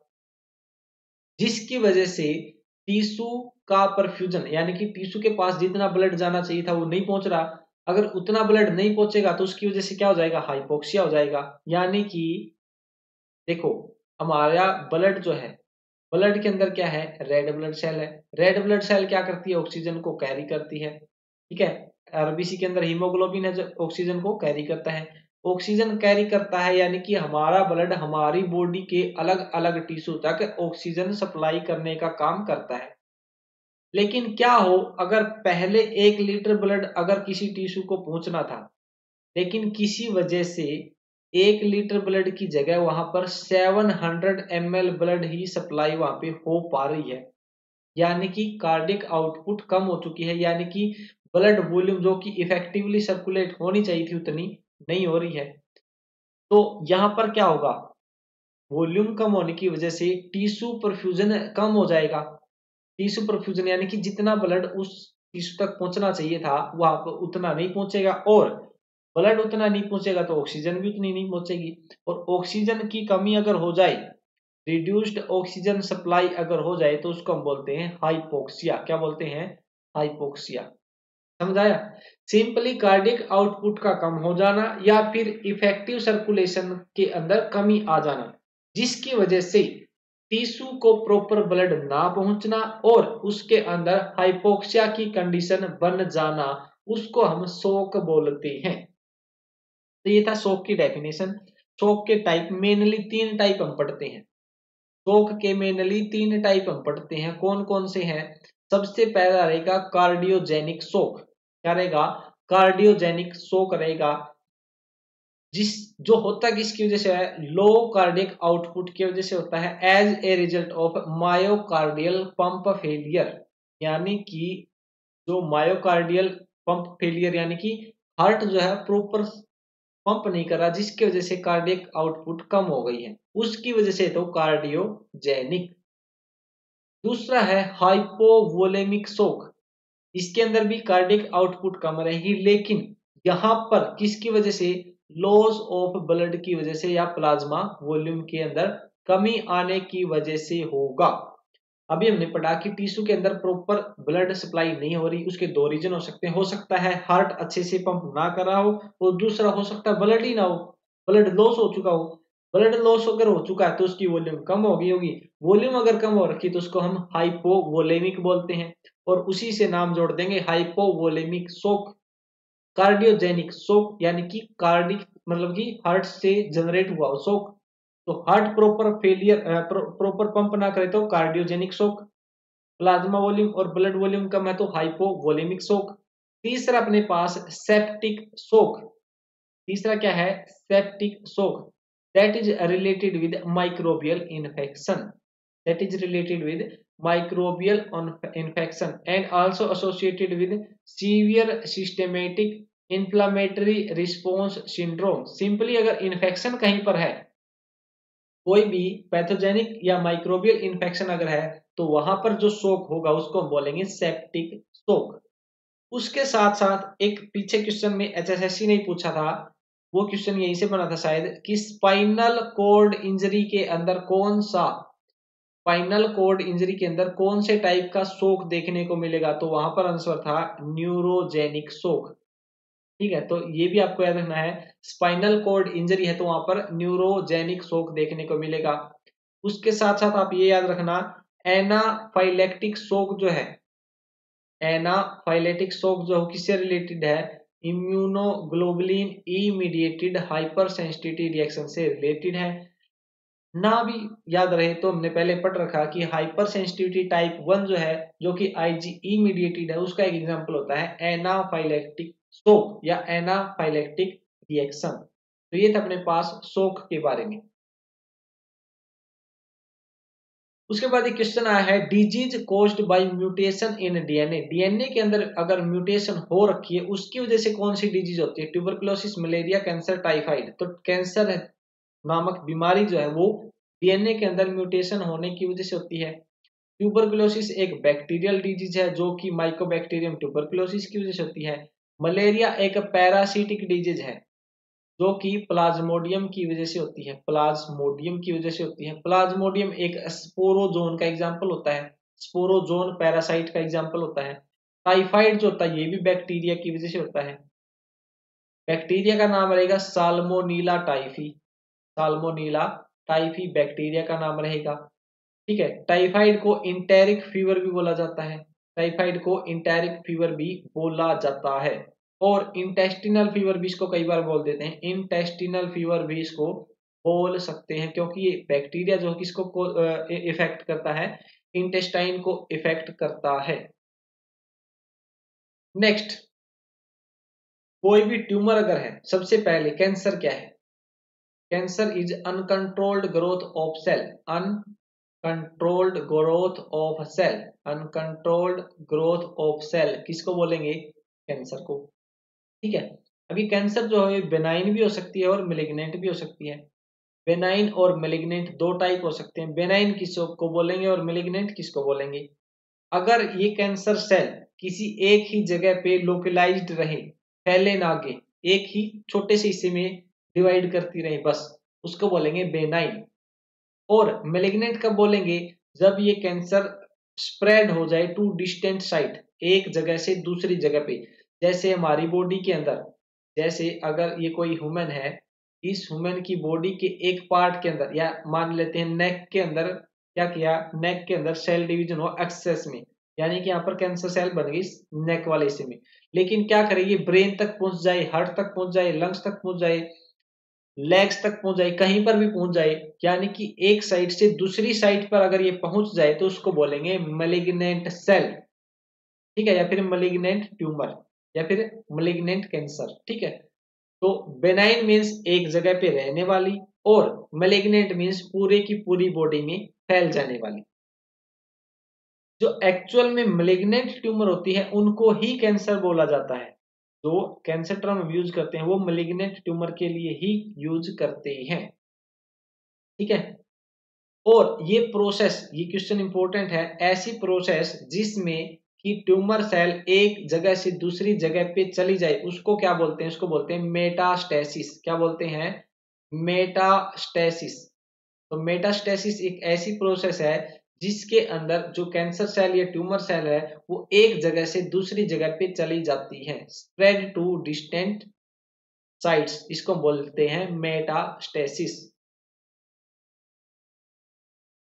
जिसकी वजह से टिश्यू का परफ्यूजन यानी कि टिश्यू के पास जितना ब्लड जाना चाहिए था वो नहीं पहुंच रहा। अगर उतना ब्लड नहीं पहुंचेगा तो उसकी वजह से क्या हो जाएगा, हाइपोक्सिया हो जाएगा। यानी कि देखो हमारा ब्लड जो है, ब्लड के अंदर क्या है, रेड ब्लड सेल है, रेड ब्लड सेल क्या करती है, ऑक्सीजन को कैरी करती है। ठीक है, आरबीसी के अंदर हीमोग्लोबिन है जो ऑक्सीजन को कैरी करता है, ऑक्सीजन कैरी करता है यानी कि हमारा ब्लड हमारी बॉडी के अलग अलग टिश्यू तक ऑक्सीजन सप्लाई करने का काम करता है। लेकिन क्या हो अगर पहले एक लीटर ब्लड अगर किसी टिश्यू को पहुंचना था, लेकिन किसी वजह से एक लीटर ब्लड की जगह वहां पर सात सौ एम एल ब्लड ही सप्लाई वहां पे हो पा रही है, यानी कि कार्डियक आउटपुट कम हो चुकी है, यानी कि ब्लड वॉल्यूम जो कि इफेक्टिवली सर्कुलेट होनी चाहिए थी उतनी नहीं हो रही है। तो यहां पर क्या होगा, वॉल्यूम कम होने की वजह से टिश्यू परफ्यूजन कम हो जाएगा। टिश्यू परफ्यूजन यानी कि जितना ब्लड उस टिश्यू तक पहुंचना चाहिए था वहां पर उतना नहीं पहुंचेगा, और ब्लड उतना नहीं पहुंचेगा तो ऑक्सीजन भी उतनी नहीं पहुंचेगी, और ऑक्सीजन की कमी अगर हो जाए, रिड्यूस्ड ऑक्सीजन सप्लाई अगर हो जाए, तो उसको हम बोलते हैं हाइपोक्सिया। क्या बोलते हैं, हाइपोक्सिया। समझाया, सिंपली कार्डियक आउटपुट का कम हो जाना या फिर इफेक्टिव सर्कुलेशन के अंदर कमी आ जाना, जिसकी वजह से टिश्यू को प्रॉपर ब्लड ना पहुंचना और उसके अंदर हाइपोक्सिया की कंडीशन बन जाना, उसको हम शोक बोलते हैं। तो ये था शोक की डेफिनेशन। शोक के टाइप मेनली तीन टाइप हम पढ़ते हैं, शोक के मेनली तीन टाइप हम पढ़ते हैं, कौन कौन से हैं। सबसे पहला रहेगा कार्डियोजेनिक शोक। क्या रहेगा, कार्डियोजेनिक शोक रहेगा, जिस जो होता किसकी वजह से है, लो कार्डियक आउटपुट की वजह से होता है, as a result of myocardial pump failure. यानी कि जो मायोकार्डियल पंप फेलियर यानी कि हार्ट जो है प्रॉपर पंप नहीं कर रहा, जिसकी वजह से कार्डियक आउटपुट कम हो गई है, उसकी वजह से तो कार्डियोजेनिक। दूसरा है हाइपोवोलेमिक शोक, इसके अंदर भी कार्डियक आउटपुट कम रहेगी, लेकिन यहां पर किसकी वजह से, लॉस ऑफ ब्लड की वजह से या प्लाज्मा वॉल्यूम के अंदर कमी आने की वजह से होगा। अभी हमने पढ़ा कि टिश्यू के अंदर प्रॉपर ब्लड सप्लाई नहीं हो रही, उसके दो रीजन हो सकते हैं, हो सकता है हार्ट अच्छे से पंप ना कर रहा हो, और दूसरा हो सकता है ब्लड ही ना हो, ब्लड लॉस हो चुका हो। ब्लड लॉस अगर हो चुका है तो उसकी वॉल्यूम कम हो गई होगी, वॉल्यूम अगर कम हो रखी तो उसको हम हाइपोवोलेमिक बोलते हैं, और उसी से नाम जोड़ देंगे हाइपोवोलेमिक शॉक। कार्डियोजेनिक शॉक यानी कि कार्डिक मतलब कि हार्ट से जनरेट हुआ शॉक, तो heart proper failure proper pump ना करे तो कार्डियोजेनिक शॉक। प्लाज्मा वॉल्यूम और ब्लड वॉल्यूम कम है तो हाइपोवोलेमिक शॉक। तीसरा अपने पास सेप्टिक शॉक। तीसरा क्या है? Septic shock. That is related with microbial infection. That is related with microbial infection and also associated with severe systematic inflammatory response syndrome। Simply अगर इन्फेक्शन कहीं पर है, कोई भी पैथोजेनिक या माइक्रोबियल इन्फेक्शन अगर है, तो वहां पर जो शोक होगा उसको हम बोलेंगे सेप्टिक शोक। उसके साथ साथ एक पीछे क्वेश्चन में एचएसएससी ने पूछा था, वो क्वेश्चन यहीं से बना था शायद, कि स्पाइनल कॉर्ड इंजरी के अंदर कौन सा स्पाइनल कॉर्ड इंजरी के अंदर कौन से टाइप का शोक देखने को मिलेगा, तो वहां पर आंसर था न्यूरोजेनिक शोक। ठीक है, तो ये भी आपको याद रखना है, स्पाइनल कॉर्ड इंजरी है तो वहां पर न्यूरोजेनिक शोक देखने को मिलेगा। उसके साथ साथ आप ये याद रखना, एनाफाइलेक्टिक शोक जो है, एनाफाइलेटिक शोक जो किससे रिलेटेड है? Immunoglobulin E mediated hypersensitivity reaction से रिलेटेड है। ना भी याद रहे तो हमने पहले पढ़ रखा कि हाइपर सेंसिटिविटी टाइप वन जो है, जो कि आईजीई मीडिएटेड है, उसका एक एग्जांपल होता है एनाफाइलेक्टिक शोक या एनाफाइलेक्टिक रिएक्शन। तो ये था अपने पास शोक के बारे में। उसके बाद एक क्वेश्चन आया है, disease caused by mutation in DNA. DNA के अंदर अगर म्यूटेशन हो रखी है, उसकी वजह से कौन सी डिजीज होती है? Tuberculosis, malaria, cancer, typhoid. तो कैंसर नामक बीमारी जो है वो डीएनए के अंदर म्यूटेशन होने की वजह से होती है। ट्यूबरकुलोसिस एक बैक्टीरियल डिजीज है जो कि माइकोबैक्टीरियम ट्यूबरकुलोसिस की वजह से होती है। मलेरिया एक पैरासिटिक डिजीज है जो कि प्लाज्मोडियम की वजह से होती है, प्लाज्मोडियम की वजह से होती है। प्लाज्मोडियम एक स्पोरोजोन का एग्जाम्पल होता है, स्पोरोजोन पैरासाइट का एग्जाम्पल होता है। टाइफाइड जो होता है ये भी बैक्टीरिया की वजह से होता है। बैक्टीरिया का नाम रहेगा salmonella typhi, salmonella typhi bacteria का नाम रहेगा। ठीक है, टाइफाइड को इंटेरिक फीवर भी बोला जाता है, टाइफाइड को इंटेरिक फीवर भी बोला जाता है। और इंटेस्टिनल फीवर भी इसको कई बार बोल देते हैं, इंटेस्टिनल फीवर भी इसको बोल सकते हैं, क्योंकि ये बैक्टीरिया जो किसको इफेक्ट करता है? इंटेस्टाइन को इफेक्ट करता है। नेक्स्ट, कोई भी ट्यूमर अगर है, सबसे पहले कैंसर क्या है? Cancer is uncontrolled growth of cell, uncontrolled growth of cell, uncontrolled growth of cell किसको बोलेंगे? कैंसर को। ठीक है, अभी कैंसर जो है बेनाइन भी हो सकती है और मेलिग्नेंट भी हो सकती है। बेनाइन और मेलिग्नेंट दो टाइप हो सकते हैं। बेनाइन किसको बोलेंगे और मेलिग्नेंट किसको बोलेंगे? अगर ये कैंसर सेल किसी एक ही जगह पे लोकलाइज्ड रहे, फैले ना आगे, एक ही छोटे से हिस्से में डिवाइड करती रहे बस, उसको बोलेंगे बेनाइन। और मेलिग्नेंट कब बोलेंगे? जब ये कैंसर स्प्रेड हो जाए टू डिस्टेंट साइट, एक जगह से दूसरी जगह पे। जैसे हमारी बॉडी के अंदर, जैसे अगर ये कोई ह्यूमन है, इस ह्यूमन की बॉडी के एक पार्ट के अंदर, या मान लेते हैं नेक के अंदर, क्या किया, नेक के अंदर सेल डिवीजन हो एक्सेस में, यानी कि यहाँ पर कैंसर सेल बन गई नेक वाले हिस्से में। लेकिन क्या करे, ये ब्रेन तक पहुंच जाए, हार्ट तक पहुंच जाए, लंग्स तक पहुंच जाए, लेग्स तक पहुंच जाए, कहीं पर भी पहुंच जाए, यानी कि एक साइड से दूसरी साइड पर अगर ये पहुंच जाए तो उसको बोलेंगे मेलिग्नेंट सेल। ठीक है, या फिर मेलिग्नेंट ट्यूमर, या फिर मेलिग्नेंट कैंसर। ठीक है, तो बेनाइन मीन्स एक जगह पे रहने वाली, और मेलिग्नेंट मीन्स पूरे की पूरी बॉडी में फैल जाने वाली। जो एक्चुअल में मेलिग्नेंट ट्यूमर होती है उनको ही कैंसर बोला जाता है। जो कैंसर टर्म हम यूज करते हैं वो मेलिग्नेंट ट्यूमर के लिए ही यूज करते हैं। ठीक है, और ये प्रोसेस, ये क्वेश्चन इंपॉर्टेंट है, ऐसी प्रोसेस जिसमें कि ट्यूमर सेल एक जगह से दूसरी जगह पे चली जाए उसको क्या बोलते हैं? उसको बोलते हैं मेटास्टेसिस। क्या बोलते हैं? मेटास्टेसिस। तो मेटास्टेसिस एक ऐसी प्रोसेस है जिसके अंदर जो कैंसर सेल या ट्यूमर सेल है वो एक जगह से दूसरी जगह पे चली जाती है, स्प्रेड टू डिस्टेंट साइट्स, इसको बोलते हैं मेटास्टेसिस।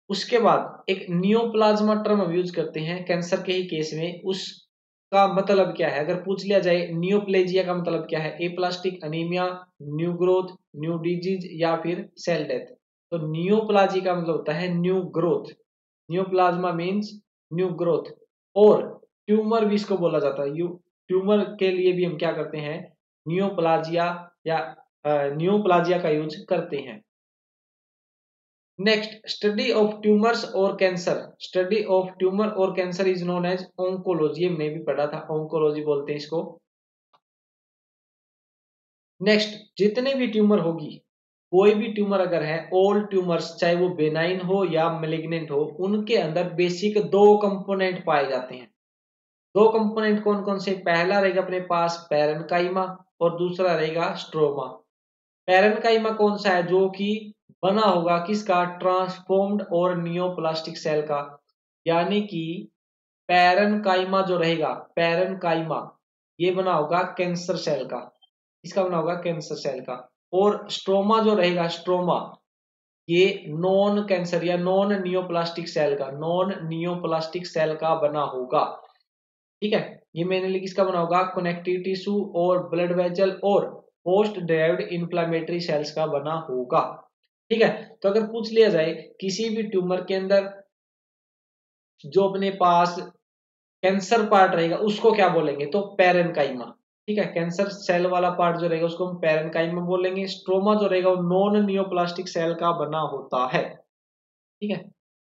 उसके बाद एक नियोप्लाज्मा टर्म हम यूज करते हैं कैंसर के ही केस में। उसका मतलब क्या है, अगर पूछ लिया जाए नियोप्लेजिया का मतलब क्या है, aplastic anaemia, new growth, new disease या फिर सेल डेथ। तो नियोप्लाजी का मतलब होता है new growth, neoplasma means new growth. और ट्यूमर भी इसको बोला जाता है, ट्यूमर के लिए भी हम क्या करते हैं, नियोप्लाजिया या नियोप्लाजिया का यूज करते हैं। नेक्स्ट, स्टडी ऑफ ट्यूमर्स और कैंसर। स्टडी ऑफ ट्यूमर और cancer is known as oncology. हमने भी पढ़ा था, ओंकोलॉजी बोलते हैं इसको। नेक्स्ट, जितने भी ट्यूमर होगी, कोई भी ट्यूमर अगर है, ऑल ट्यूमर्स चाहे वो बेनाइन हो या मेलिग्नेंट हो, उनके अंदर बेसिक दो कंपोनेंट पाए जाते हैं। दो कंपोनेंट कौन कौन से, पहला रहेगा अपने पास पैरेन्काइमा और दूसरा रहेगा स्ट्रोमा। पैरेन्काइमा कौन सा है, जो कि बना होगा किसका, ट्रांसफॉर्म्ड और नियोप्लास्टिक सेल का। यानी कि पैरेन्काइमा जो रहेगा, पैरेन्काइमा ये बना होगा कैंसर सेल का, इसका बना होगा कैंसर सेल का। और स्ट्रोमा जो रहेगा, स्ट्रोमा ये नॉन कैंसर या नॉन नियोप्लास्टिक सेल का, नॉन नियोप्लास्टिक सेल का बना होगा। ठीक है, ये मेनली किसका बना होगा, कनेक्टिव टिश्यू और ब्लड वेसल और पोस्ट ड्राइव्ड इन्फ्लामेटरी सेल्स का बना होगा। ठीक है, तो अगर पूछ लिया जाए किसी भी ट्यूमर के अंदर जो अपने पास कैंसर पार्ट रहेगा उसको क्या बोलेंगे, तो पैरेन्काइमा। ठीक है, कैंसर सेल वाला पार्ट जो रहेगा उसको हम पैरेन्काइमा बोलेंगे। स्ट्रोमा जो रहेगा वो नॉन नियोप्लास्टिक सेल का बना होता है। ठीक है,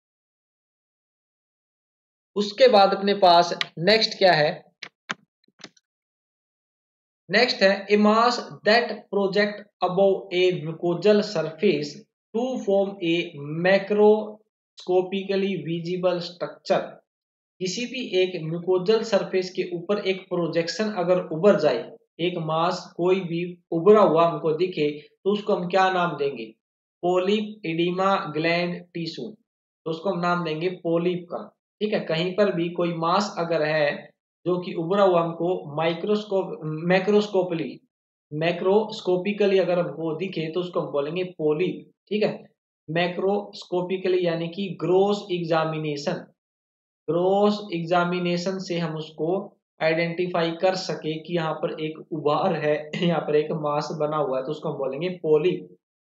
उसके बाद अपने पास नेक्स्ट क्या है, नेक्स्ट है a mass that project above a mucosal surface to form a macroscopically visible structure. किसी भी एक म्यूकोजल सरफेस के ऊपर एक प्रोजेक्शन अगर उभर जाए, एक मास कोई भी उभरा हुआ हमको दिखे, तो उसको हम क्या नाम देंगे, पोलिप, एडिमा, ग्लैंड, टिश्यू। तो उसको हम नाम देंगे पोलिप का। ठीक है, कहीं पर भी कोई मास अगर है जो कि उभरा हुआ हमको माइक्रोस्कोप मैक्रोस्कोपली मैक्रोस्कोपिकली अगर हमको दिखे, तो उसको हम बोलेंगे पोलिप। ठीक है, मैक्रोस्कोपिकली यानी कि ग्रोस एग्जामिनेशन, ग्रोस एग्जामिनेशन से हम उसको आइडेंटिफाई कर सके कि यहाँ पर एक उभार है, यहाँ पर एक मास बना हुआ है, तो उसको हम बोलेंगे पोलिप।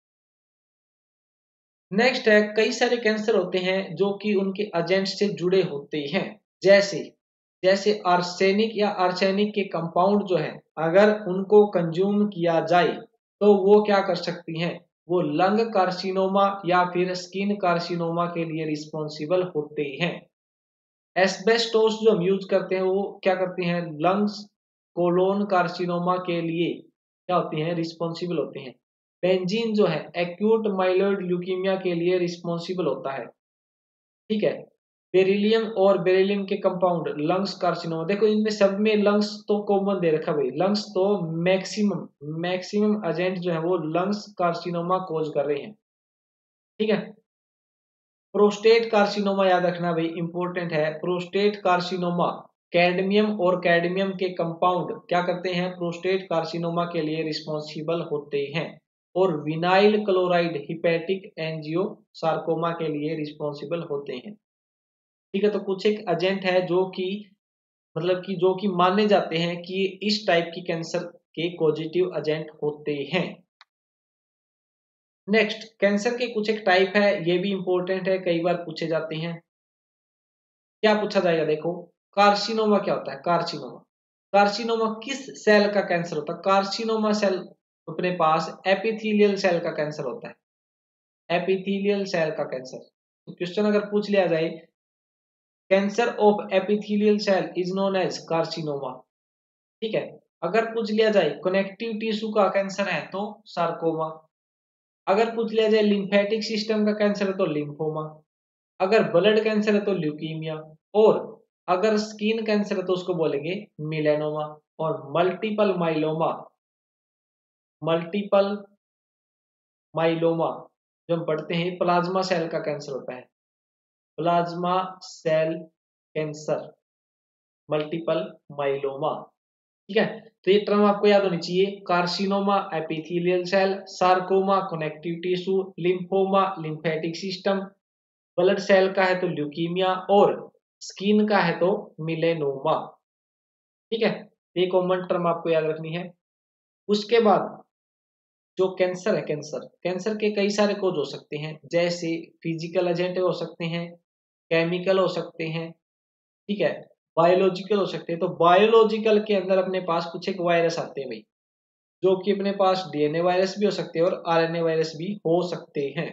नेक्स्ट है, कई सारे कैंसर होते हैं जो कि उनके एजेंट से जुड़े होते हैं। जैसे जैसे आर्सेनिक या आर्सेनिक के कंपाउंड जो है, अगर उनको कंज्यूम किया जाए तो वो क्या कर सकती हैं, वो लंग कार्सिनोमा या फिर स्किन कार्सिनोमा के लिए रिस्पॉन्सिबल होते हैं। एस्बेस्टोस जो हम यूज करते हैं वो क्या करते हैं, लंग्स कोलोन कार्सिनोमा के लिए क्या होते हैं, रिस्पॉन्सिबल होते हैं। बेंजीन जो है एक्यूट माइलोइड ल्यूकीमिया के लिए रिस्पॉन्सिबल होता है। ठीक है, बेरिलियम और बेरिलियम के कंपाउंड लंग्स कार्सिनोमा। देखो इनमें सब में लंग्स तो कॉमन दे रखा भाई, लंग्स तो मैक्सिमम मैक्सिमम एजेंट जो है वो लंग्स कार्सिनोमा कोज कर रहे हैं। ठीक है, प्रोस्टेट कार्सिनोमा याद रखना भाई, इंपॉर्टेंट है। प्रोस्टेट कार्सिनोमा कैडमियम और कैडमियम के कंपाउंड क्या करते हैं, प्रोस्टेट कार्सिनोमा के लिए रिस्पॉन्सिबल होते हैं। और विनाइल क्लोराइड हिपैटिक एंजियोसार्कोमा के लिए रिस्पॉन्सिबल होते हैं। ठीक है, तो कुछ एक एजेंट है जो कि मतलब कि जो कि माने जाते हैं कि इस टाइप की कैंसर के पॉजिटिव एजेंट होते हैं। नेक्स्ट, कैंसर के कुछ एक टाइप है, ये भी इंपॉर्टेंट है, कई बार पूछे जाते हैं। क्या पूछा जाएगा, देखो कार्सिनोमा क्या होता है, कार्सिनोमा कार्सिनोमा किस सेल का कैंसर होता है, कार्सिनोमा सेल अपने पास एपिथेलियल सेल का कैंसर होता है, एपिथेलियल सेल का कैंसर। तो क्वेश्चन अगर पूछ लिया जाए cancer of epithelial cell is known as carcinoma. ठीक है, अगर पूछ लिया जाए कनेक्टिव टिश्यू का कैंसर है तो सार्कोमा, अगर पूछ लिया जाए लिम्फेटिक सिस्टम का कैंसर है तो लिम्फोमा, अगर ब्लड कैंसर है तो ल्यूकीमिया, और अगर स्किन कैंसर है तो उसको बोलेंगे मिलेनोमा। और मल्टीपल माइलोमा, मल्टीपल माइलोमा जो हम पढ़ते हैं प्लाज्मा सेल का कैंसर होता है, plasma cell cancer, multiple myeloma. ठीक है, तो ये टर्म आपको याद होनी चाहिए, carcinoma epithelial cell, sarcoma connective tissue, lymphoma lymphatic system, blood cell का है तो ल्यूकीमिया, और स्किन का है तो मिलेनोमा। ठीक है, ये कॉमन टर्म आपको याद रखनी है। उसके बाद जो कैंसर है, कैंसर कैंसर के कई सारे कोज हो सकते हैं, जैसे फिजिकल एजेंट हो सकते हैं, केमिकल हो सकते हैं, ठीक है, बायोलॉजिकल हो सकते हैं। तो बायोलॉजिकल के अंदर अपने पास कुछ एक वायरस आते हैं भाई, जो कि अपने पास डीएनए वायरस भी हो सकते हैं और आरएनए वायरस भी हो सकते हैं।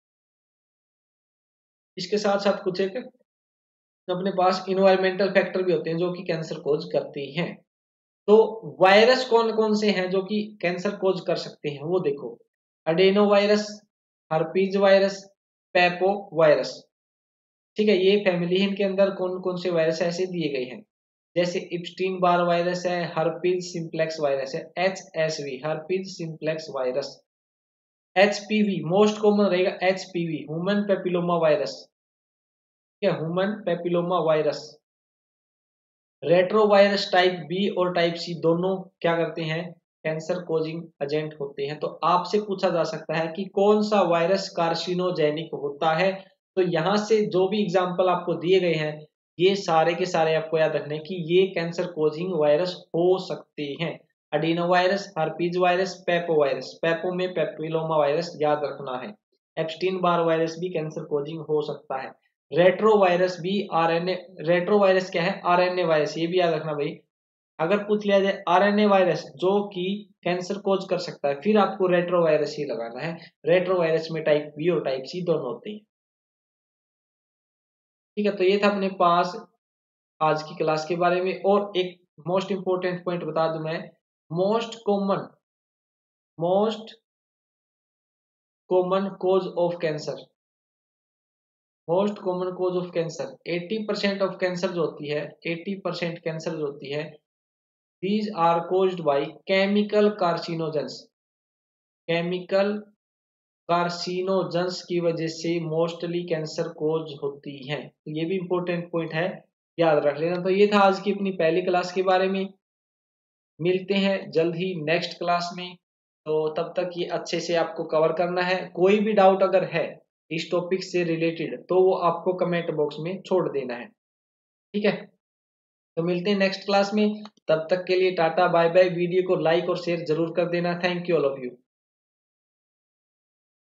इसके साथ साथ कुछ एक अपने पास इन्वायरमेंटल फैक्टर भी होते हैं जो कि कैंसर कोज करते हैं। तो वायरस कौन कौन से हैं जो कि कैंसर कोज कर सकते हैं, वो देखो, adenovirus, herpes virus, papo virus. ठीक है, ये फैमिली है, इनके अंदर कौन कौन से वायरस ऐसे दिए गए हैं, जैसे इप्स्टीन बार वायरस है, हर्पीज सिंप्लेक्स वायरस है, H S V herpes simplex virus, HPV most common रहेगा, एचपीवी ह्यूमन पेपिलोमा वायरस, क्या human papilloma virus. Retrovirus type B और टाइप सी दोनों क्या करते हैं, कैंसर कोजिंग एजेंट होते हैं। तो आपसे पूछा जा सकता है कि कौन सा वायरस कार्सिनोजेनिक होता है। तो यहां से जो भी एग्जांपल आपको दिए गए हैं, ये सारे के सारे आपको याद रखने कि ये कैंसर कोजिंग वायरस हो सकते हैं। Adenovirus, herpes virus, papo virus, papo में पेपिलोमा वायरस याद रखना है। एप्स्टीन बार वायरस भी कैंसर कोजिंग हो सकता है। रेट्रो वायरस भी आरएनए, रेट्रो वायरस क्या है, आरएनए वायरस, ये भी याद रखना भाई। अगर पूछ लिया जाए आरएनए वायरस जो कि कैंसर कोज कर सकता है, फिर आपको रेट्रो वायरस ही लगाना है। रेट्रो वायरस में टाइप बी और टाइप सी दोनों होते हैं। ठीक है, तो ये था अपने पास आज की क्लास के बारे में। और एक मोस्ट इंपोर्टेंट पॉइंट बता दूं मैं, most common most common cause of cancer, most common cause of cancer, अस्सी परसेंट ऑफ कैंसर जो होती है, अस्सी परसेंट कैंसर जो होती है, these are caused by chemical carcinogens, chemical carcinogens की वजह से मोस्टली कैंसर कोज होती हैं। तो ये भी इंपॉर्टेंट पॉइंट है, याद रख लेना। तो ये था आज की अपनी पहली क्लास के बारे में। मिलते हैं जल्द ही नेक्स्ट क्लास में, तो तब तक ये अच्छे से आपको कवर करना है। कोई भी डाउट अगर है इस टॉपिक से रिलेटेड तो वो आपको कमेंट बॉक्स में छोड़ देना है। ठीक है, तो मिलते हैं नेक्स्ट क्लास में, तब तक के लिए टाटा बाय बाय। वीडियो को लाइक और शेयर जरूर कर देना। Thank you all of you.